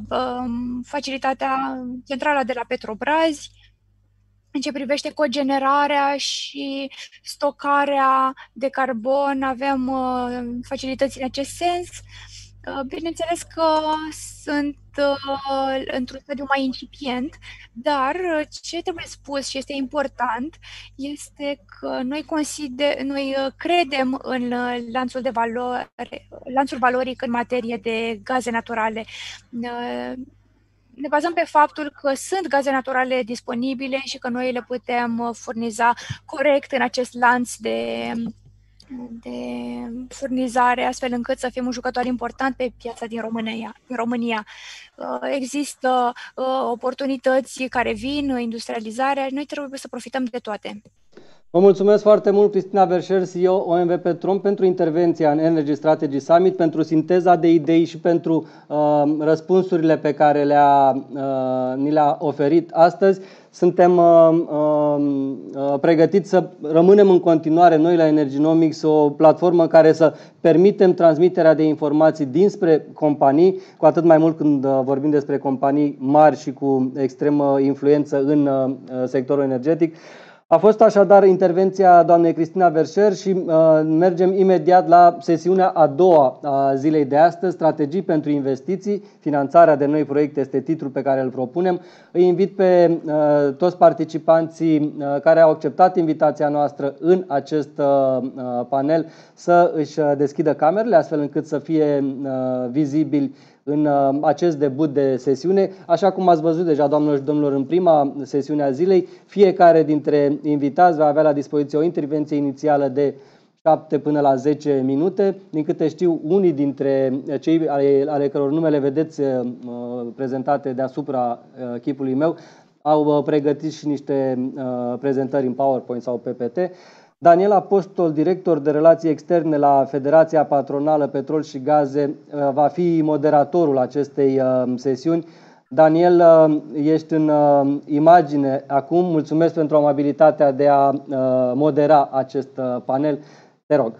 facilitatea centrală de la Petrobrazi. În ce privește cogenerarea și stocarea de carbon, avem facilități în acest sens. Bineînțeles că sunt uh, într-un stadiu mai incipient, dar ce trebuie spus și este important este că noi, consider, noi credem în lanțul, de valori, lanțul valoric în materie de gaze naturale. Uh, ne bazăm pe faptul că sunt gaze naturale disponibile și că noi le putem furniza corect în acest lanț de de furnizare, astfel încât să fim un jucător important pe piața din România. Din România. Există oportunități care vin, industrializarea, noi trebuie să profităm de toate. Vă mulțumesc foarte mult, Cristina Verșer, C E O O M V Petrom, pentru intervenția în Energy Strategy Summit, pentru sinteza de idei și pentru uh, răspunsurile pe care le-a, uh, ni le-a oferit astăzi. Suntem uh, uh, pregătiți să rămânem în continuare noi la Energinomics, o platformă care să permitem transmiterea de informații dinspre companii, cu atât mai mult când uh, vorbim despre companii mari și cu extremă influență în uh, sectorul energetic. A fost așadar intervenția doamnei Cristina Verșer și uh, mergem imediat la sesiunea a doua a zilei de astăzi, strategii pentru investiții, finanțarea de noi proiecte este titlul pe care îl propunem. Îi invit pe uh, toți participanții uh, care au acceptat invitația noastră în acest uh, panel să își deschidă camerele, astfel încât să fie uh, vizibili în acest debut de sesiune. Așa cum ați văzut deja, doamnelor și domnilor, în prima sesiune a zilei, fiecare dintre invitați va avea la dispoziție o intervenție inițială de șapte până la zece minute. Din câte știu, unii dintre cei ale, ale căror numele vedeți uh, prezentate deasupra uh, chipului meu au uh, pregătit și niște uh, prezentări în PowerPoint sau P P T. Daniel Apostol, director de relații externe la Federația Patronală Petrol și Gaze, uh, va fi moderatorul acestei uh, sesiuni. Daniel, uh, ești în uh, imagine acum. Mulțumesc pentru amabilitatea de a uh, modera acest uh, panel. Te rog.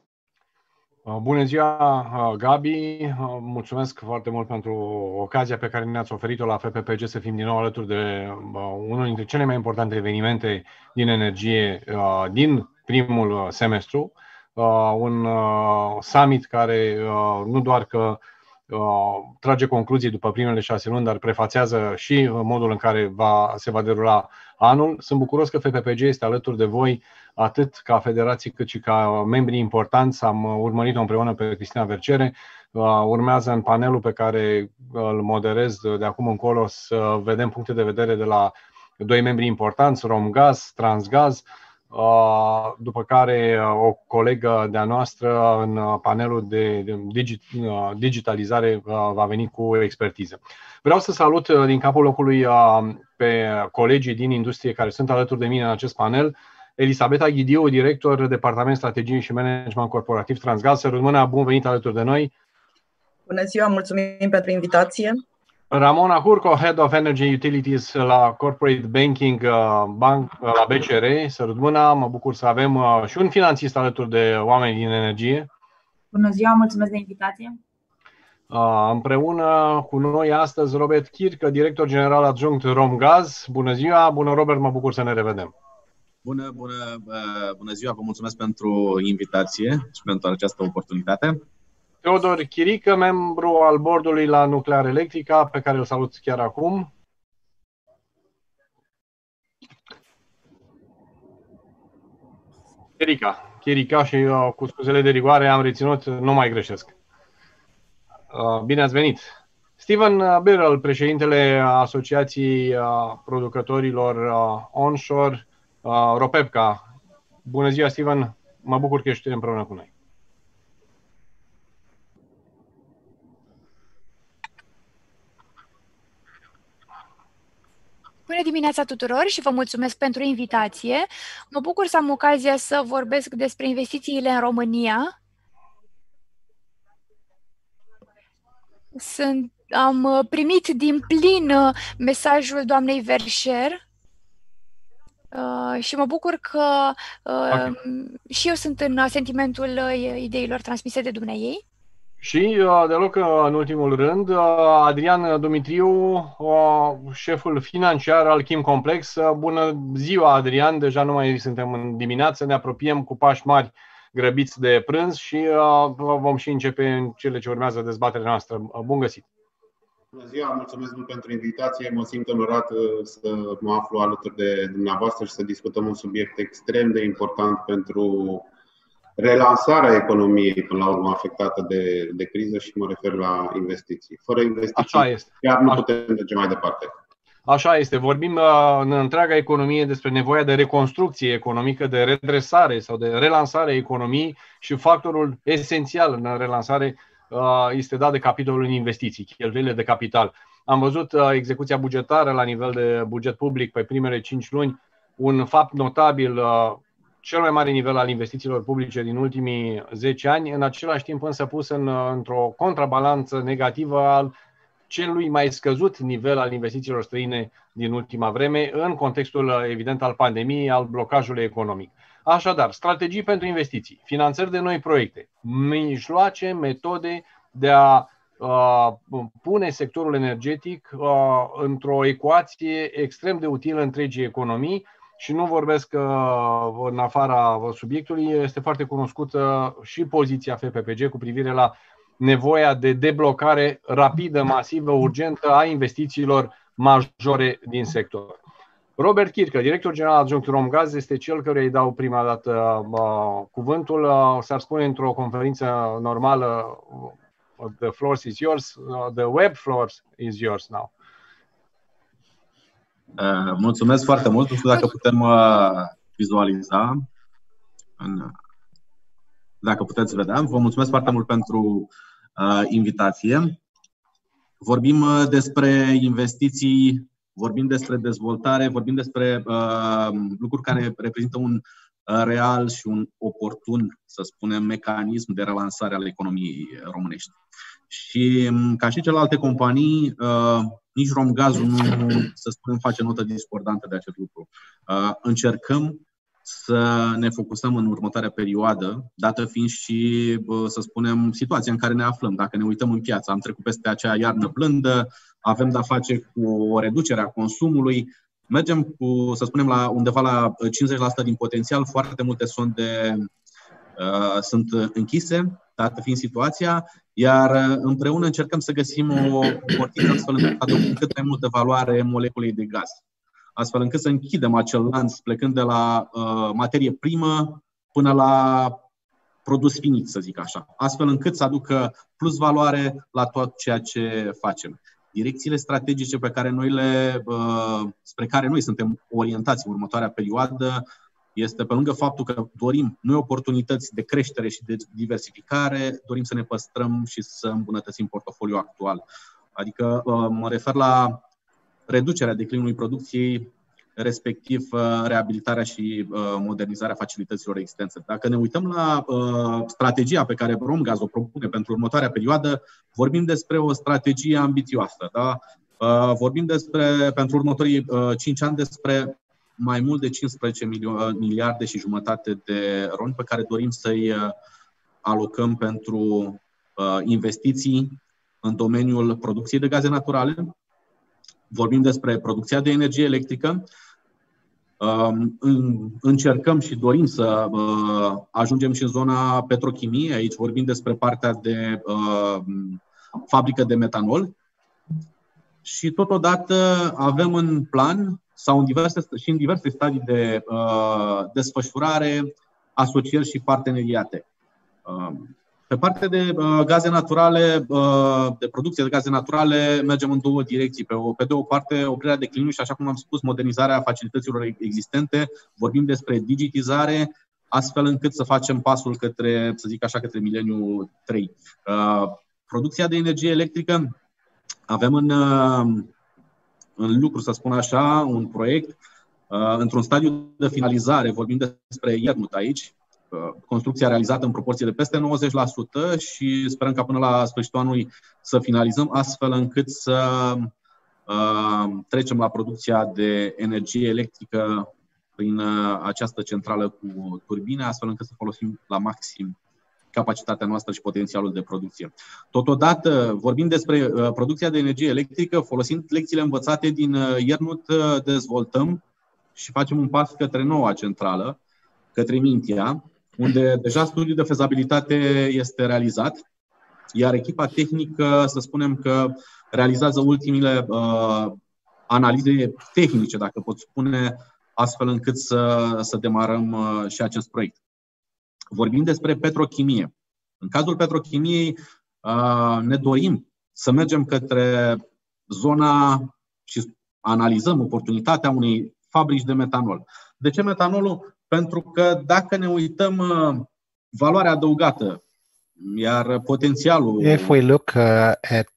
Bună ziua, Gabi. Mulțumesc foarte mult pentru ocazia pe care ne-ați oferit-o la F P P G să fim din nou alături de unul dintre cele mai importante evenimente din energie din primul semestru. Un summit care nu doar că trage concluzii după primele șase luni, dar prefațează și modul în care va, se va derula anul. Sunt bucuros că F P P G este alături de voi, atât ca federații cât și ca membri importanți. Am urmărit-o împreună pe Cristina Vercere. Urmează în panelul pe care îl moderez de acum încolo să vedem puncte de vedere de la doi membri importanți, Romgaz, Transgaz, după care o colegă de-a noastră în panelul de digitalizare va veni cu expertiză. Vreau să salut din capul locului pe colegii din industrie care sunt alături de mine în acest panel. Elisabeta Ghidiu, director Departament Strategii și Management Corporativ Transgaz. Să rămână, bun venit alături de noi. Bună ziua, mulțumim pentru invitație. Ramona Curco, Head of Energy Utilities la Corporate Banking Bank la B C R. Să rămână, mă bucur să avem și un finanțist alături de oameni din energie. Bună ziua, mulțumesc de invitație. Împreună cu noi astăzi Robert Chircă, director general adjunct Romgaz. Bună ziua, bună Robert, mă bucur să ne revedem. Bună, bună, bună ziua, vă mulțumesc pentru invitație și pentru această oportunitate. Teodor Chirică, membru al bordului la Nuclear Electrica, pe care îl salut chiar acum. Chirica, Chirica și uh, cu scuzele de rigoare am reținut, nu mai greșesc. Uh, bine ați venit! Steven Birrell, președintele Asociației uh, Producătorilor uh, Onshore, uh, Ropepca. Bună ziua, Steven! Mă bucur că ești împreună cu noi. Bună dimineața tuturor și vă mulțumesc pentru invitație. Mă bucur să am ocazia să vorbesc despre investițiile în România. Sunt, am primit din plin mesajul doamnei Vercher uh, și mă bucur că uh, okay. și eu sunt în sentimentul ideilor transmise de dumneaei. Și deloc în ultimul rând, Adrian Dumitriu, șeful financiar al Kim Complex. Bună ziua, Adrian! Deja nu mai suntem în dimineață, ne apropiem cu pași mari grăbiți de prânz și vom și începe în cele ce urmează dezbaterea noastră. Bun găsit! Bună ziua, mulțumesc mult pentru invitație. Mă simt onorat să mă aflu alături de dumneavoastră și să discutăm un subiect extrem de important pentru relansarea economiei, până la urmă, afectată de, de criză, și mă refer la investiții. Fără investiții chiar nu putem merge mai departe. Așa este. Vorbim în întreaga economie despre nevoia de reconstrucție economică, de redresare sau de relansare a economiei, și factorul esențial în relansare este dat de capitolul investiții, cheltuielile de capital. Am văzut execuția bugetară la nivel de buget public pe primele cinci luni, un fapt notabil, cel mai mare nivel al investițiilor publice din ultimii zece ani, în același timp însă pus în, într-o contrabalanță negativă al celui mai scăzut nivel al investițiilor străine din ultima vreme, în contextul evident al pandemiei, al blocajului economic. Așadar, strategii pentru investiții, finanțări de noi proiecte, mijloace, metode de a uh, pune sectorul energetic uh, într-o ecuație extrem de utilă întregii economii. Și nu vorbesc uh, în afara subiectului, este foarte cunoscută și poziția F P P G cu privire la nevoia de deblocare rapidă, masivă, urgentă a investițiilor majore din sector. Robert Chircă, director general adjunct Romgaz, este cel căruia îi dau prima dată uh, cuvântul. Uh, s-ar spune într-o conferință normală the floor is yours. Uh, the web floor is yours now. Uh, mulțumesc foarte mult. Nu știu dacă putem uh, vizualiza. În, dacă puteți vedea. Vă mulțumesc foarte mult pentru uh, invitație. Vorbim uh, despre investiții, vorbim despre dezvoltare, vorbim despre uh, lucruri care reprezintă un uh, real și un oportun, să spunem, mecanism de relansare al economiei românești. Și ca și celelalte companii, uh, nici Romgazul nu, să spunem, face notă discordantă de acest lucru. Uh, încercăm să ne focusăm în următoarea perioadă, dată fiind și, să spunem, situația în care ne aflăm. Dacă ne uităm în piață, am trecut peste acea iarnă blândă, avem de-a face cu o reducere a consumului, mergem cu, să spunem, la undeva la cincizeci la sută din potențial, foarte multe sonde uh, sunt închise, dată fiind situația, iar împreună încercăm să găsim o portiță astfel încât adăugăm cât mai multă valoare moleculei de gaz, astfel încât să închidem acel lanț plecând de la uh, materie primă până la produs finit, să zic așa, astfel încât să aducă plus valoare la tot ceea ce facem. Direcțiile strategice pe care noi le, uh, spre care noi suntem orientați în următoarea perioadă este, pe lângă faptul că dorim noi oportunități de creștere și de diversificare, dorim să ne păstrăm și să îmbunătățim portofoliul actual. Adică uh, mă refer la reducerea declinului producției, respectiv reabilitarea și modernizarea facilităților existente. Dacă ne uităm la uh, strategia pe care Romgaz o propune pentru următoarea perioadă, vorbim despre o strategie ambițioasă. Da? Uh, vorbim despre, pentru următorii uh, cinci ani, despre mai mult de cincisprezece miliarde și jumătate de roni pe care dorim să-i uh, alocăm pentru uh, investiții în domeniul producției de gaze naturale. Vorbim despre producția de energie electrică. Încercăm și dorim să ajungem și în zona petrochimiei. Aici vorbim despre partea de fabrică de metanol. Și totodată avem în plan sau în diverse, și în diverse stadii de desfășurare asocieri și parteneriate. Pe partea de uh, gaze naturale, uh, de producție de gaze naturale, mergem în două direcții. Pe, o, pe de o parte, oprirea declinului și, așa cum am spus, modernizarea facilităților existente. Vorbim despre digitizare, astfel încât să facem pasul către, să zic așa, către mileniul trei. Uh, producția de energie electrică, avem în, uh, în lucru, să spun așa, un proiect uh, într-un stadiu de finalizare. Vorbim despre Iernut aici. Construcția realizată în proporție de peste nouăzeci la sută și sperăm ca până la sfârșitul anului să finalizăm, astfel încât să uh, trecem la producția de energie electrică prin uh, această centrală cu turbine, astfel încât să folosim la maxim capacitatea noastră și potențialul de producție. Totodată, vorbim despre uh, producția de energie electrică, folosind lecțiile învățate din uh, Iernut, uh, dezvoltăm și facem un pas către noua centrală, către Mintia, unde deja studiul de fezabilitate este realizat, iar echipa tehnică, să spunem că realizează ultimile uh, analize tehnice, dacă pot spune, astfel încât să, să demarăm uh, și acest proiect. Vorbim despre petrochimie. În cazul petrochimiei uh, ne dorim să mergem către zona și analizăm oportunitatea unei fabrici de metanol. De ce metanolul? Pentru că dacă ne uităm valoarea adăugată, iar potențialul If we look uh, at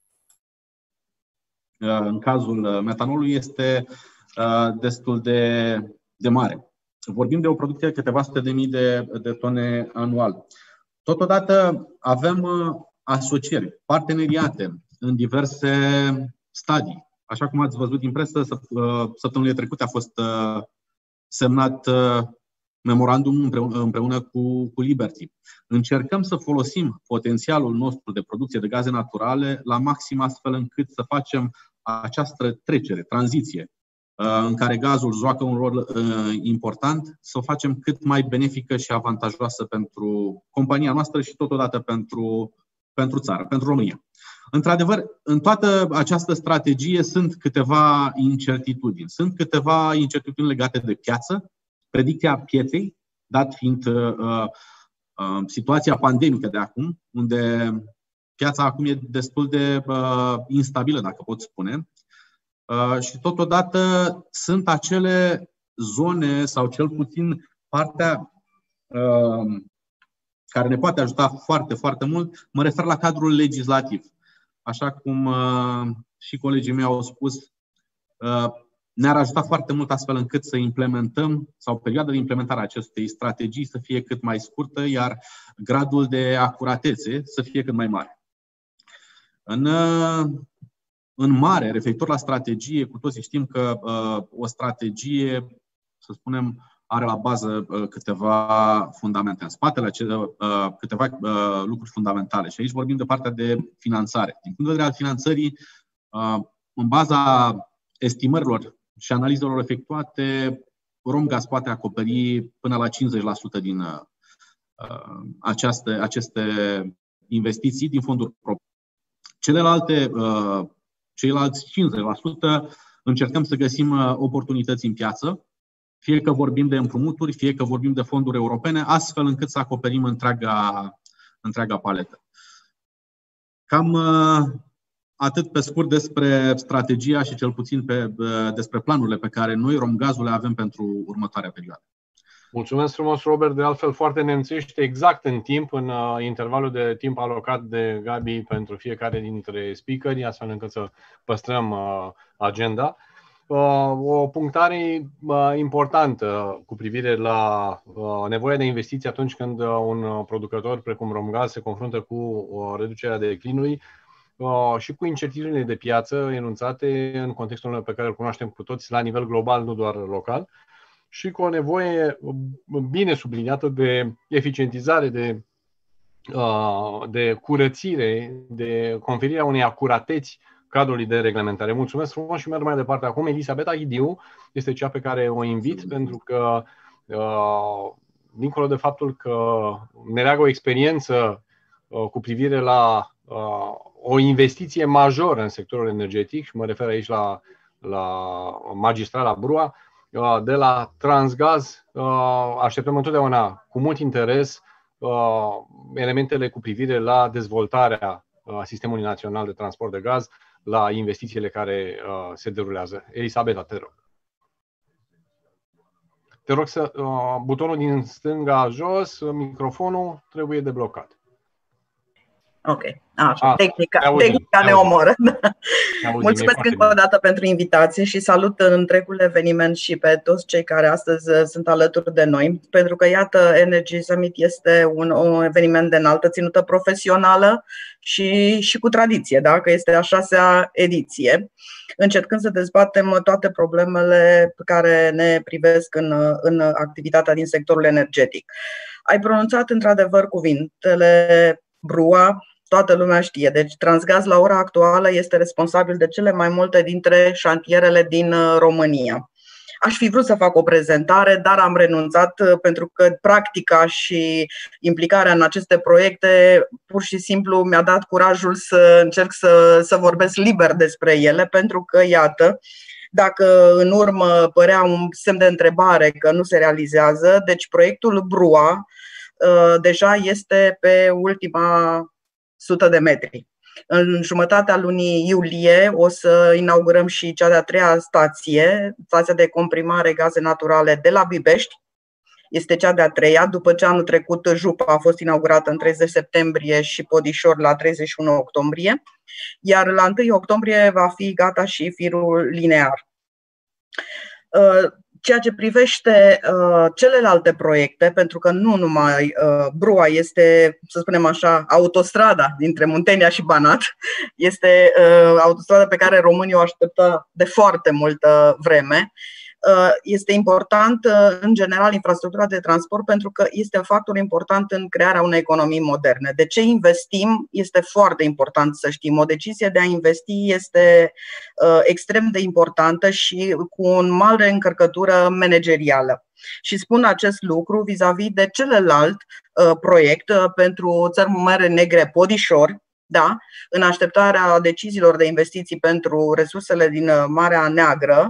în cazul metanolului este uh, destul de, de mare. Vorbim de o producție de câteva sute de mii de, de tone anual. Totodată avem uh, asocieri, parteneriate în diverse stadii. Așa cum ați văzut din presă, săptămânile trecute a fost uh, semnat uh, memorandum împreună, împreună cu, cu Liberty. Încercăm să folosim potențialul nostru de producție de gaze naturale la maxim, astfel încât să facem această trecere, tranziție, în care gazul joacă un rol important, să o facem cât mai benefică și avantajoasă pentru compania noastră și totodată pentru, pentru țară, pentru România. Într-adevăr, în toată această strategie sunt câteva incertitudini. Sunt câteva incertitudini legate de piață, predicția pieței, dat fiind uh, uh, situația pandemică de acum, unde piața acum e destul de uh, instabilă, dacă pot spune. Uh, și totodată sunt acele zone sau cel puțin partea uh, care ne poate ajuta foarte, foarte mult, mă refer la cadrul legislativ. Așa cum uh, și colegii mei au spus, uh, ne-ar ajuta foarte mult astfel încât să implementăm sau perioada de implementare a acestei strategii să fie cât mai scurtă, iar gradul de acuratețe să fie cât mai mare. În, în mare, referitor la strategie, cu toții știm că uh, o strategie, să spunem, are la bază uh, câteva fundamente, în spatele acelea, uh, câteva uh, lucruri fundamentale. Și aici vorbim de partea de finanțare. Din punct de vedere al finanțării, uh, în baza estimărilor și analizelor efectuate, Romgaz poate acoperi până la cincizeci la sută din uh, aceaste, aceste investiții din fonduri proprii. Celelalte, uh, ceilalți cincizeci la sută încercăm să găsim uh, oportunități în piață, fie că vorbim de împrumuturi, fie că vorbim de fonduri europene, astfel încât să acoperim întreaga, întreaga paletă. Cam uh, atât pe scurt despre strategia și cel puțin pe, despre planurile pe care noi, Romgazul, le avem pentru următoarea perioadă. Mulțumesc frumos, Robert, de altfel foarte nemțește, exact în timp, în uh, intervalul de timp alocat de Gabi pentru fiecare dintre speakeri, astfel încât să păstrăm uh, agenda. Uh, o punctare uh, importantă cu privire la uh, nevoia de investiții atunci când uh, un producător precum Romgaz se confruntă cu uh, reducerea declinului și cu incertitudinile de piață enunțate în contextul pe care îl cunoaștem cu toți la nivel global, nu doar local, și cu o nevoie bine subliniată de eficientizare, de, de curățire, de conferirea unei acurateți cadrului de reglementare. Mulțumesc frumos și merg mai departe acum. Elisabeta Ghidiu este cea pe care o invit, pentru că, dincolo de faptul că ne leagă o experiență cu privire la o investiție majoră în sectorul energetic, și mă refer aici la, la magistrala Brua, de la Transgaz, așteptăm întotdeauna cu mult interes elementele cu privire la dezvoltarea sistemului național de transport de gaz, la investițiile care se derulează. Elisabeta, te rog. Te rog să, butonul din stânga jos, microfonul trebuie deblocat. Ok, așa, tehnica, tehnica ne omoră. Mulțumesc încă o dată pentru invitație și salut întregul eveniment și pe toți cei care astăzi sunt alături de noi, pentru că, iată, Energy Summit este un, un eveniment de înaltă ținută profesională și, și cu tradiție, da? Că este a șasea ediție, încercând să dezbatem toate problemele care ne privesc în, în activitatea din sectorul energetic. Ai pronunțat într-adevăr cuvintele Brua, toată lumea știe. Deci Transgaz la ora actuală este responsabil de cele mai multe dintre șantierele din România. Aș fi vrut să fac o prezentare, dar am renunțat pentru că practica și implicarea în aceste proiecte pur și simplu mi-a dat curajul să încerc să, să vorbesc liber despre ele, pentru că, iată, dacă în urmă părea un semn de întrebare că nu se realizează, deci proiectul Brua deja este pe ultima sută de metri. În jumătatea lunii iulie o să inaugurăm și cea de-a treia stație, stația de comprimare gaze naturale de la Bibești. Este cea de-a treia, după ce anul trecut Jupa a fost inaugurată în treizeci septembrie și Podișor la treizeci și unu octombrie, iar la întâi octombrie va fi gata și firul linear. Ceea ce privește uh, celelalte proiecte, pentru că nu numai uh, Brua este, să spunem așa, autostrada dintre Muntenia și Banat, este uh, autostrada pe care românii o așteptă de foarte multă vreme. Uh, este important, uh, în general, infrastructura de transport, pentru că este un factor important în crearea unei economii moderne. De ce investim este foarte important să știm. O decizie de a investi este uh, extrem de importantă și cu o mare încărcătură managerială. Și spun acest lucru vis-a-vis de celălalt uh, proiect uh, pentru țărmul Mării Negre Podișor, da, în așteptarea deciziilor de investiții pentru resursele din Marea Neagră.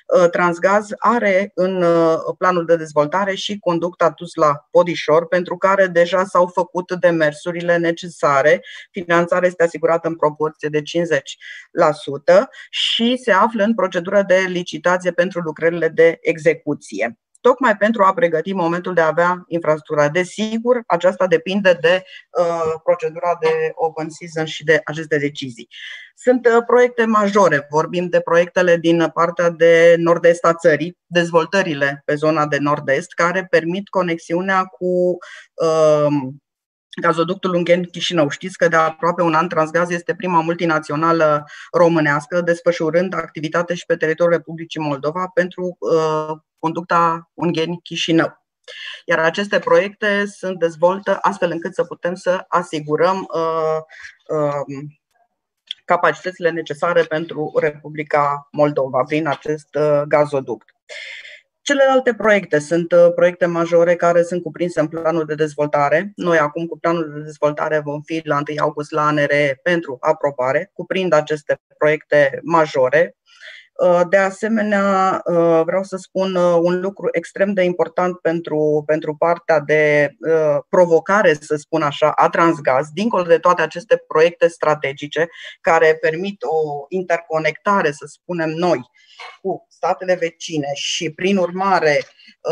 Transgaz are în planul de dezvoltare și conducta Tuzla-Podișor, pentru care deja s-au făcut demersurile necesare. Finanțarea este asigurată în proporție de cincizeci la sută și se află în procedură de licitație pentru lucrările de execuție, tocmai pentru a pregăti momentul de a avea infrastructura. Desigur, aceasta depinde de uh, procedura de open season și de aceste decizii. Sunt uh, proiecte majore, vorbim de proiectele din partea de nord-est a țării, dezvoltările pe zona de nord-est, care permit conexiunea cu uh, gazoductul Ungheni-Chișinău. Știți că de aproape un an Transgaz este prima multinațională românească desfășurând activitate și pe teritoriul Republicii Moldova pentru uh, conducta Ungheni-Chișinău. Iar aceste proiecte sunt dezvoltă astfel încât să putem să asigurăm uh, uh, capacitățile necesare pentru Republica Moldova prin acest uh, gazoduct. Celelalte proiecte sunt proiecte majore care sunt cuprinse în planul de dezvoltare. Noi acum cu planul de dezvoltare vom fi la întâi august la A N R E pentru aprobare, cuprind aceste proiecte majore. De asemenea, vreau să spun un lucru extrem de important pentru, pentru partea de provocare, să spun așa, a Transgaz, dincolo de toate aceste proiecte strategice care permit o interconectare, să spunem noi, cu statele vecine și, prin urmare,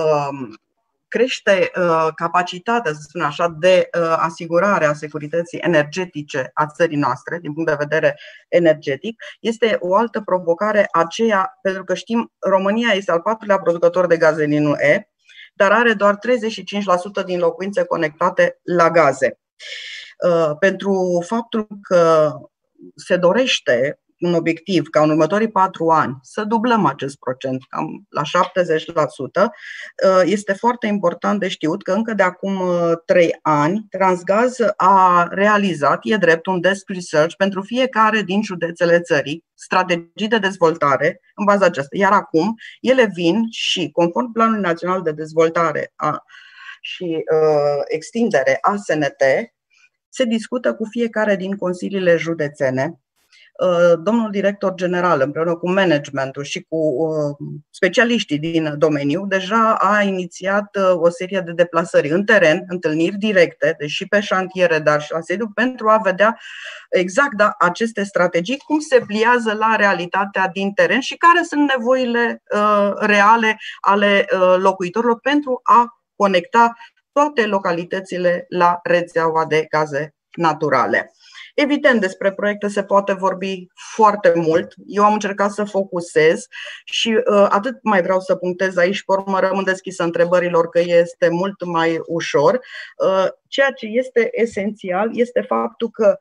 crește capacitatea, să spun așa, de asigurare a securității energetice a țării noastre, din punct de vedere energetic, este o altă provocare aceea, pentru că știm, România este al patrulea producător de gaze din U E, dar are doar treizeci și cinci la sută din locuințe conectate la gaze. Pentru faptul că se dorește un obiectiv ca în următorii patru ani să dublăm acest procent, cam la șaptezeci la sută, este foarte important de știut că încă de acum trei ani Transgaz a realizat, e drept, un desk research pentru fiecare din județele țării, strategii de dezvoltare în baza aceasta. Iar acum ele vin și, conform Planului Național de Dezvoltare a, și uh, extindere A S N T, se discută cu fiecare din consiliile județene. Domnul director general, împreună cu managementul și cu specialiștii din domeniu, deja a inițiat o serie de deplasări în teren, întâlniri directe, deci și pe șantiere, dar și la sediu, pentru a vedea exact da, aceste strategii, cum se pliază la realitatea din teren și care sunt nevoile uh, reale ale uh, locuitorilor pentru a conecta toate localitățile la rețeaua de gaze naturale. Evident, despre proiecte se poate vorbi foarte mult. Eu am încercat să focusez și uh, atât mai vreau să punctez aici, pe urmă rămân deschisă întrebărilor că este mult mai ușor. Uh, ceea ce este esențial este faptul că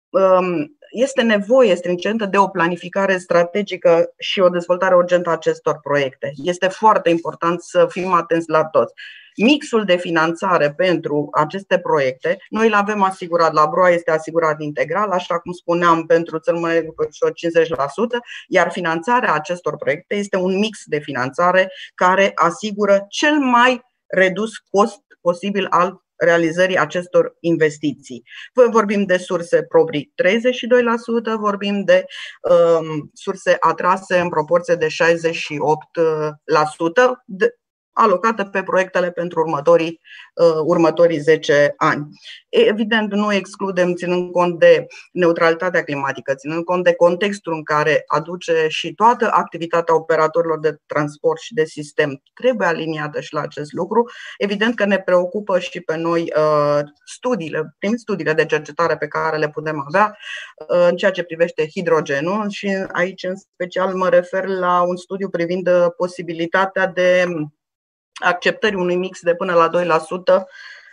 um, este nevoie stringentă de o planificare strategică și o dezvoltare urgentă a acestor proiecte. Este foarte important să fim atenți la toți. Mixul de finanțare pentru aceste proiecte, noi îl avem asigurat, la BROA este asigurat integral, așa cum spuneam, pentru cel mai cincizeci la sută, iar finanțarea acestor proiecte este un mix de finanțare care asigură cel mai redus cost posibil al realizării acestor investiții. Vorbim de surse proprii treizeci și doi la sută, vorbim de um, surse atrase în proporție de șaizeci și opt la sută, de, alocată pe proiectele pentru următorii, uh, următorii zece ani. Evident, nu excludem, ținând cont de neutralitatea climatică, ținând cont de contextul în care aduce și toată activitatea operatorilor de transport și de sistem trebuie aliniată și la acest lucru. Evident că ne preocupă și pe noi uh, studiile, prin studiile de cercetare pe care le putem avea uh, în ceea ce privește hidrogenul și aici în special mă refer la un studiu privind posibilitatea de acceptării unui mix de până la doi la sută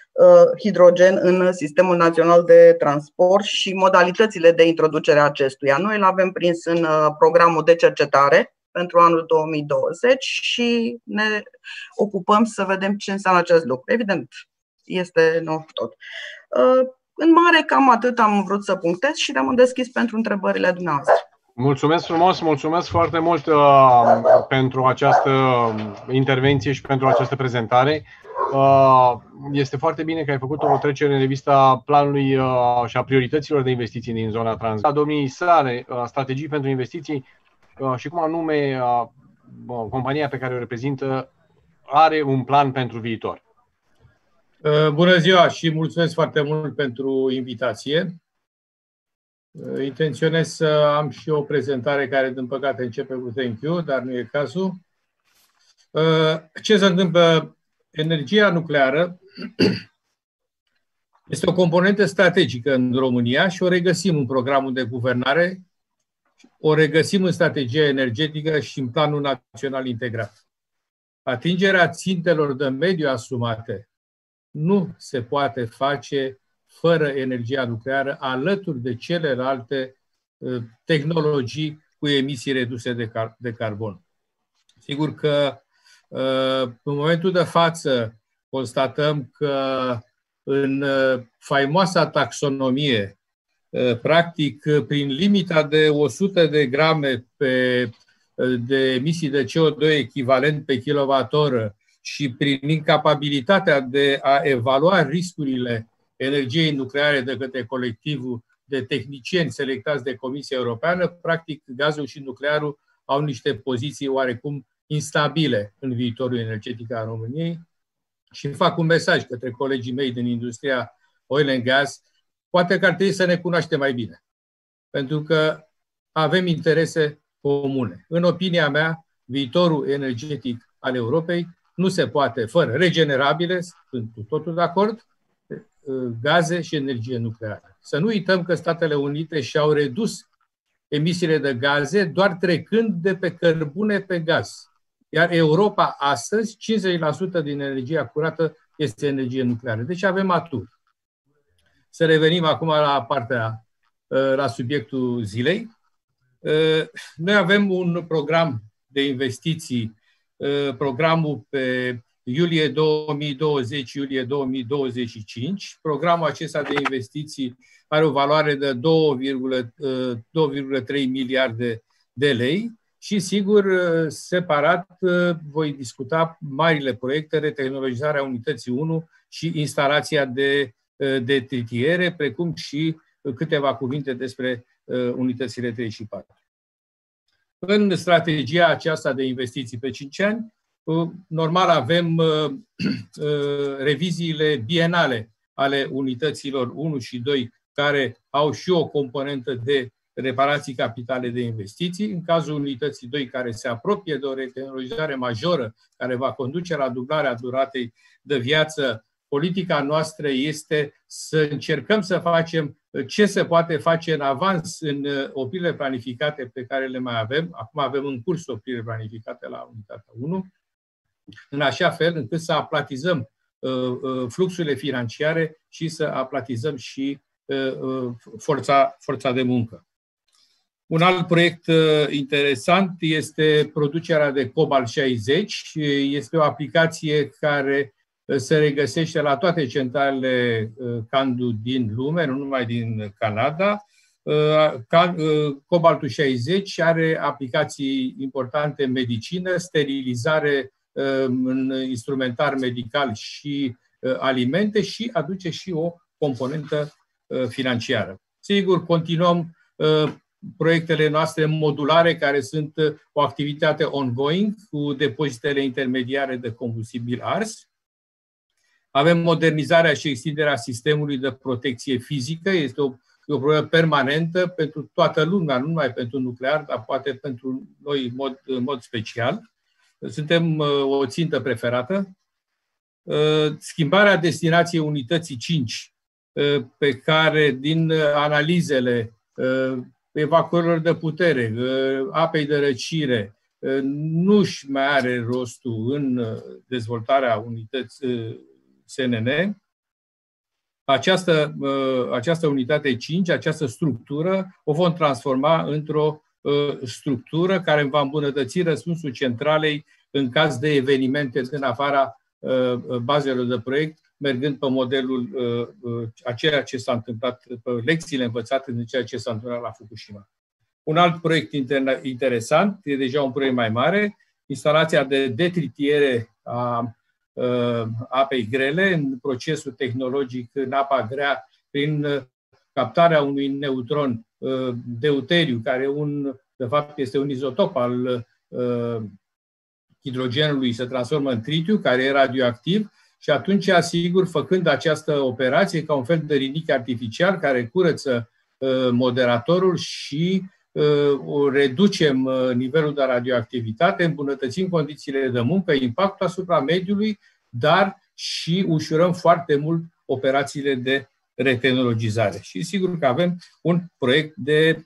hidrogen în sistemul național de transport și modalitățile de introducere a acestuia. Noi îl avem prins în programul de cercetare pentru anul două mii douăzeci și ne ocupăm să vedem ce înseamnă acest lucru. Evident, este nou tot. În mare, cam atât am vrut să punctez și rămân deschis pentru întrebările dumneavoastră. Mulțumesc frumos, mulțumesc foarte mult uh, pentru această intervenție și pentru această prezentare. Uh, este foarte bine că ai făcut o trecere în revista planului uh, și a priorităților de investiții din zona Transgaz. A domniei sale, uh, strategii pentru investiții uh, și cum anume uh, compania pe care o reprezintă are un plan pentru viitor. Bună ziua și mulțumesc foarte mult pentru invitație. Intenționez să am și o prezentare care, din păcate, începe cu thank you, dar nu e cazul. Ce se întâmplă? Energia nucleară este o componentă strategică în România și o regăsim în programul de guvernare, o regăsim în strategia energetică și în planul național integrat. Atingerea țintelor de mediu asumate nu se poate face fără energia nucleară, alături de celelalte tehnologii cu emisii reduse de, car- de carbon. Sigur că în momentul de față constatăm că în faimoasa taxonomie, practic prin limita de o sută de grame pe, de emisii de C O doi echivalent pe kilowattoră și prin incapabilitatea de a evalua riscurile energiei nucleare de către colectivul de tehnicieni selectați de Comisia Europeană, practic gazul și nuclearul au niște poziții oarecum instabile în viitorul energetic al României și fac un mesaj către colegii mei din industria oil and gas. Poate că ar trebui să ne cunoaștem mai bine, pentru că avem interese comune. În opinia mea, viitorul energetic al Europei nu se poate fără regenerabile, sunt cu totul de acord, gaze și energie nucleară. Să nu uităm că Statele Unite și-au redus emisiile de gaze doar trecând de pe cărbune pe gaz. Iar Europa astăzi, cincizeci la sută din energia curată este energie nucleară. Deci avem atu. Să revenim acum la partea, la subiectul zilei. Noi avem un program de investiții, programul pe iulie două mii douăzeci, iulie două mii douăzeci și cinci. Programul acesta de investiții are o valoare de două virgulă trei miliarde de lei și, sigur, separat voi discuta marile proiecte de tehnologizarea unității unu și instalația de, de tritiere, precum și câteva cuvinte despre unitățile trei și patru. În strategia aceasta de investiții pe cinci ani, normal avem uh, uh, reviziile bienale ale unităților unu și doi, care au și o componentă de reparații capitale de investiții. În cazul unității doi, care se apropie de o retehnologizare majoră, care va conduce la dublarea duratei de viață, politica noastră este să încercăm să facem ce se poate face în avans în opririle planificate pe care le mai avem. Acum avem în curs oprire planificate la unitatea unu, în așa fel încât să aplatizăm fluxurile financiare și să aplatizăm și forța, forța de muncă. Un alt proiect interesant este producerea de Cobalt șaizeci. Este o aplicație care se regăsește la toate centralele Candu din lume, nu numai din Canada. Cobaltul șaizeci are aplicații importante în medicină, sterilizare în instrumentar medical și alimente și aduce și o componentă financiară. Sigur, continuăm proiectele noastre modulare, care sunt o activitate ongoing cu depozitele intermediare de combustibil ars. Avem modernizarea și extinderea sistemului de protecție fizică. Este o, o problemă permanentă pentru toată lumea, nu numai pentru nuclear, dar poate pentru noi în mod, în mod special. Suntem o țintă preferată. Schimbarea destinației unității cinci, pe care din analizele evacuărilor de putere, apei de răcire, nu-și mai are rostul în dezvoltarea unității S N N. Această, această unitate cinci, această structură, o vom transforma într-o structură care va îmbunătăți răspunsul centralei în caz de evenimente din afara bazelor de proiect, mergând pe modelul a ceea ce s-a întâmplat, pe lecțiile învățate din ceea ce s-a întâmplat la Fukushima. Un alt proiect interesant, e deja un proiect mai mare, instalația de detritiere a apei grele în procesul tehnologic în apa grea prin captarea unui neutron deuteriu, care un, de fapt este un izotop al hidrogenului se transformă în tritiu, care e radioactiv, și atunci, asigur, făcând această operație ca un fel de rinichi artificial care curăță moderatorul și reducem nivelul de radioactivitate, îmbunătățim condițiile de muncă, impactul asupra mediului, dar și ușurăm foarte mult operațiile de retehnologizare. Și sigur că avem un proiect de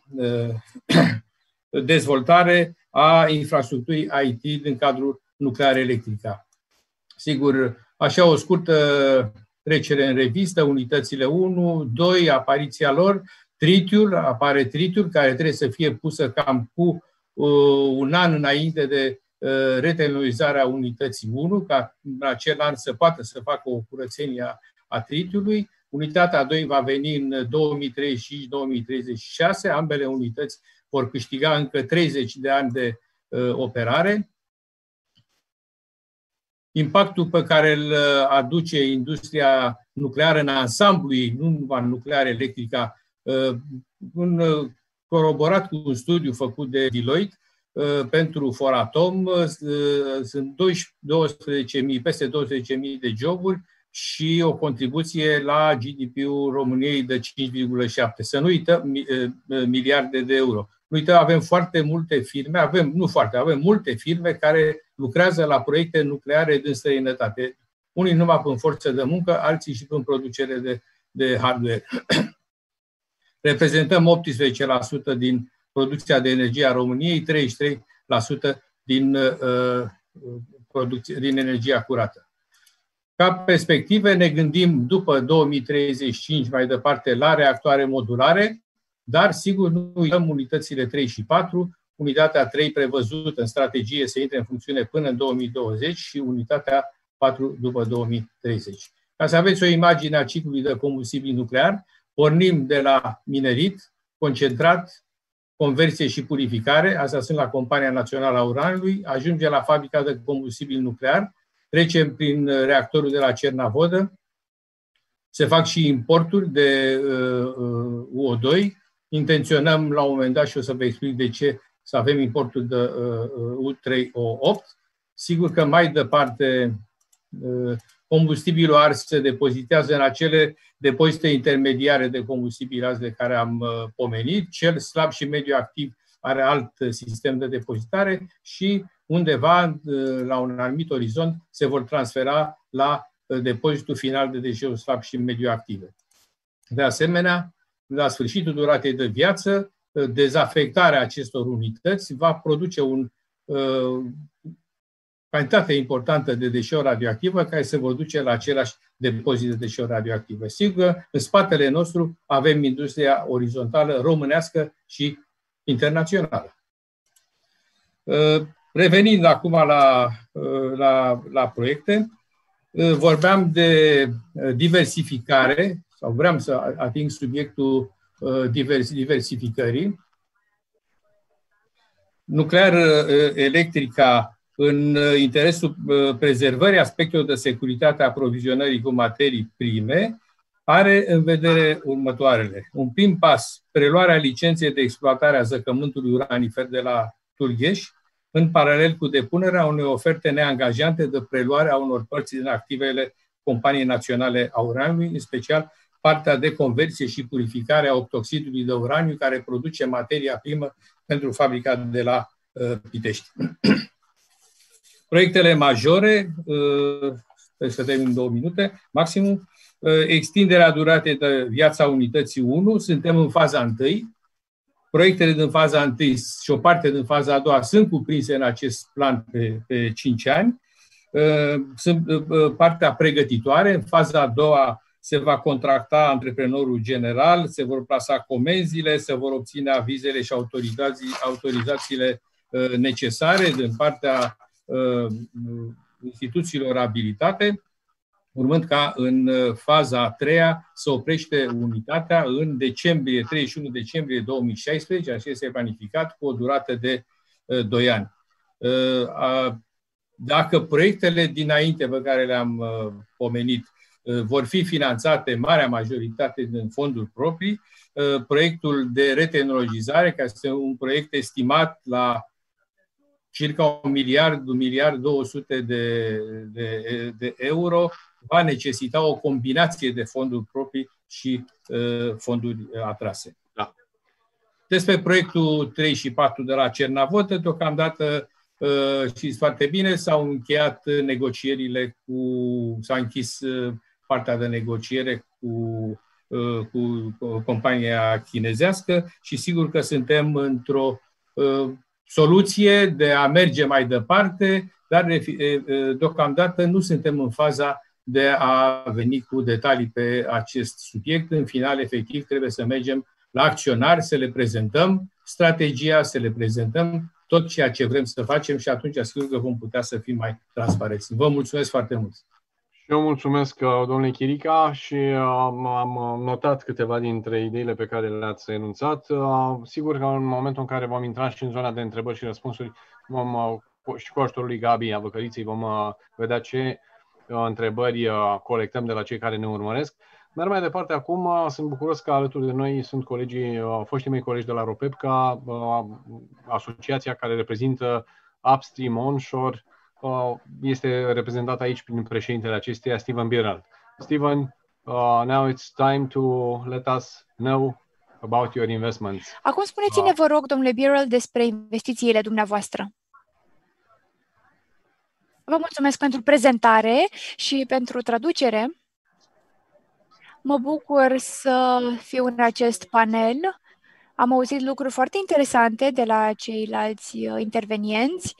dezvoltare a infrastructurii I T din cadrul nuclear electrica. Sigur, așa o scurtă trecere în revistă, unitățile unu, doi, apariția lor, tritiul, apare tritiul, care trebuie să fie pusă cam cu uh, un an înainte de uh, retehnologizarea unității unu, ca în acel an să poată să facă o curățenie a, a tritiului. Unitatea doi va veni în două mii treizeci și cinci două mii treizeci și șase, ambele unități vor câștiga încă treizeci de ani de uh, operare. Impactul pe care îl aduce industria nucleară în ansamblu ei, nu numai nuclear electrica, un coroborat cu un studiu făcut de Deloitte pentru Foratom, sunt douăsprezece mii, peste douăsprezece mii de joburi și o contribuție la G D P-ul României de cinci virgulă șapte. Să nu uităm, miliarde de euro. Nu uităm, avem foarte multe firme, avem, nu foarte, avem multe firme care lucrează la proiecte nucleare din străinătate. Unii numai prin forță de muncă, alții și prin producere de, de hardware. Reprezentăm optsprezece la sută din producția de energie a României, treizeci și trei la sută din, uh, producție, din energia curată. Ca perspective ne gândim după două mii treizeci și cinci mai departe la reactoare modulare, dar sigur nu uităm unitățile trei și patru, unitatea trei prevăzută în strategie să intre în funcțiune până în două mii douăzeci și unitatea patru după două mii treizeci. Ca să aveți o imagine a ciclului de combustibil nuclear, pornim de la minerit, concentrat, conversie și purificare, asta sunt la Compania Națională a Uranului, ajungem la fabrica de combustibil nuclear, trecem prin reactorul de la Cernavodă, se fac și importuri de uh, U O doi, intenționăm la un moment dat, și o să vă explic de ce, să avem importul de uh, U trei O opt. Sigur că mai departe uh, combustibilul ars se depozitează în acele depozite intermediare de combustibil ars de care am uh, pomenit. Cel slab și mediu activ are alt sistem de depozitare și undeva, uh, la un anumit orizont, se vor transfera la uh, depozitul final de deșeuri slab și mediu active. De asemenea, la sfârșitul duratei de viață, dezafectarea acestor unități va produce o uh, cantitate importantă de deșeuri radioactive care se vor duce la același depozit de deșeuri radioactive. Sigur, în spatele nostru avem industria orizontală românească și internațională. Uh, revenind acum la, uh, la, la proiecte, uh, vorbeam de diversificare, sau vreau să ating subiectul diversificării. Nuclear electrica, în interesul prezervării aspectelor de securitate a aprovizionării cu materii prime, are în vedere următoarele. Un prim pas, preluarea licenței de exploatare a zăcământului uranifer de la Târgheș, în paralel cu depunerea unei oferte neangajante de preluare a unor părți din activele Companiei Naționale a Uraniului, în special partea de conversie și purificare a octoxidului de uraniu, care produce materia primă pentru fabrica de la uh, Pitești. Proiectele majore, uh, să termin în două minute, maximum, uh, extinderea duratei de viața unității unu, suntem în faza întâi. Proiectele din faza întâi și o parte din faza a doua sunt cuprinse în acest plan pe, pe cinci ani. Uh, sunt uh, partea pregătitoare, în faza a doua se va contracta antreprenorul general, se vor plasa comenzile, se vor obține avizele și autorizațiile necesare din partea instituțiilor abilitate, urmând ca în faza a treia să oprește unitatea în decembrie, treizeci și unu decembrie două mii șaisprezece, așa este planificat, cu o durată de doi ani. Dacă proiectele dinainte pe care le-am pomenit vor fi finanțate, marea majoritate, din fonduri proprii, proiectul de retehnologizare, care este un proiect estimat la circa un miliard, un miliard două sute de, de, de euro, va necesita o combinație de fonduri proprii și uh, fonduri atrase. Da. Despre proiectul trei și patru de la Cernavotă, deocamdată uh, știți foarte bine, s-au încheiat negocierile cu, s-a închis uh, partea de negociere cu, uh, cu compania chinezească și sigur că suntem într-o uh, soluție de a merge mai departe, dar uh, deocamdată nu suntem în faza de a veni cu detalii pe acest subiect. În final, efectiv, trebuie să mergem la acționari, să le prezentăm strategia, să le prezentăm tot ceea ce vrem să facem și atunci sigur că vom putea să fim mai transparenți. Vă mulțumesc foarte mult! Și eu mulțumesc, domnule Chirica, și am, am notat câteva dintre ideile pe care le-ați enunțat. Sigur că în momentul în care vom intra și în zona de întrebări și răspunsuri, vom, și cu ajutorul lui Gabi a Văcăriței, vom vedea ce întrebări colectăm de la cei care ne urmăresc. Merg mai departe acum, sunt bucuros că alături de noi sunt colegii, foștii mei colegi de la ROPEPCA, asociația care reprezintă Upstream Onshore, este reprezentat aici prin președintele acesteia, Steven Birrell. Steven, uh, now it's time to let us know about your investments. Acum spuneți-ne, vă rog, domnule Birrell, despre investițiile dumneavoastră. Vă mulțumesc pentru prezentare și pentru traducere. Mă bucur să fiu în acest panel. Am auzit lucruri foarte interesante de la ceilalți intervenienți,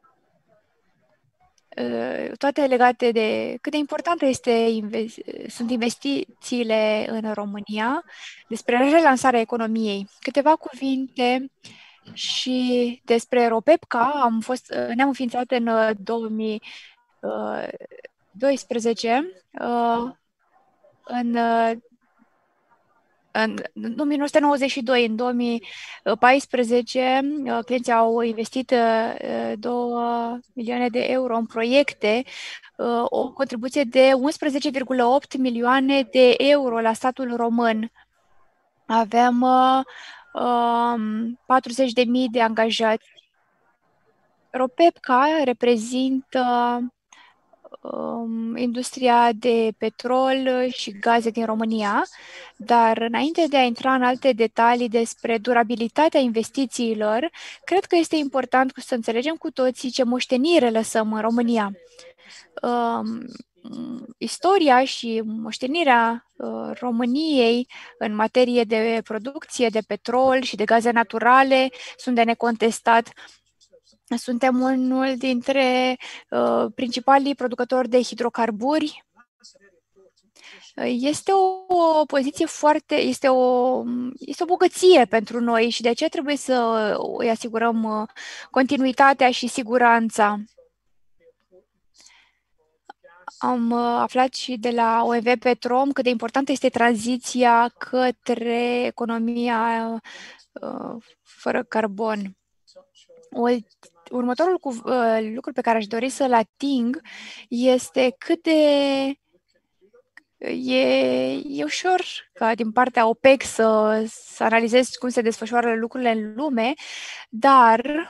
toate legate de cât de importante este, sunt investițiile în România, despre relansarea economiei. Câteva cuvinte și despre ROPEPCA. Am fost, ne-am înființat în două mii doisprezece. În, în o mie nouă sute nouăzeci și doi, în două mii paisprezece, clienții au investit două milioane de euro în proiecte, o contribuție de unsprezece virgulă opt milioane de euro la statul român. Avem patruzeci de mii de angajați. ROPEPCA reprezintă industria de petrol și gaze din România, dar înainte de a intra în alte detalii despre durabilitatea investițiilor, cred că este important să înțelegem cu toții ce moștenire lăsăm în România. Um, istoria și moștenirea uh, României în materie de producție de petrol și de gaze naturale sunt de necontestat. Suntem unul dintre uh, principalii producători de hidrocarburi. Este o, o poziție foarte, este o, este o bogăție pentru noi și de aceea trebuie să îi asigurăm uh, continuitatea și siguranța. Am uh, aflat și de la O M V Petrom cât de importantă este tranziția către economia uh, fără carbon. O, următorul cu, uh, lucru pe care aș dori să-l ating este cât de... E, e ușor ca din partea OPEC să, să analizezi cum se desfășoară lucrurile în lume, dar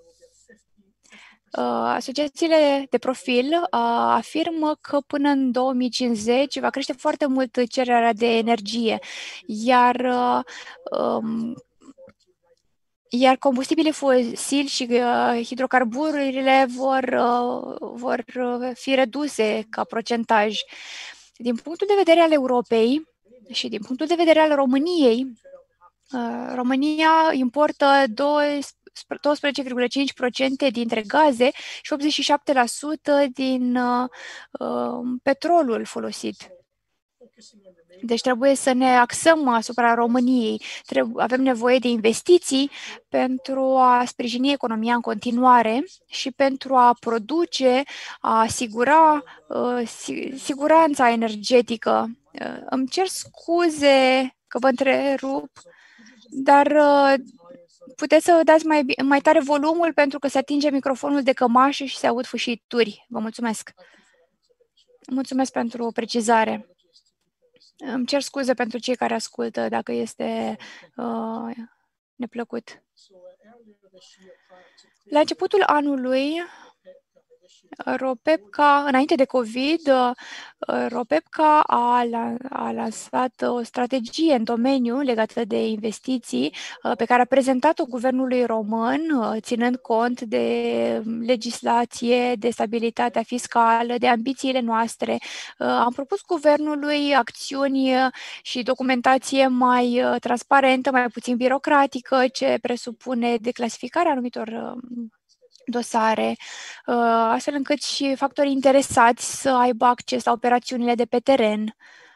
uh, asociațiile de profil uh, afirmă că până în două mii cincizeci va crește foarte mult cererea de energie, iar uh, um, Iar combustibilii fosili și uh, hidrocarburile vor, uh, vor fi reduse ca procentaj. Din punctul de vedere al Europei și din punctul de vedere al României, uh, România importă doisprezece virgulă cinci la sută dintre gaze și optzeci și șapte la sută din uh, uh, petrolul folosit. Deci trebuie să ne axăm asupra României. Trebuie, avem nevoie de investiții pentru a sprijini economia în continuare și pentru a produce, a asigura uh, siguranța energetică. Uh, îmi cer scuze că vă întrerup, dar uh, puteți să dați mai, mai tare volumul pentru că se atinge microfonul de cămașă și se aud fâșituri. Vă mulțumesc. Mulțumesc pentru precizare. Îmi cer scuze pentru cei care ascultă dacă este uh, neplăcut. La începutul anului, Ropepca, înainte de COVID, Ropepca a, a lansat o strategie în domeniu legată de investiții pe care a prezentat-o guvernului român, ținând cont de legislație, de stabilitatea fiscală, de ambițiile noastre. Am propus guvernului acțiuni și documentație mai transparentă, mai puțin birocratică, ce presupune declasificarea anumitor dosare, astfel încât și factorii interesați să aibă acces la operațiunile de pe teren.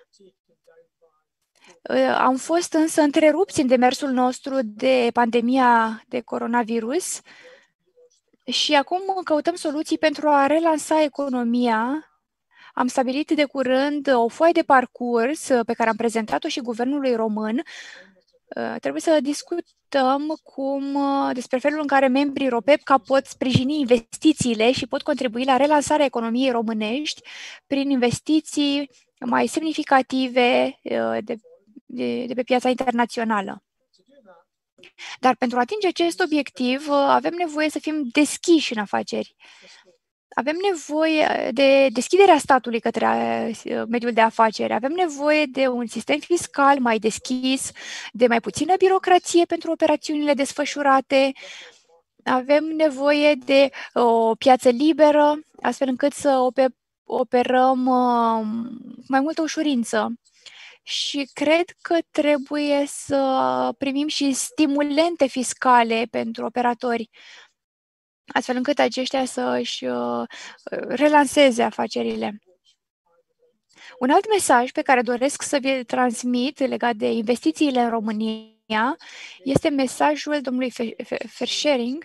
Am fost însă întrerupți în demersul nostru de pandemia de coronavirus și acum căutăm soluții pentru a relansa economia. Am stabilit de curând o foaie de parcurs pe care am prezentat-o și guvernului român. Trebuie să discutăm cum, despre felul în care membrii Ropepca pot sprijini investițiile și pot contribui la relansarea economiei românești prin investiții mai semnificative de, de, de pe piața internațională. Dar pentru a atinge acest obiectiv avem nevoie să fim deschiși în afaceri. Avem nevoie de deschiderea statului către mediul de afaceri, avem nevoie de un sistem fiscal mai deschis, de mai puțină birocrație pentru operațiunile desfășurate, avem nevoie de o piață liberă, astfel încât să operăm cu mai multă ușurință. Și cred că trebuie să primim și stimulente fiscale pentru operatori, astfel încât aceștia să își relanseze afacerile. Un alt mesaj pe care doresc să vi-l transmit legat de investițiile în România este mesajul domnului Verschering,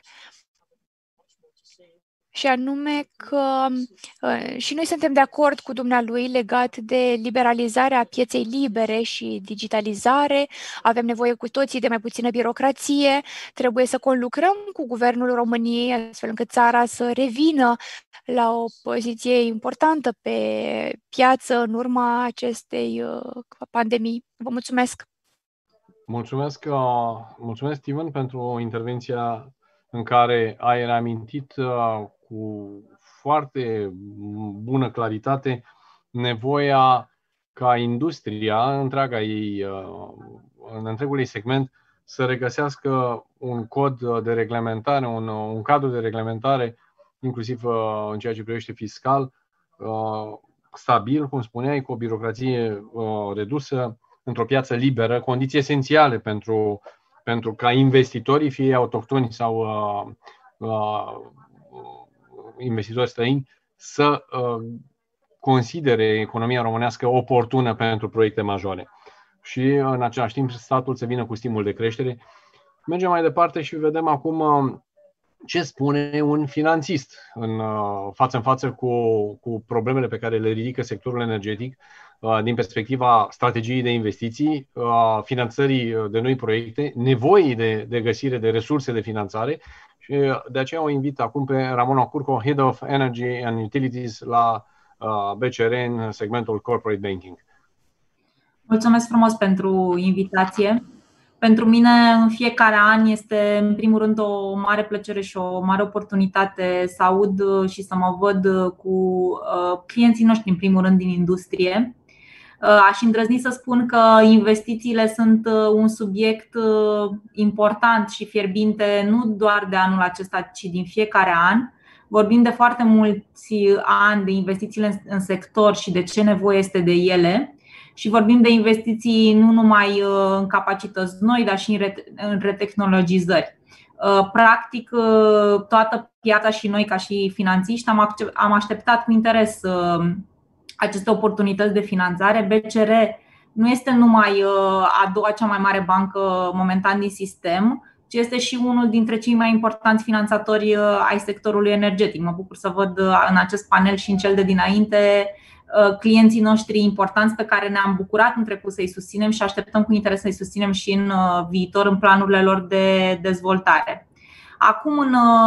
și anume că uh, și noi suntem de acord cu dumnealui legat de liberalizarea pieței libere și digitalizare. Avem nevoie cu toții de mai puțină birocrație, trebuie să conlucrăm cu Guvernul României astfel încât țara să revină la o poziție importantă pe piață în urma acestei uh, pandemii. Vă mulțumesc! Mulțumesc, uh, mulțumesc, Steven, pentru intervenția în care ai reamintit uh, cu foarte bună claritate nevoia ca industria, întreaga ei, în întregul ei segment, să regăsească un cod de reglementare, un, un cadru de reglementare, inclusiv în ceea ce privește fiscal, stabil, cum spuneai, cu o birocrație redusă, într-o piață liberă, condiții esențiale pentru, pentru ca investitorii, fie autohtoni sau uh, uh, investitori străini, să uh, considere economia românească oportună pentru proiecte majore. Și în același timp statul să vină cu stimul de creștere. Mergem mai departe și vedem acum uh, ce spune un finanțist în uh, față în față cu, cu problemele pe care le ridică sectorul energetic uh, din perspectiva strategiei de investiții, uh, finanțării de noi proiecte, nevoii de, de găsire de resurse de finanțare. Și de aceea o invit acum pe Ramona Curco, Head of Energy and Utilities la B C R în segmentul Corporate Banking. Mulțumesc frumos pentru invitație. Pentru mine, în fiecare an, este în primul rând o mare plăcere și o mare oportunitate să aud și să mă văd cu clienții noștri, în primul rând din industrie. Aș îndrăzni să spun că investițiile sunt un subiect important și fierbinte nu doar de anul acesta, ci din fiecare an. Vorbim de foarte mulți ani de investițiile în sector și de ce nevoie este de ele. Și vorbim de investiții nu numai în capacități noi, dar și în retehnologizări. Practic, toată piața și noi ca și finanțiști am așteptat cu interes aceste oportunități de finanțare. B C R nu este numai a doua cea mai mare bancă momentan din sistem, ci este și unul dintre cei mai importanți finanțatori ai sectorului energetic. Mă bucur să văd în acest panel și în cel de dinainte clienții noștri importanți pe care ne-am bucurat în trecut să-i susținem și așteptăm cu interes să-i susținem și în viitor în planurile lor de dezvoltare. Acum, în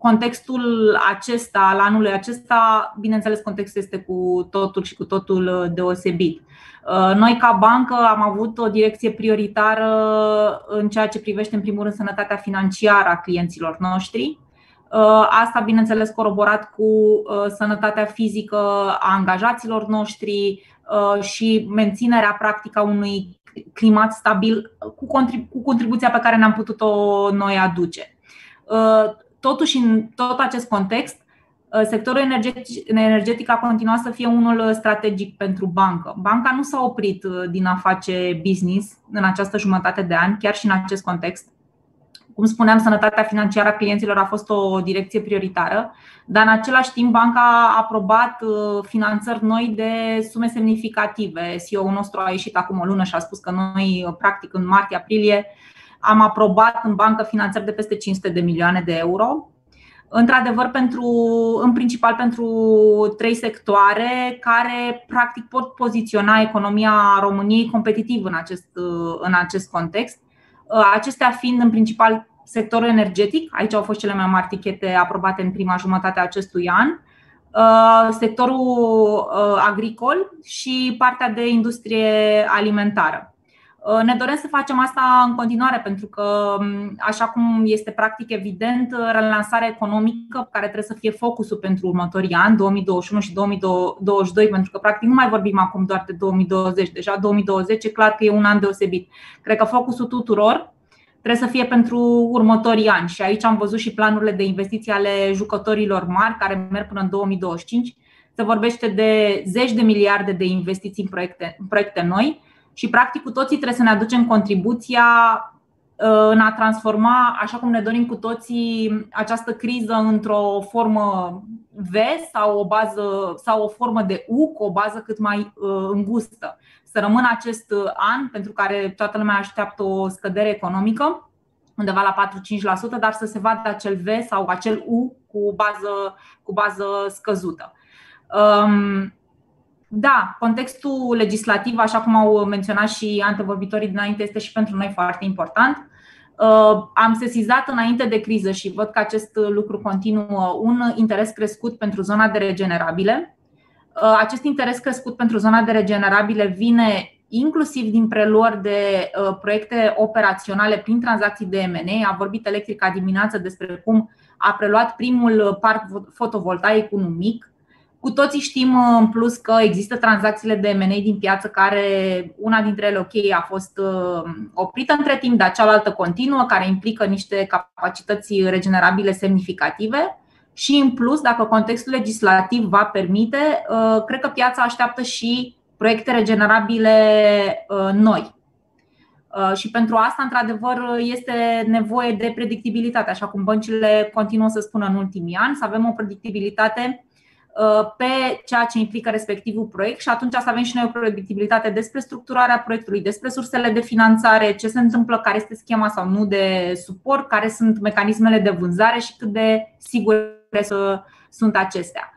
contextul acesta, al anului acesta, bineînțeles, contextul este cu totul și cu totul deosebit. Noi, ca bancă, am avut o direcție prioritară în ceea ce privește, în primul rând, sănătatea financiară a clienților noștri. Asta, bineînțeles, coroborat cu sănătatea fizică a angajaților noștri și menținerea practică a unui climat stabil cu, contribu- cu contribuția pe care ne-am putut-o noi aduce. Totuși, în tot acest context, sectorul energetic, energetic a continuat să fie unul strategic pentru bancă. Banca nu s-a oprit din a face business în această jumătate de ani, chiar și în acest context. Cum spuneam, sănătatea financiară a clienților a fost o direcție prioritară, dar în același timp banca a aprobat finanțări noi de sume semnificative. C E O-ul nostru a ieșit acum o lună și a spus că noi, practic, în martie-aprilie, am aprobat în bancă finanțări de peste cinci sute de milioane de euro. Într-adevăr, pentru, în principal pentru trei sectoare care practic pot poziționa economia României competitiv în acest, în acest context. Acestea fiind în principal sectorul energetic, aici au fost cele mai mari tichete aprobate în prima jumătate a acestui an, sectorul agricol și partea de industrie alimentară. Ne dorim să facem asta în continuare pentru că, așa cum este practic evident, relansarea economică care trebuie să fie focusul pentru următorii ani, două mii douăzeci și unu și două mii douăzeci și doi, pentru că practic nu mai vorbim acum doar de două mii douăzeci, deja două mii douăzeci e clar că e un an deosebit. Cred că focusul tuturor trebuie să fie pentru următorii ani și aici am văzut și planurile de investiții ale jucătorilor mari care merg până în două mii douăzeci și cinci. Se vorbește de zeci de miliarde de investiții în proiecte, în proiecte noi. Și practic cu toții trebuie să ne aducem contribuția în a transforma, așa cum ne dorim cu toții, această criză într-o formă V sau o bază sau o formă de U cu o bază cât mai îngustă. Să rămână acest an pentru care toată lumea așteaptă o scădere economică undeva la patru-cinci la sută, dar să se vadă acel V sau acel U cu bază, cu bază scăzută. Um, Da, contextul legislativ, așa cum au menționat și antevorbitorii dinainte, este și pentru noi foarte important. Am sesizat înainte de criză și văd că acest lucru continuă un interes crescut pentru zona de regenerabile. Acest interes crescut pentru zona de regenerabile vine inclusiv din preluări de proiecte operaționale prin tranzacții de M and A. A vorbit Electrica dimineață despre cum a preluat primul parc fotovoltaic, unul mic. Cu toții știm în plus că există tranzacțiile de M and A din piață care una dintre ele, ok, a fost oprită între timp, dar cealaltă continuă, care implică niște capacități regenerabile semnificative. Și în plus, dacă contextul legislativ va permite, cred că piața așteaptă și proiecte regenerabile noi. Și pentru asta, într-adevăr, este nevoie de predictibilitate, așa cum băncile continuă să spună în ultimii ani, să avem o predictibilitate pe ceea ce implică respectivul proiect și atunci să avem și noi o predictibilitate despre structurarea proiectului, despre sursele de finanțare, ce se întâmplă, care este schema sau nu de suport, care sunt mecanismele de vânzare și cât de sigure sunt acestea.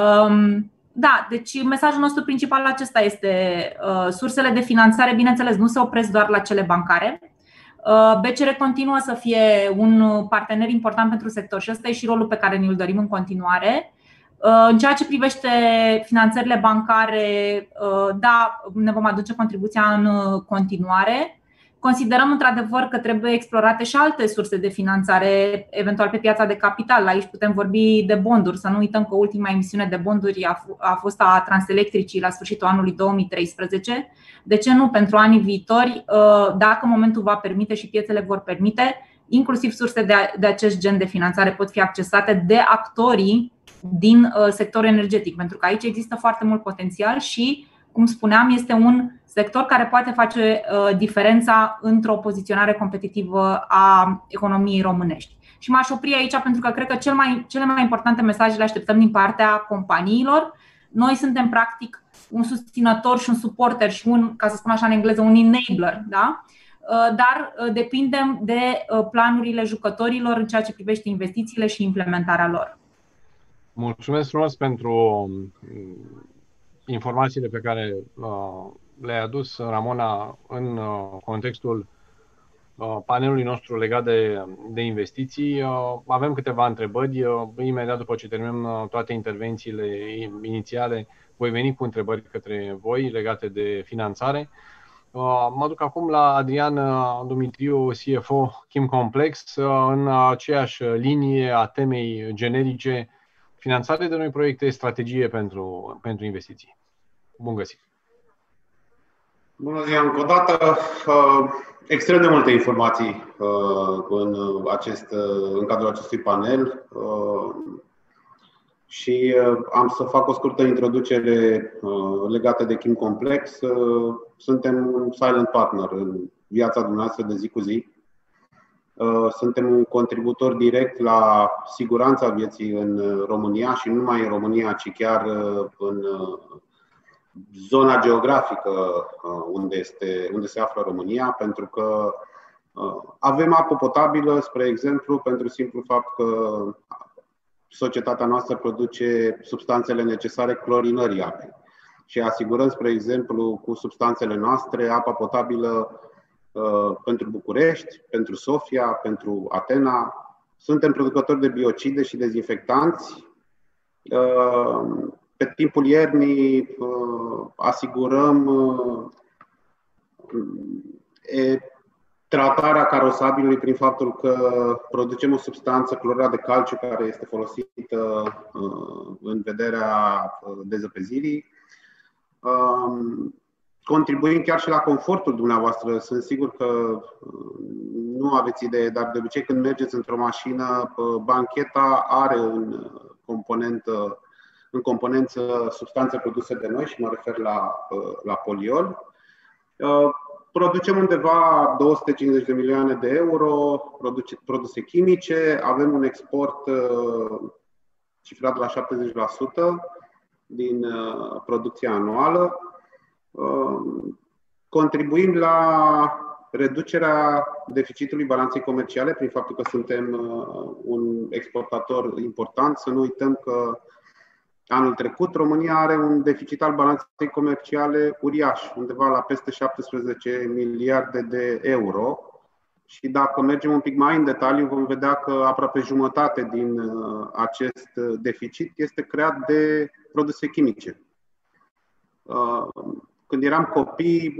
Da, deci mesajul nostru principal acesta este: sursele de finanțare, bineînțeles, nu se opresc doar la cele bancare. B C R continuă să fie un partener important pentru sector și ăsta e și rolul pe care ne-l dorim în continuare. În ceea ce privește finanțările bancare, da, ne vom aduce contribuția în continuare. Considerăm într-adevăr că trebuie explorate și alte surse de finanțare, eventual pe piața de capital. Aici putem vorbi de bonduri. Să nu uităm că ultima emisiune de bonduri a fost a Transelectricii la sfârșitul anului două mii treisprezece. De ce nu pentru anii viitori, dacă momentul va permite și piețele vor permite, inclusiv surse de, de acest gen de finanțare pot fi accesate de actorii din sectorul energetic, pentru că aici există foarte mult potențial și, cum spuneam, este un sector care poate face diferența într-o poziționare competitivă a economiei românești. Și m-aș opri aici pentru că cred că cel mai, cele mai importante mesaje le așteptăm din partea companiilor. Noi suntem practic un susținător și un suporter și un, ca să spun așa în engleză, un enabler, da? Dar depindem de planurile jucătorilor în ceea ce privește investițiile și implementarea lor. Mulțumesc frumos pentru informațiile pe care le-ai adus, Ramona, în contextul panelului nostru legat de, de investiții. Avem câteva întrebări. Imediat după ce terminăm toate intervențiile inițiale, voi veni cu întrebări către voi legate de finanțare. Mă duc acum la Adrian Dumitriu, C F O Chimcomplex, în aceeași linie a temei generice, finanțare de noi proiecte, strategie pentru, pentru investiții. Bun găsit! Bună ziua încă o dată! Extrem de multe informații în, acest, în cadrul acestui panel și am să fac o scurtă introducere legată de Chimcomplex. Suntem un silent partner în viața dumneavoastră de zi cu zi. Suntem un contributor direct la siguranța vieții în România și nu numai în România, ci chiar în zona geografică unde, este, unde se află România, pentru că avem apă potabilă, spre exemplu, pentru simplu fapt că societatea noastră produce substanțele necesare clorinării apei. Și asigurăm, spre exemplu, cu substanțele noastre apa potabilă pentru București, pentru Sofia, pentru Atena. Suntem producători de biocide și dezinfectanți. Pe timpul iernii asigurăm tratarea carosabilului prin faptul că producem o substanță, clorat de calciu, care este folosită în vederea dezăpezirii. Contribuim chiar și la confortul dumneavoastră. Sunt sigur că nu aveți idee, dar de obicei când mergeți într-o mașină, bancheta are în componentă, în componență substanțe produse de noi și mă refer la, la poliol. Producem undeva două sute cincizeci de milioane de euro produse chimice, avem un export cifrat la șaptezeci la sută din producția anuală. Contribuim la reducerea deficitului balanței comerciale prin faptul că suntem un exportator important. Să nu uităm că anul trecut România are un deficit al balanței comerciale uriaș, undeva la peste șaptesprezece miliarde de euro. Și dacă mergem un pic mai în detaliu, vom vedea că aproape jumătate din acest deficit este creat de produse chimice. Când eram copii,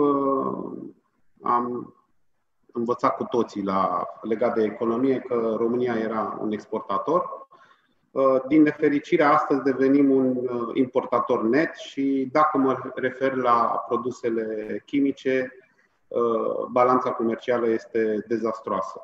am învățat cu toții la, legat de economie că România era un exportator. Din nefericire, astăzi devenim un importator net și dacă mă refer la produsele chimice, balanța comercială este dezastroasă.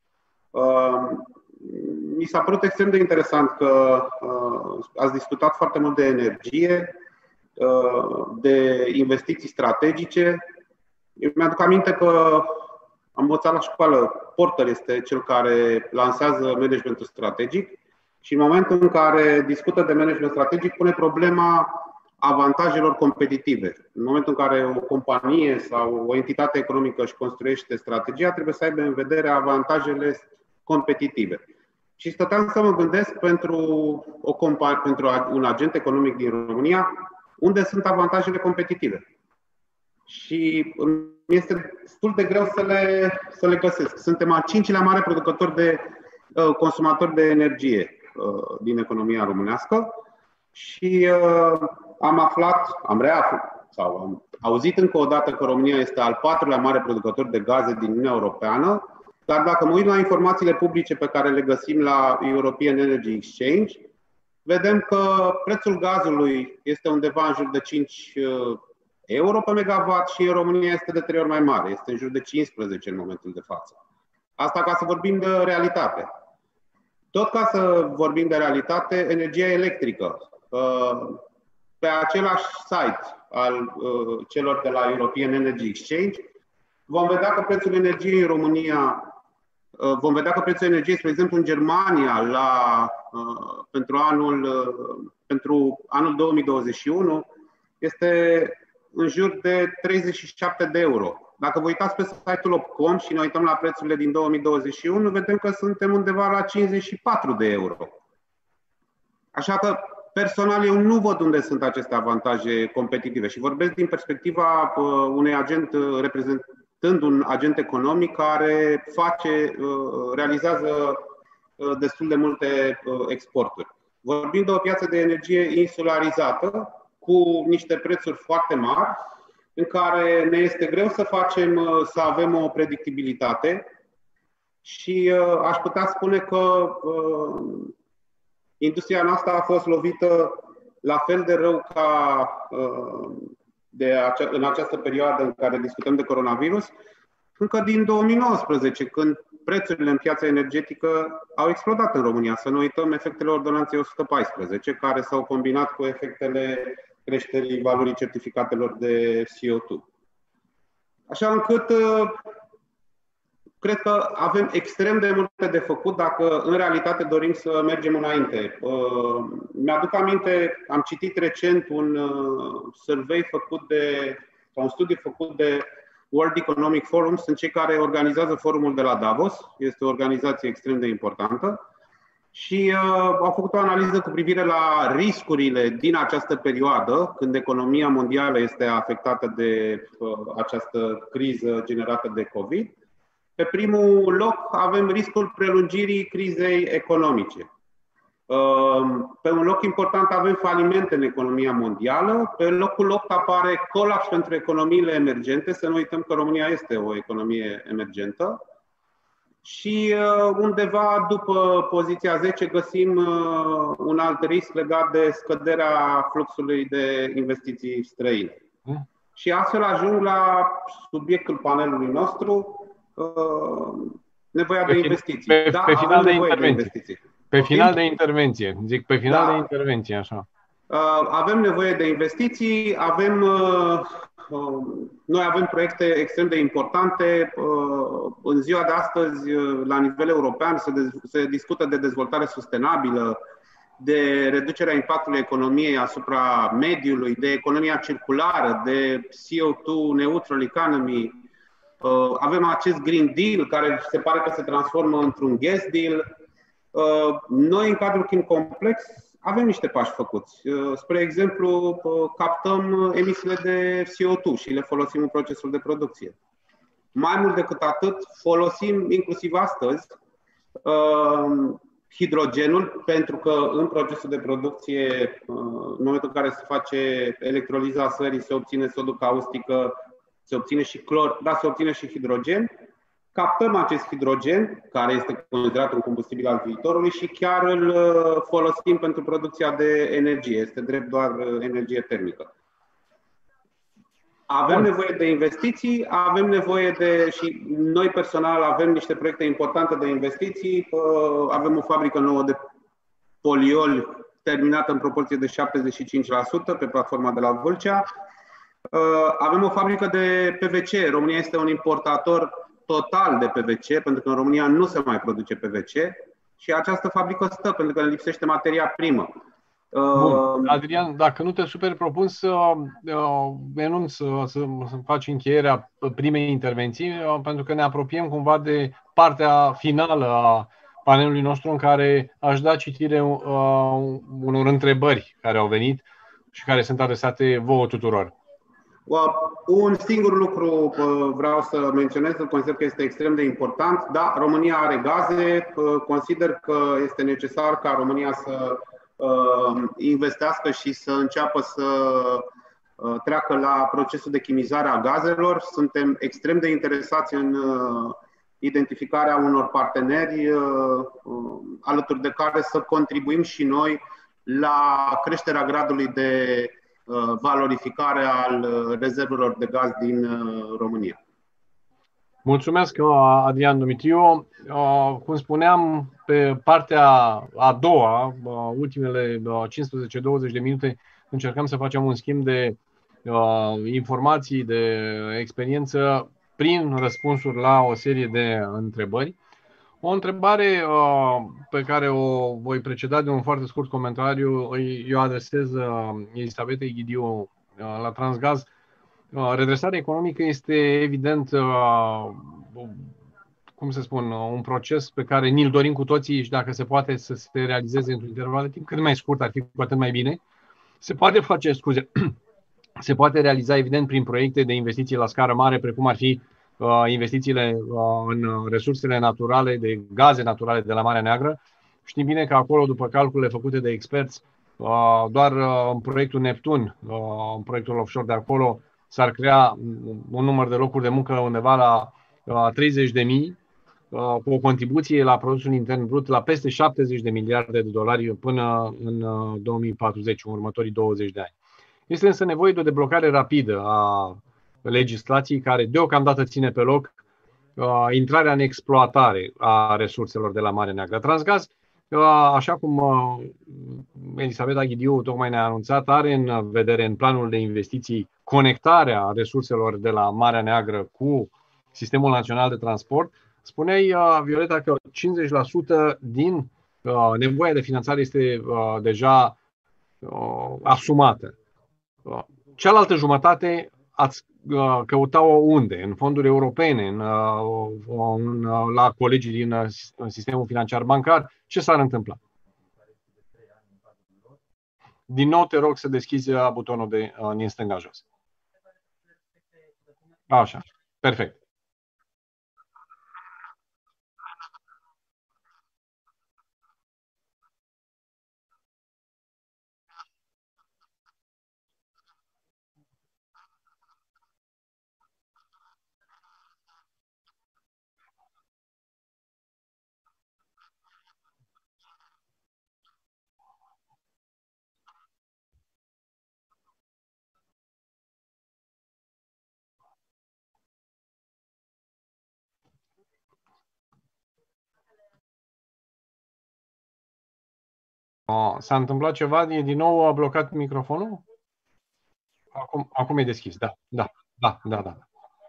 Mi s-a părut extrem de interesant că ați discutat foarte mult de energie, de investiții strategice. Eu mi-aduc aminte că am învățat la școală, Porter este cel care lansează managementul strategic și în momentul în care discută de management strategic pune problema avantajelor competitive. În momentul în care o companie sau o entitate economică își construiește strategia, trebuie să aibă în vedere avantajele competitive. Și stăteam să mă gândesc pentru, o companie, pentru un agent economic din România, unde sunt avantajele competitive. Și mi este destul de greu să le, să le găsesc. Suntem al cincilea mare producător de uh, consumatori de energie uh, din economia românească și uh, am aflat, am reaflat sau am auzit încă o dată că România este al patrulea mare producător de gaze din Uniunea Europeană, dar dacă mă uit la informațiile publice pe care le găsim la European Energy Exchange, vedem că prețul gazului este undeva în jur de cinci euro pe megawatt și în România este de trei ori mai mare, este în jur de cincisprezece în momentul de față. Asta ca să vorbim de realitate. Tot ca să vorbim de realitate, energia electrică. Pe același site al celor de la European Energy Exchange vom vedea că prețul energiei în România, vom vedea că prețul energiei, spre exemplu, în Germania la, pentru, anul, pentru anul două mii douăzeci și unu este în jur de treizeci și șapte de euro. Dacă vă uitați pe site-ul Opcom și ne uităm la prețurile din două mii douăzeci și unu, vedem că suntem undeva la cincizeci și patru de euro. Așa că, personal, eu nu văd unde sunt aceste avantaje competitive și vorbesc din perspectiva unui agent reprezent, reprezentând un agent economic care face, realizează destul de multe exporturi. Vorbim de o piață de energie insularizată, cu niște prețuri foarte mari, în care ne este greu să facem, să avem o predictibilitate și aș putea spune că industria noastră a fost lovită la fel de rău ca de ace- în această perioadă în care discutăm de coronavirus, încă din două mii nouăsprezece, când prețurile în piața energetică au explodat în România. Să nu uităm efectele ordonanței o sută paisprezece, care s-au combinat cu efectele creșterii valorii certificatelor de C O doi. Așa încât cred că avem extrem de multe de făcut dacă în realitate dorim să mergem înainte. Mi-aduc aminte, am citit recent un survey făcut de, sau un studiu făcut de World Economic Forum, sunt cei care organizează forumul de la Davos, este o organizație extrem de importantă și uh, au făcut o analiză cu privire la riscurile din această perioadă, când economia mondială este afectată de uh, această criză generată de COVID. Pe primul loc avem riscul prelungirii crizei economice. Pe un loc important avem falimente în economia mondială. Pe locul opt apare colaps pentru economiile emergente. Să nu uităm că România este o economie emergentă. Și undeva după poziția zece găsim un alt risc legat de scăderea fluxului de investiții străine. Și astfel ajung la subiectul panelului nostru, nevoia de investiții. Pe, da, pe final de intervenție. De investiții. Pe final de intervenție. Zic pe final da. de intervenție, așa. Avem nevoie de investiții, avem, noi avem proiecte extrem de importante. În ziua de astăzi, la nivel european, se, se discută de dezvoltare sustenabilă, de reducerea impactului economiei asupra mediului, de economia circulară, de C O doi neutral economy. Avem acest Green Deal, care se pare că se transformă într-un Gas Deal. Noi, în cadrul Chin Complex, avem niște pași făcuți. Spre exemplu, captăm emisiile de C O doi și le folosim în procesul de producție. Mai mult decât atât, folosim inclusiv astăzi hidrogenul, pentru că în procesul de producție, în momentul în care se face electroliza sării, se obține sodul caustică, se obține și clor, dar se obține și hidrogen. Captăm acest hidrogen, care este considerat un combustibil al viitorului, și chiar îl folosim pentru producția de energie. Este drept doar energie termică. Avem nevoie de investiții, avem nevoie de, și noi personal avem niște proiecte importante de investiții. Avem o fabrică nouă de polioli terminată în proporție de șaptezeci și cinci la sută pe platforma de la Vâlcea. Avem o fabrică de P V C. România este un importator total de P V C, pentru că în România nu se mai produce P V C și această fabrică stă pentru că ne lipsește materia primă. Bun. Adrian, dacă nu te super, propun să enunț, să, să, să faci încheierea primei intervenții, pentru că ne apropiem cumva de partea finală a panelului nostru, în care aș da citire uh, unor întrebări care au venit și care sunt adresate vouă tuturor. Un singur lucru vreau să menționez, îl consider că este extrem de important. Da, România are gaze, consider că este necesar ca România să investească și să înceapă să treacă la procesul de chimizare a gazelor. Suntem extrem de interesați în identificarea unor parteneri alături de care să contribuim și noi la creșterea gradului de valorificare al rezervelor de gaz din România. Mulțumesc, Adrian Dumitriu. Cum spuneam, pe partea a doua, ultimele cincisprezece douăzeci de minute, încercăm să facem un schimb de informații, de experiență, prin răspunsuri la o serie de întrebări. O întrebare pe care o voi preceda de un foarte scurt comentariu, eu adresez Elisabetei Ghidiu la Transgaz. Redresarea economică este evident, cum să spun, un proces pe care ni-l dorim cu toții și dacă se poate să se realizeze într-un interval de timp cât mai scurt, ar fi cu atât mai bine. Se poate face, scuze, se poate realiza evident prin proiecte de investiții la scară mare, precum ar fi investițiile în resursele naturale, de gaze naturale de la Marea Neagră. Știm bine că acolo, după calculele făcute de experți, doar în proiectul Neptun, în proiectul offshore de acolo, s-ar crea un număr de locuri de muncă undeva la treizeci de mii, cu o contribuție la produsul intern brut la peste șaptezeci de miliarde de dolari până în două mii patruzeci, în următorii douăzeci de ani. Este însă nevoie de o deblocare rapidă a legislației care deocamdată ține pe loc uh, intrarea în exploatare a resurselor de la Marea Neagră. Transgaz, uh, așa cum uh, Elisabeta Ghidiu tocmai ne-a anunțat, are în vedere în planul de investiții conectarea resurselor de la Marea Neagră cu Sistemul Național de Transport. Spuneai, uh, Violeta, că cincizeci la sută din uh, nevoia de finanțare este uh, deja uh, asumată. Uh, cealaltă jumătate ați căuta-o unde? În fonduri europene, în, în, la colegii din sistemul financiar bancar? Ce s-ar întâmpla? Din nou te rog să deschizi butonul de din stânga jos. Așa, perfect. S-a întâmplat ceva? E din nou a blocat microfonul? Acum, acum e deschis, da, da, da, da, da.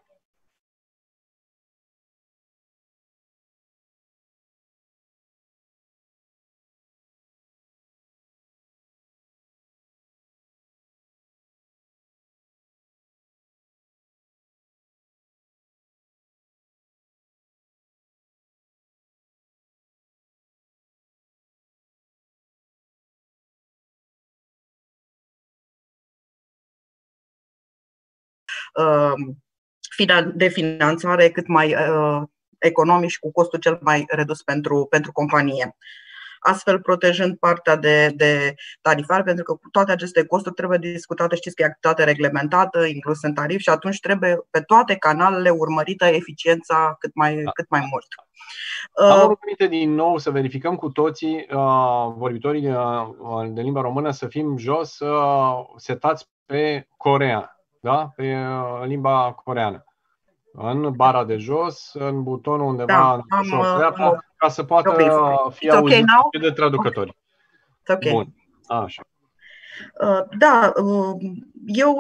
de finanțare cât mai economic și cu costul cel mai redus pentru, pentru companie. Astfel protejând partea de, de tarifare, pentru că toate aceste costuri trebuie discutate, știți că e activitate reglementată, inclus în tarif, și atunci trebuie pe toate canalele urmărită eficiența cât mai, cât mai mult. Am o rugăminte din nou să verificăm cu toții, uh, vorbitorii uh, de limba română, să fim jos, uh, setați pe Corea. Da? Pe limba coreeană. În bara de jos, în butonul undeva da, în jos dreapta, ca să poată okay. fi auzit okay de traducători. Okay. Bun. Așa. Da, eu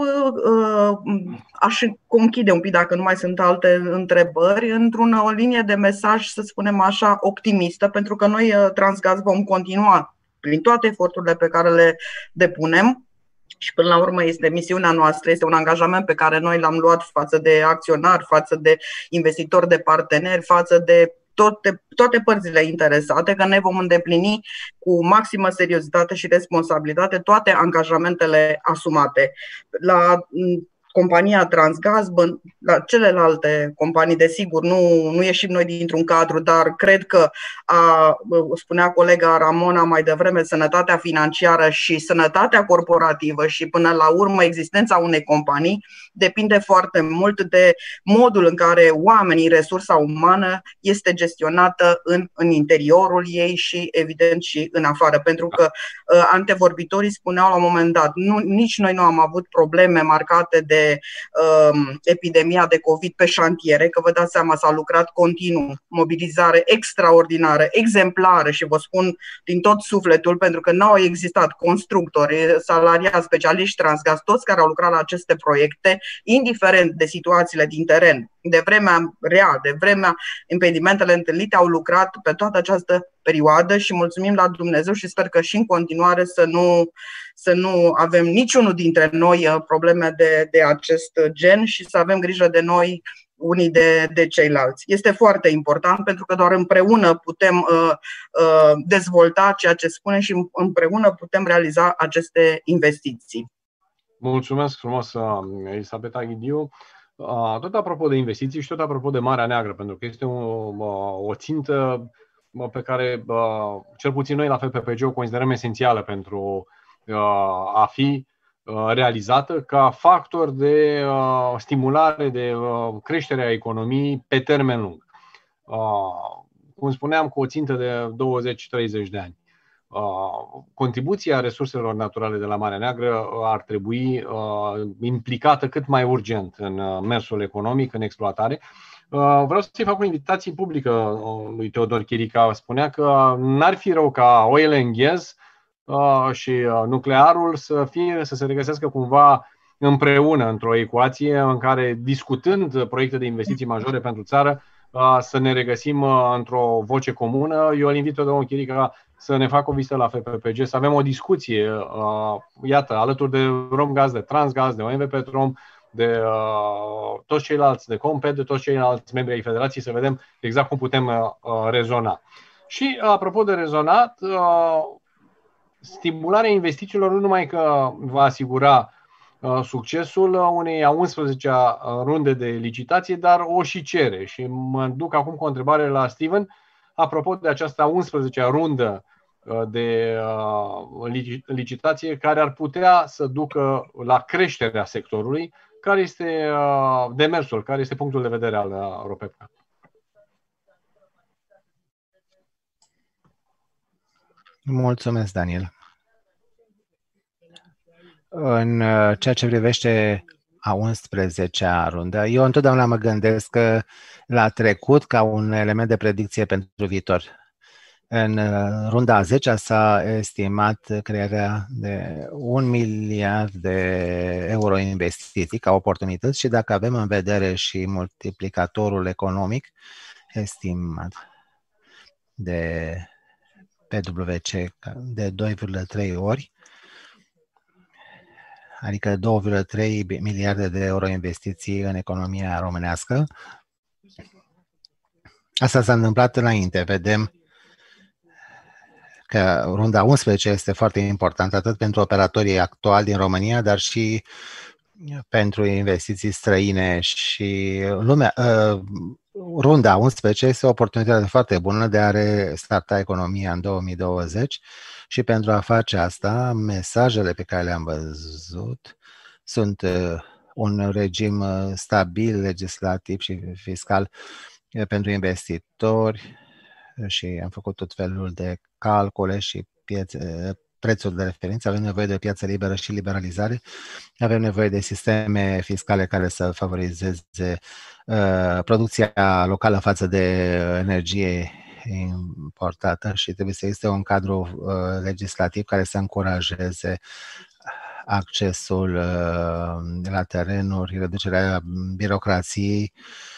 aș conchide un pic, dacă nu mai sunt alte întrebări, într-o linie de mesaj, să spunem așa, optimistă, pentru că noi, Transgaz, vom continua prin toate eforturile pe care le depunem. Și până la urmă este misiunea noastră, este un angajament pe care noi l-am luat față de acționari, față de investitori, de parteneri, față de toate, toate părțile interesate, că ne vom îndeplini cu maximă seriozitate și responsabilitate toate angajamentele asumate. La compania Transgaz, la celelalte companii, desigur, nu, nu ieșim noi dintr-un cadru, dar cred că, a, spunea colega Ramona mai devreme, sănătatea financiară și sănătatea corporativă și până la urmă existența unei companii depinde foarte mult de modul în care oamenii, resursa umană, este gestionată în, în interiorul ei și evident și în afară. Pentru că uh, antevorbitorii spuneau la un moment dat, nu, nici noi nu am avut probleme marcate de epidemia de COVID pe șantiere, că vă dați seama, s-a lucrat continuu, mobilizare extraordinară, exemplară și vă spun din tot sufletul, pentru că nu au existat constructori, salariați, specialiști Transgaz, toți care au lucrat la aceste proiecte, indiferent de situațiile din teren, de vremea rea, de vremea impedimentele întâlnite, au lucrat pe toată această perioadă și mulțumim la Dumnezeu și sper că și în continuare să nu, să nu avem niciunul dintre noi probleme de, de acest gen și să avem grijă de noi unii de, de ceilalți. Este foarte important pentru că doar împreună putem uh, uh, dezvolta ceea ce spune și împreună putem realiza aceste investiții. Mulțumesc frumos, Elisabeta Ghidiu. Tot apropo de investiții și tot apropo de Marea Neagră, pentru că este o, o țintă pe care cel puțin noi la F P P G o considerăm esențială pentru a fi realizată ca factor de stimulare, de creștere a economiei pe termen lung. Cum spuneam, cu o țintă de douăzeci treizeci de ani. Contribuția resurselor naturale de la Marea Neagră ar trebui implicată cât mai urgent în mersul economic, în exploatare. Vreau să-i fac o invitație publică lui Teodor Chirica. Spunea că n-ar fi rău ca oil and gas și nuclearul să, fie, să se regăsească cumva împreună într-o ecuație în care, discutând proiecte de investiții majore pentru țară, să ne regăsim într-o voce comună. Eu îl invit pe domnul Chirica să ne facă o vizită la F P P G, să avem o discuție, iată, alături de Romgaz, de Transgaz, de O M V Petrom, de uh, toți ceilalți, de Compet, de toți ceilalți membri ai Federației, să vedem exact cum putem uh, rezona. Și, apropo de rezonat, uh, stimularea investițiilor nu numai că va asigura uh, succesul unei a unsprezecea runde de licitație, dar o și cere. Și mă duc acum cu o întrebare la Steven, apropo de această a unsprezecea rundă de licitație care ar putea să ducă la creșterea sectorului. Care este demersul, care este punctul de vedere al RoPepca? Mulțumesc, Daniel. În ceea ce privește a unsprezecea rundă, eu întotdeauna mă gândesc la trecut ca un element de predicție pentru viitor. În runda a zecea s-a estimat crearea de un miliard de euro investiții ca oportunități și dacă avem în vedere și multiplicatorul economic estimat de P W C de doi virgulă trei ori, adică două virgulă trei miliarde de euro investiții în economia românească. Asta s-a întâmplat înainte. Vedem că runda a unsprezecea este foarte importantă atât pentru operatorii actuali din România, dar și pentru investiții străine și lumea. Runda a unsprezecea este o oportunitate foarte bună de a restarta economia în două mii douăzeci și pentru a face asta, mesajele pe care le-am văzut sunt un regim stabil, legislativ și fiscal pentru investitori și am făcut tot felul de calcule și piețe, prețuri de referință. Avem nevoie de o piață liberă și liberalizare. Avem nevoie de sisteme fiscale care să favorizeze uh, producția locală față de energie importată și trebuie să existe un cadru uh, legislativ care să încurajeze accesul uh, la terenuri, reducerea birocrației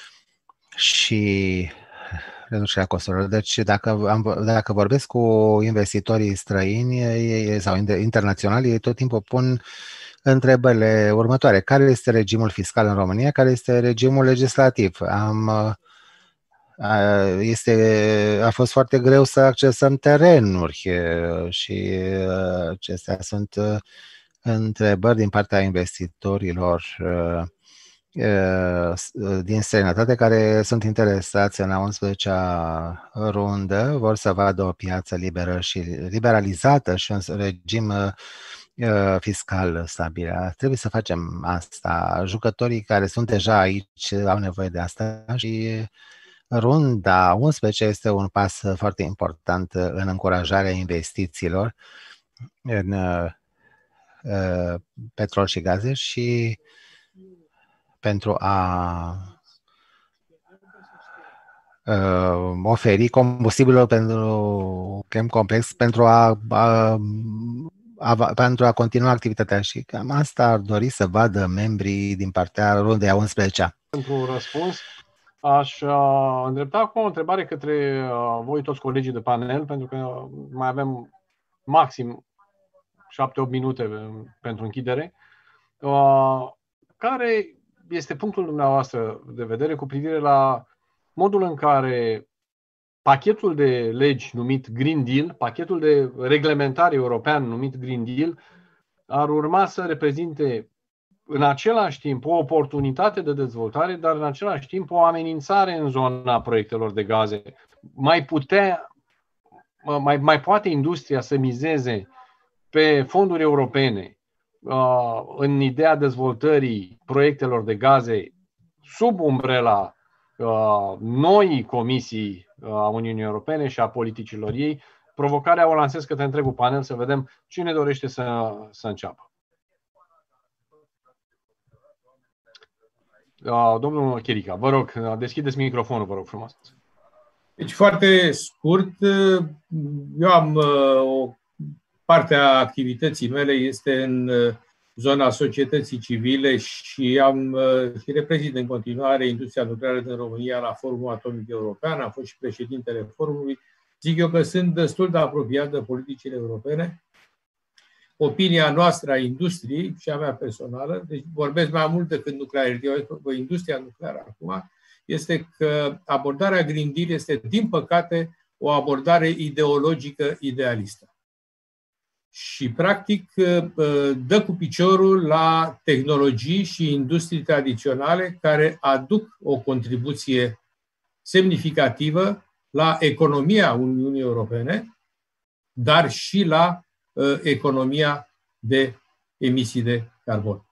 și reducerea costurilor. Deci dacă, am, dacă vorbesc cu investitorii străini sau internaționali, ei tot timpul pun întrebările următoare. Care este regimul fiscal în România? Care este regimul legislativ? Am, este, a fost foarte greu să accesăm terenuri și acestea sunt întrebări din partea investitorilor din străinătate care sunt interesați în a unsprezecea rundă, vor să vadă o piață liberă și liberalizată și un regim fiscal stabil. Trebuie să facem asta. Jucătorii care sunt deja aici au nevoie de asta și runda unsprezecea este un pas foarte important în încurajarea investițiilor în petrol și gaze și pentru a uh, oferi combustibilul pentru chem complex pentru a, a, a, pentru a continua activitatea și cam asta ar dori să vadă membrii din partea rundei a unsprezecea. Pentru un răspuns, aș uh, îndrepta acum o întrebare către uh, voi toți colegii de panel, pentru că mai avem maxim șapte opt minute pentru închidere. Uh, care este punctul dumneavoastră de vedere cu privire la modul în care pachetul de legi numit Green Deal, pachetul de reglementare european numit Green Deal, ar urma să reprezinte în același timp o oportunitate de dezvoltare, dar în același timp o amenințare în zona proiectelor de gaze. Mai, putea, mai, mai poate industria să mizeze pe fonduri europene în ideea dezvoltării proiectelor de gaze sub umbrela noii comisii a Uniunii Europene și a politicilor ei. Provocarea o lansez către întregul panel să vedem cine dorește să, să înceapă. Domnul Chirica, vă rog, deschideți microfonul, vă rog frumos. Deci, foarte scurt, eu am o parte a activității mele este în zona societății civile și am și reprezint în continuare industria nucleară din România la Forumul Atomic European, am fost și președintele forumului. Zic eu că sunt destul de apropiat de politicile europene. Opinia noastră a industriei și a mea personală, deci vorbesc mai mult decât nuclear, eu industria nucleară acum, este că abordarea Green Deal este, din păcate, o abordare ideologică idealistă. Și, practic, dă cu piciorul la tehnologii și industrii tradiționale care aduc o contribuție semnificativă la economia Uniunii Europene, dar și la uh, economia de emisii de carbon.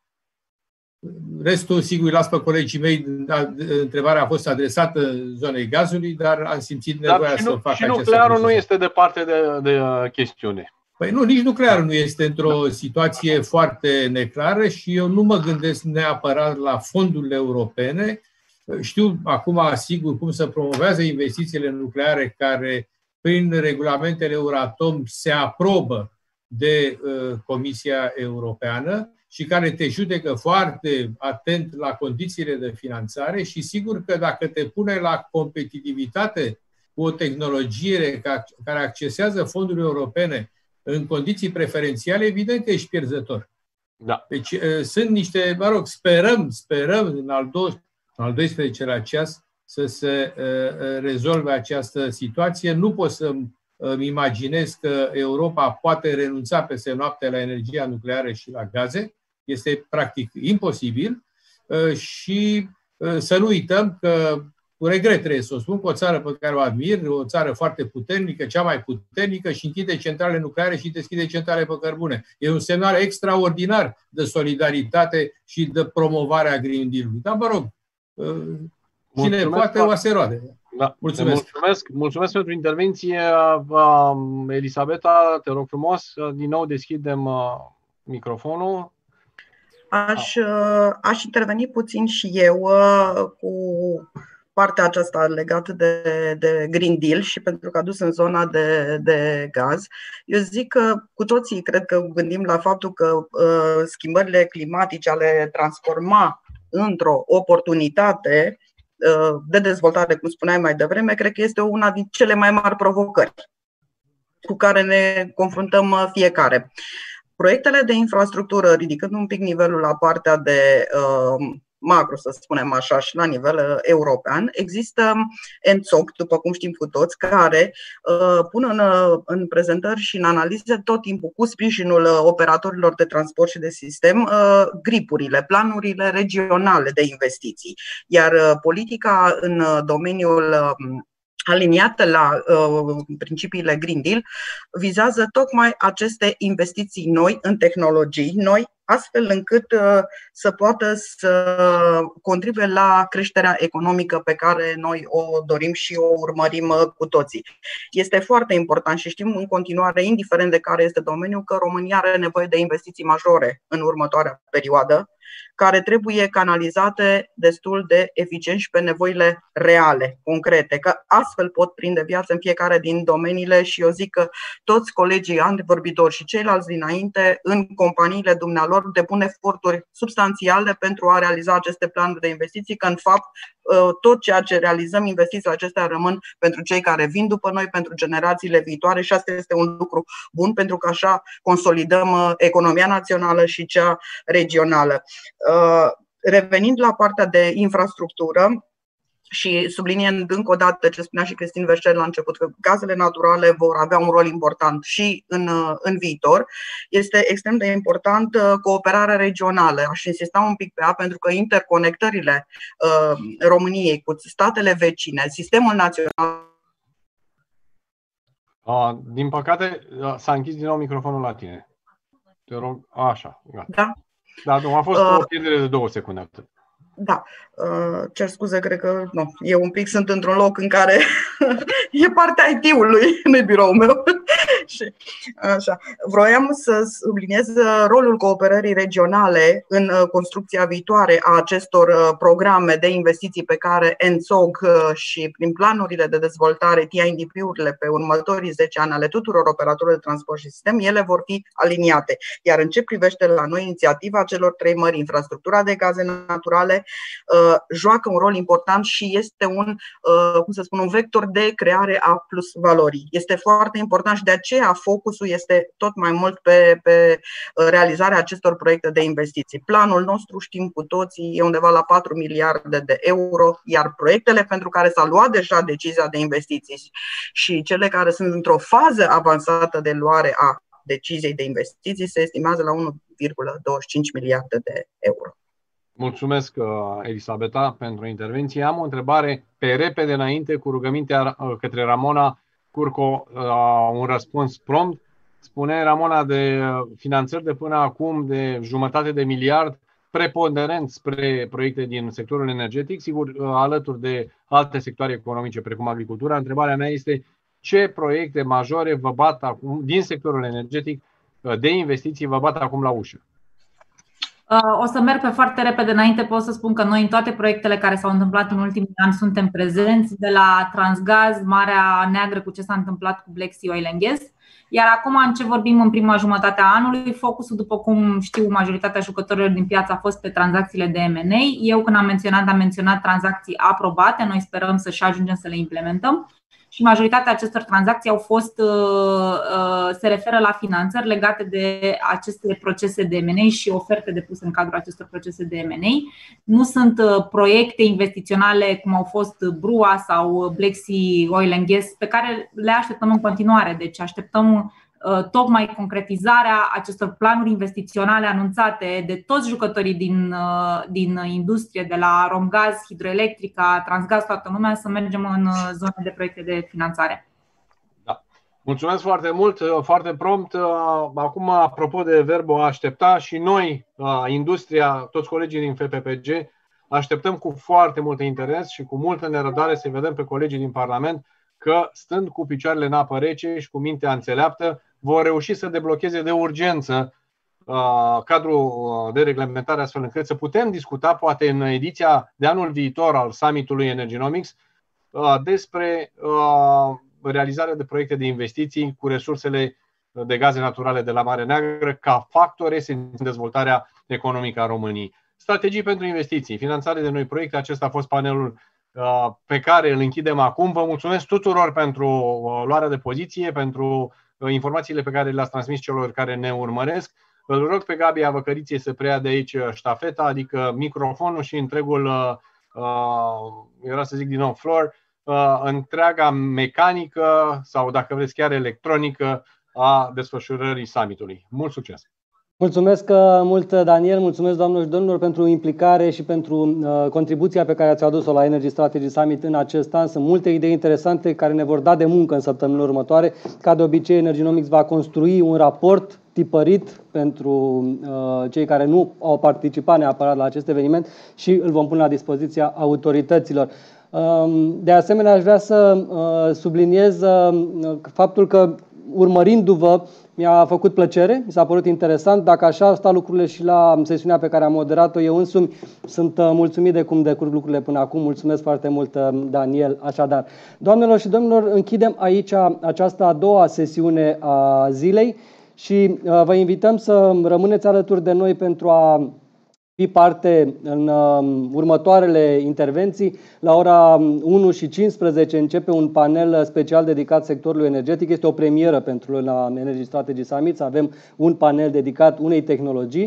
Restul, sigur, îi las pe colegii mei, întrebarea a fost adresată zonei gazului, dar am simțit nevoia dar să nu, fac și nuclearul nu este departe de, de chestiune. Păi nu, nici nuclearul nu este într-o situație foarte neclară și eu nu mă gândesc neapărat la fondurile europene. Știu acum, sigur, cum se promovează investițiile nucleare care, prin regulamentele Euratom, se aprobă de uh, Comisia Europeană și care te judecă foarte atent la condițiile de finanțare și sigur că dacă te pune la competitivitate cu o tehnologie care accesează fonduri europene în condiții preferențiale, evident că ești pierzător. Da. Deci uh, sunt niște, mă rog, sperăm, sperăm în al doisprezecelea al doisprezecelea ceas să se uh, rezolve această situație. Nu pot să-mi uh, imaginez că Europa poate renunța peste noapte la energia nucleară și la gaze. Este practic imposibil uh, și uh, să nu uităm că, cu regret trebuie să o spun, că o țară pe care o admir, o țară foarte puternică, cea mai puternică și închide centrale nucleare și deschide centrale pe cărbune. E un semnal extraordinar de solidaritate și de promovare a Green Deal-ului. Dar, mă rog, cine mulțumesc, poate o se roade. Da. Mulțumesc. mulțumesc. Mulțumesc pentru intervenție. Elisabeta, te rog frumos, din nou deschidem microfonul. Aș, aș interveni puțin și eu cu partea aceasta legată de, de Green Deal și pentru că a dus în zona de, de gaz. Eu zic că cu toții cred că gândim la faptul că uh, schimbările climatice ale transforma într-o oportunitate de dezvoltare, cum spuneai mai devreme, cred că este una din cele mai mari provocări cu care ne confruntăm fiecare. Proiectele de infrastructură, ridicând un pic nivelul la partea de uh, macro, să spunem așa, și la nivel uh, european, există E N T S O C, după cum știm cu toți, care uh, pun în, uh, în prezentări și în analize tot timpul, cu sprijinul uh, operatorilor de transport și de sistem, uh, gripurile, planurile regionale de investiții. Iar uh, politica în uh, domeniul uh, aliniată la uh, principiile Green Deal, vizează tocmai aceste investiții noi în tehnologii noi, astfel încât uh, să poată să contribuie la creșterea economică pe care noi o dorim și o urmărim uh, cu toții. Este foarte important și știm în continuare, indiferent de care este domeniul, că România are nevoie de investiții majore în următoarea perioadă, care trebuie canalizate destul de eficient și pe nevoile reale, concrete, că astfel pot prinde viață în fiecare din domeniile și eu zic că toți colegii antevorbitori și ceilalți dinainte în companiile dumnealor depun eforturi substanțiale pentru a realiza aceste planuri de investiții, că în fapt tot ceea ce realizăm, investițiile acestea rămân pentru cei care vin după noi, pentru generațiile viitoare și asta este un lucru bun pentru că așa consolidăm economia națională și cea regională. Revenind la partea de infrastructură, Și subliniind încă o dată ce spunea și Cristin Verșel la început, că gazele naturale vor avea un rol important și în, în viitor, este extrem de important cooperarea regională. Aș insista un pic pe ea, pentru că interconectările uh, României cu statele vecine, sistemul național. A, din păcate, s-a închis din nou microfonul la tine. Te rog, așa, gata. Da? Da, nu, a fost uh, o pierdere de două secunde atât. Da, uh, cer scuze, cred că nu. Eu un pic sunt într-un loc în care e partea I T-ului, nu-i biroul meu. Și, așa. Vroiam să subliniez rolul cooperării regionale în construcția viitoare a acestor programe de investiții pe care N S O G și prin planurile de dezvoltare, T I N D P-urile pe următorii zece ani ale tuturor operatorilor de transport și sistem, ele vor fi aliniate. Iar în ce privește la noi, inițiativa celor trei mări, infrastructura de gaze naturale, joacă un rol important și este un, cum să spun, un vector de creare a plus valorii. Este foarte important și de aceea focusul este tot mai mult pe, pe realizarea acestor proiecte de investiții. Planul nostru, știm cu toții, e undeva la patru miliarde de euro, iar proiectele pentru care s-a luat deja decizia de investiții și cele care sunt într-o fază avansată de luare a deciziei de investiții se estimează la unu virgulă douăzeci și cinci miliarde de euro. Mulțumesc, Elisabeta, pentru intervenție. Am o întrebare pe repede înainte, cu rugămintea către Ramona Curco, un răspuns prompt. Spune Ramona de finanțări de până acum de jumătate de miliard, preponderent spre proiecte din sectorul energetic, sigur, alături de alte sectoare economice, precum agricultura. Întrebarea mea este: ce proiecte majore vă bat acum din sectorul energetic de investiții vă bat acum la ușă? O să merg pe foarte repede înainte. Pot să spun că noi în toate proiectele care s-au întâmplat în ultimii ani suntem prezenți, de la Transgaz, Marea Neagră, cu ce s-a întâmplat cu Black Sea Oil and Gas. Iar acum, în ce vorbim în prima jumătate a anului, focusul, după cum știu majoritatea jucătorilor din piață, a fost pe tranzacțiile de M and A. Eu, când am menționat, am menționat tranzacții aprobate. Noi sperăm să și ajungem să le implementăm. Și majoritatea acestor tranzacții au fost, se referă la finanțări legate de aceste procese de M and A și oferte depuse în cadrul acestor procese de M and A. Nu sunt proiecte investiționale cum au fost Brua sau Black Sea Oil and Gas, pe care le așteptăm în continuare. Deci așteptăm tocmai concretizarea acestor planuri investiționale anunțate de toți jucătorii din, din industrie, de la Romgaz, Hidroelectrica, Transgaz, toată lumea, să mergem în zona de proiecte de finanțare. Da. Mulțumesc foarte mult, foarte prompt. Acum, apropo de verbul a aștepta, și noi, industria, toți colegii din F P P G, așteptăm cu foarte mult interes și cu multă nerăbdare să vedem pe colegii din Parlament că, stând cu picioarele în apă rece și cu mintea înțeleaptă, vor reuși să deblocheze de urgență uh, cadrul de reglementare, astfel încât să putem discuta, poate în ediția de anul viitor al summitului Energynomics, uh, despre uh, realizarea de proiecte de investiții cu resursele de gaze naturale de la Marea Neagră ca factor esențial în dezvoltarea economică a României. Strategii pentru investiții, finanțare de noi proiecte, acesta a fost panelul uh, pe care îl închidem acum. Vă mulțumesc tuturor pentru uh, luarea de poziție, pentru informațiile pe care le-ați transmis celor care ne urmăresc. Îl rog pe Gabi Avăcăriție să preia de aici ștafeta, adică microfonul și întregul, era să zic din nou floor, întreaga mecanică sau, dacă vreți, chiar electronică a desfășurării summitului. Mult succes! Mulțumesc mult, Daniel, mulțumesc, doamnelor și domnilor, pentru implicare și pentru uh, contribuția pe care ați adus-o la Energy Strategy Summit în acest an. Sunt multe idei interesante care ne vor da de muncă în săptămânile următoare. Ca de obicei, Energynomics va construi un raport tipărit pentru uh, cei care nu au participat neapărat la acest eveniment și îl vom pune la dispoziția autorităților. Uh, de asemenea, aș vrea să uh, subliniez uh, faptul că, urmărindu-vă, mi-a făcut plăcere, mi s-a părut interesant. Dacă așa stau lucrurile și la sesiunea pe care am moderat-o eu însumi, sunt mulțumit de cum decurg lucrurile până acum. Mulțumesc foarte mult, Daniel. Așadar, doamnelor și domnilor, închidem aici această a doua sesiune a zilei și vă invităm să rămâneți alături de noi pentru a fi parte în uh, următoarele intervenții. La ora unu și cincisprezece începe un panel special dedicat sectorului energetic. Este o premieră pentru la Energy Strategy Summit să avem un panel dedicat unei tehnologii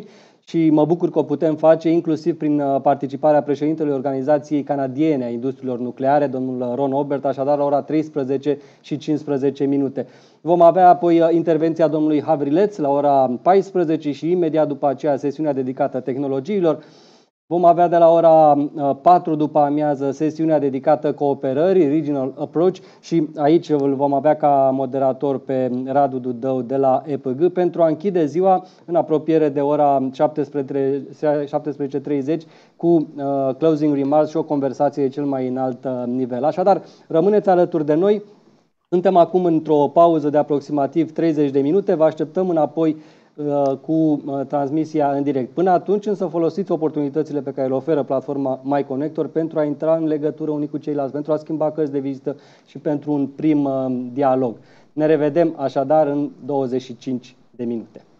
și mă bucur că o putem face inclusiv prin participarea președintelui Organizației Canadiene a Industriilor Nucleare, domnul Ron Obert, așadar la ora treisprezece și cincisprezece minute. Vom avea apoi intervenția domnului Havrileț la ora paisprezece și imediat după aceea sesiunea dedicată tehnologiilor. Vom avea de la ora patru după amiază sesiunea dedicată cooperării, Regional Approach, și aici îl vom avea ca moderator pe Radu Dudău de la E P G pentru a închide ziua în apropiere de ora șaptesprezece și treizeci cu uh, closing remarks și o conversație de cel mai înalt uh, nivel. Așadar, rămâneți alături de noi. Suntem acum într-o pauză de aproximativ treizeci de minute. Vă așteptăm înapoi cu transmisia în direct. Până atunci însă folosiți oportunitățile pe care le oferă platforma MyConnector pentru a intra în legătură unii cu ceilalți, pentru a schimba cărți de vizită și pentru un prim dialog. Ne revedem așadar în douăzeci și cinci de minute.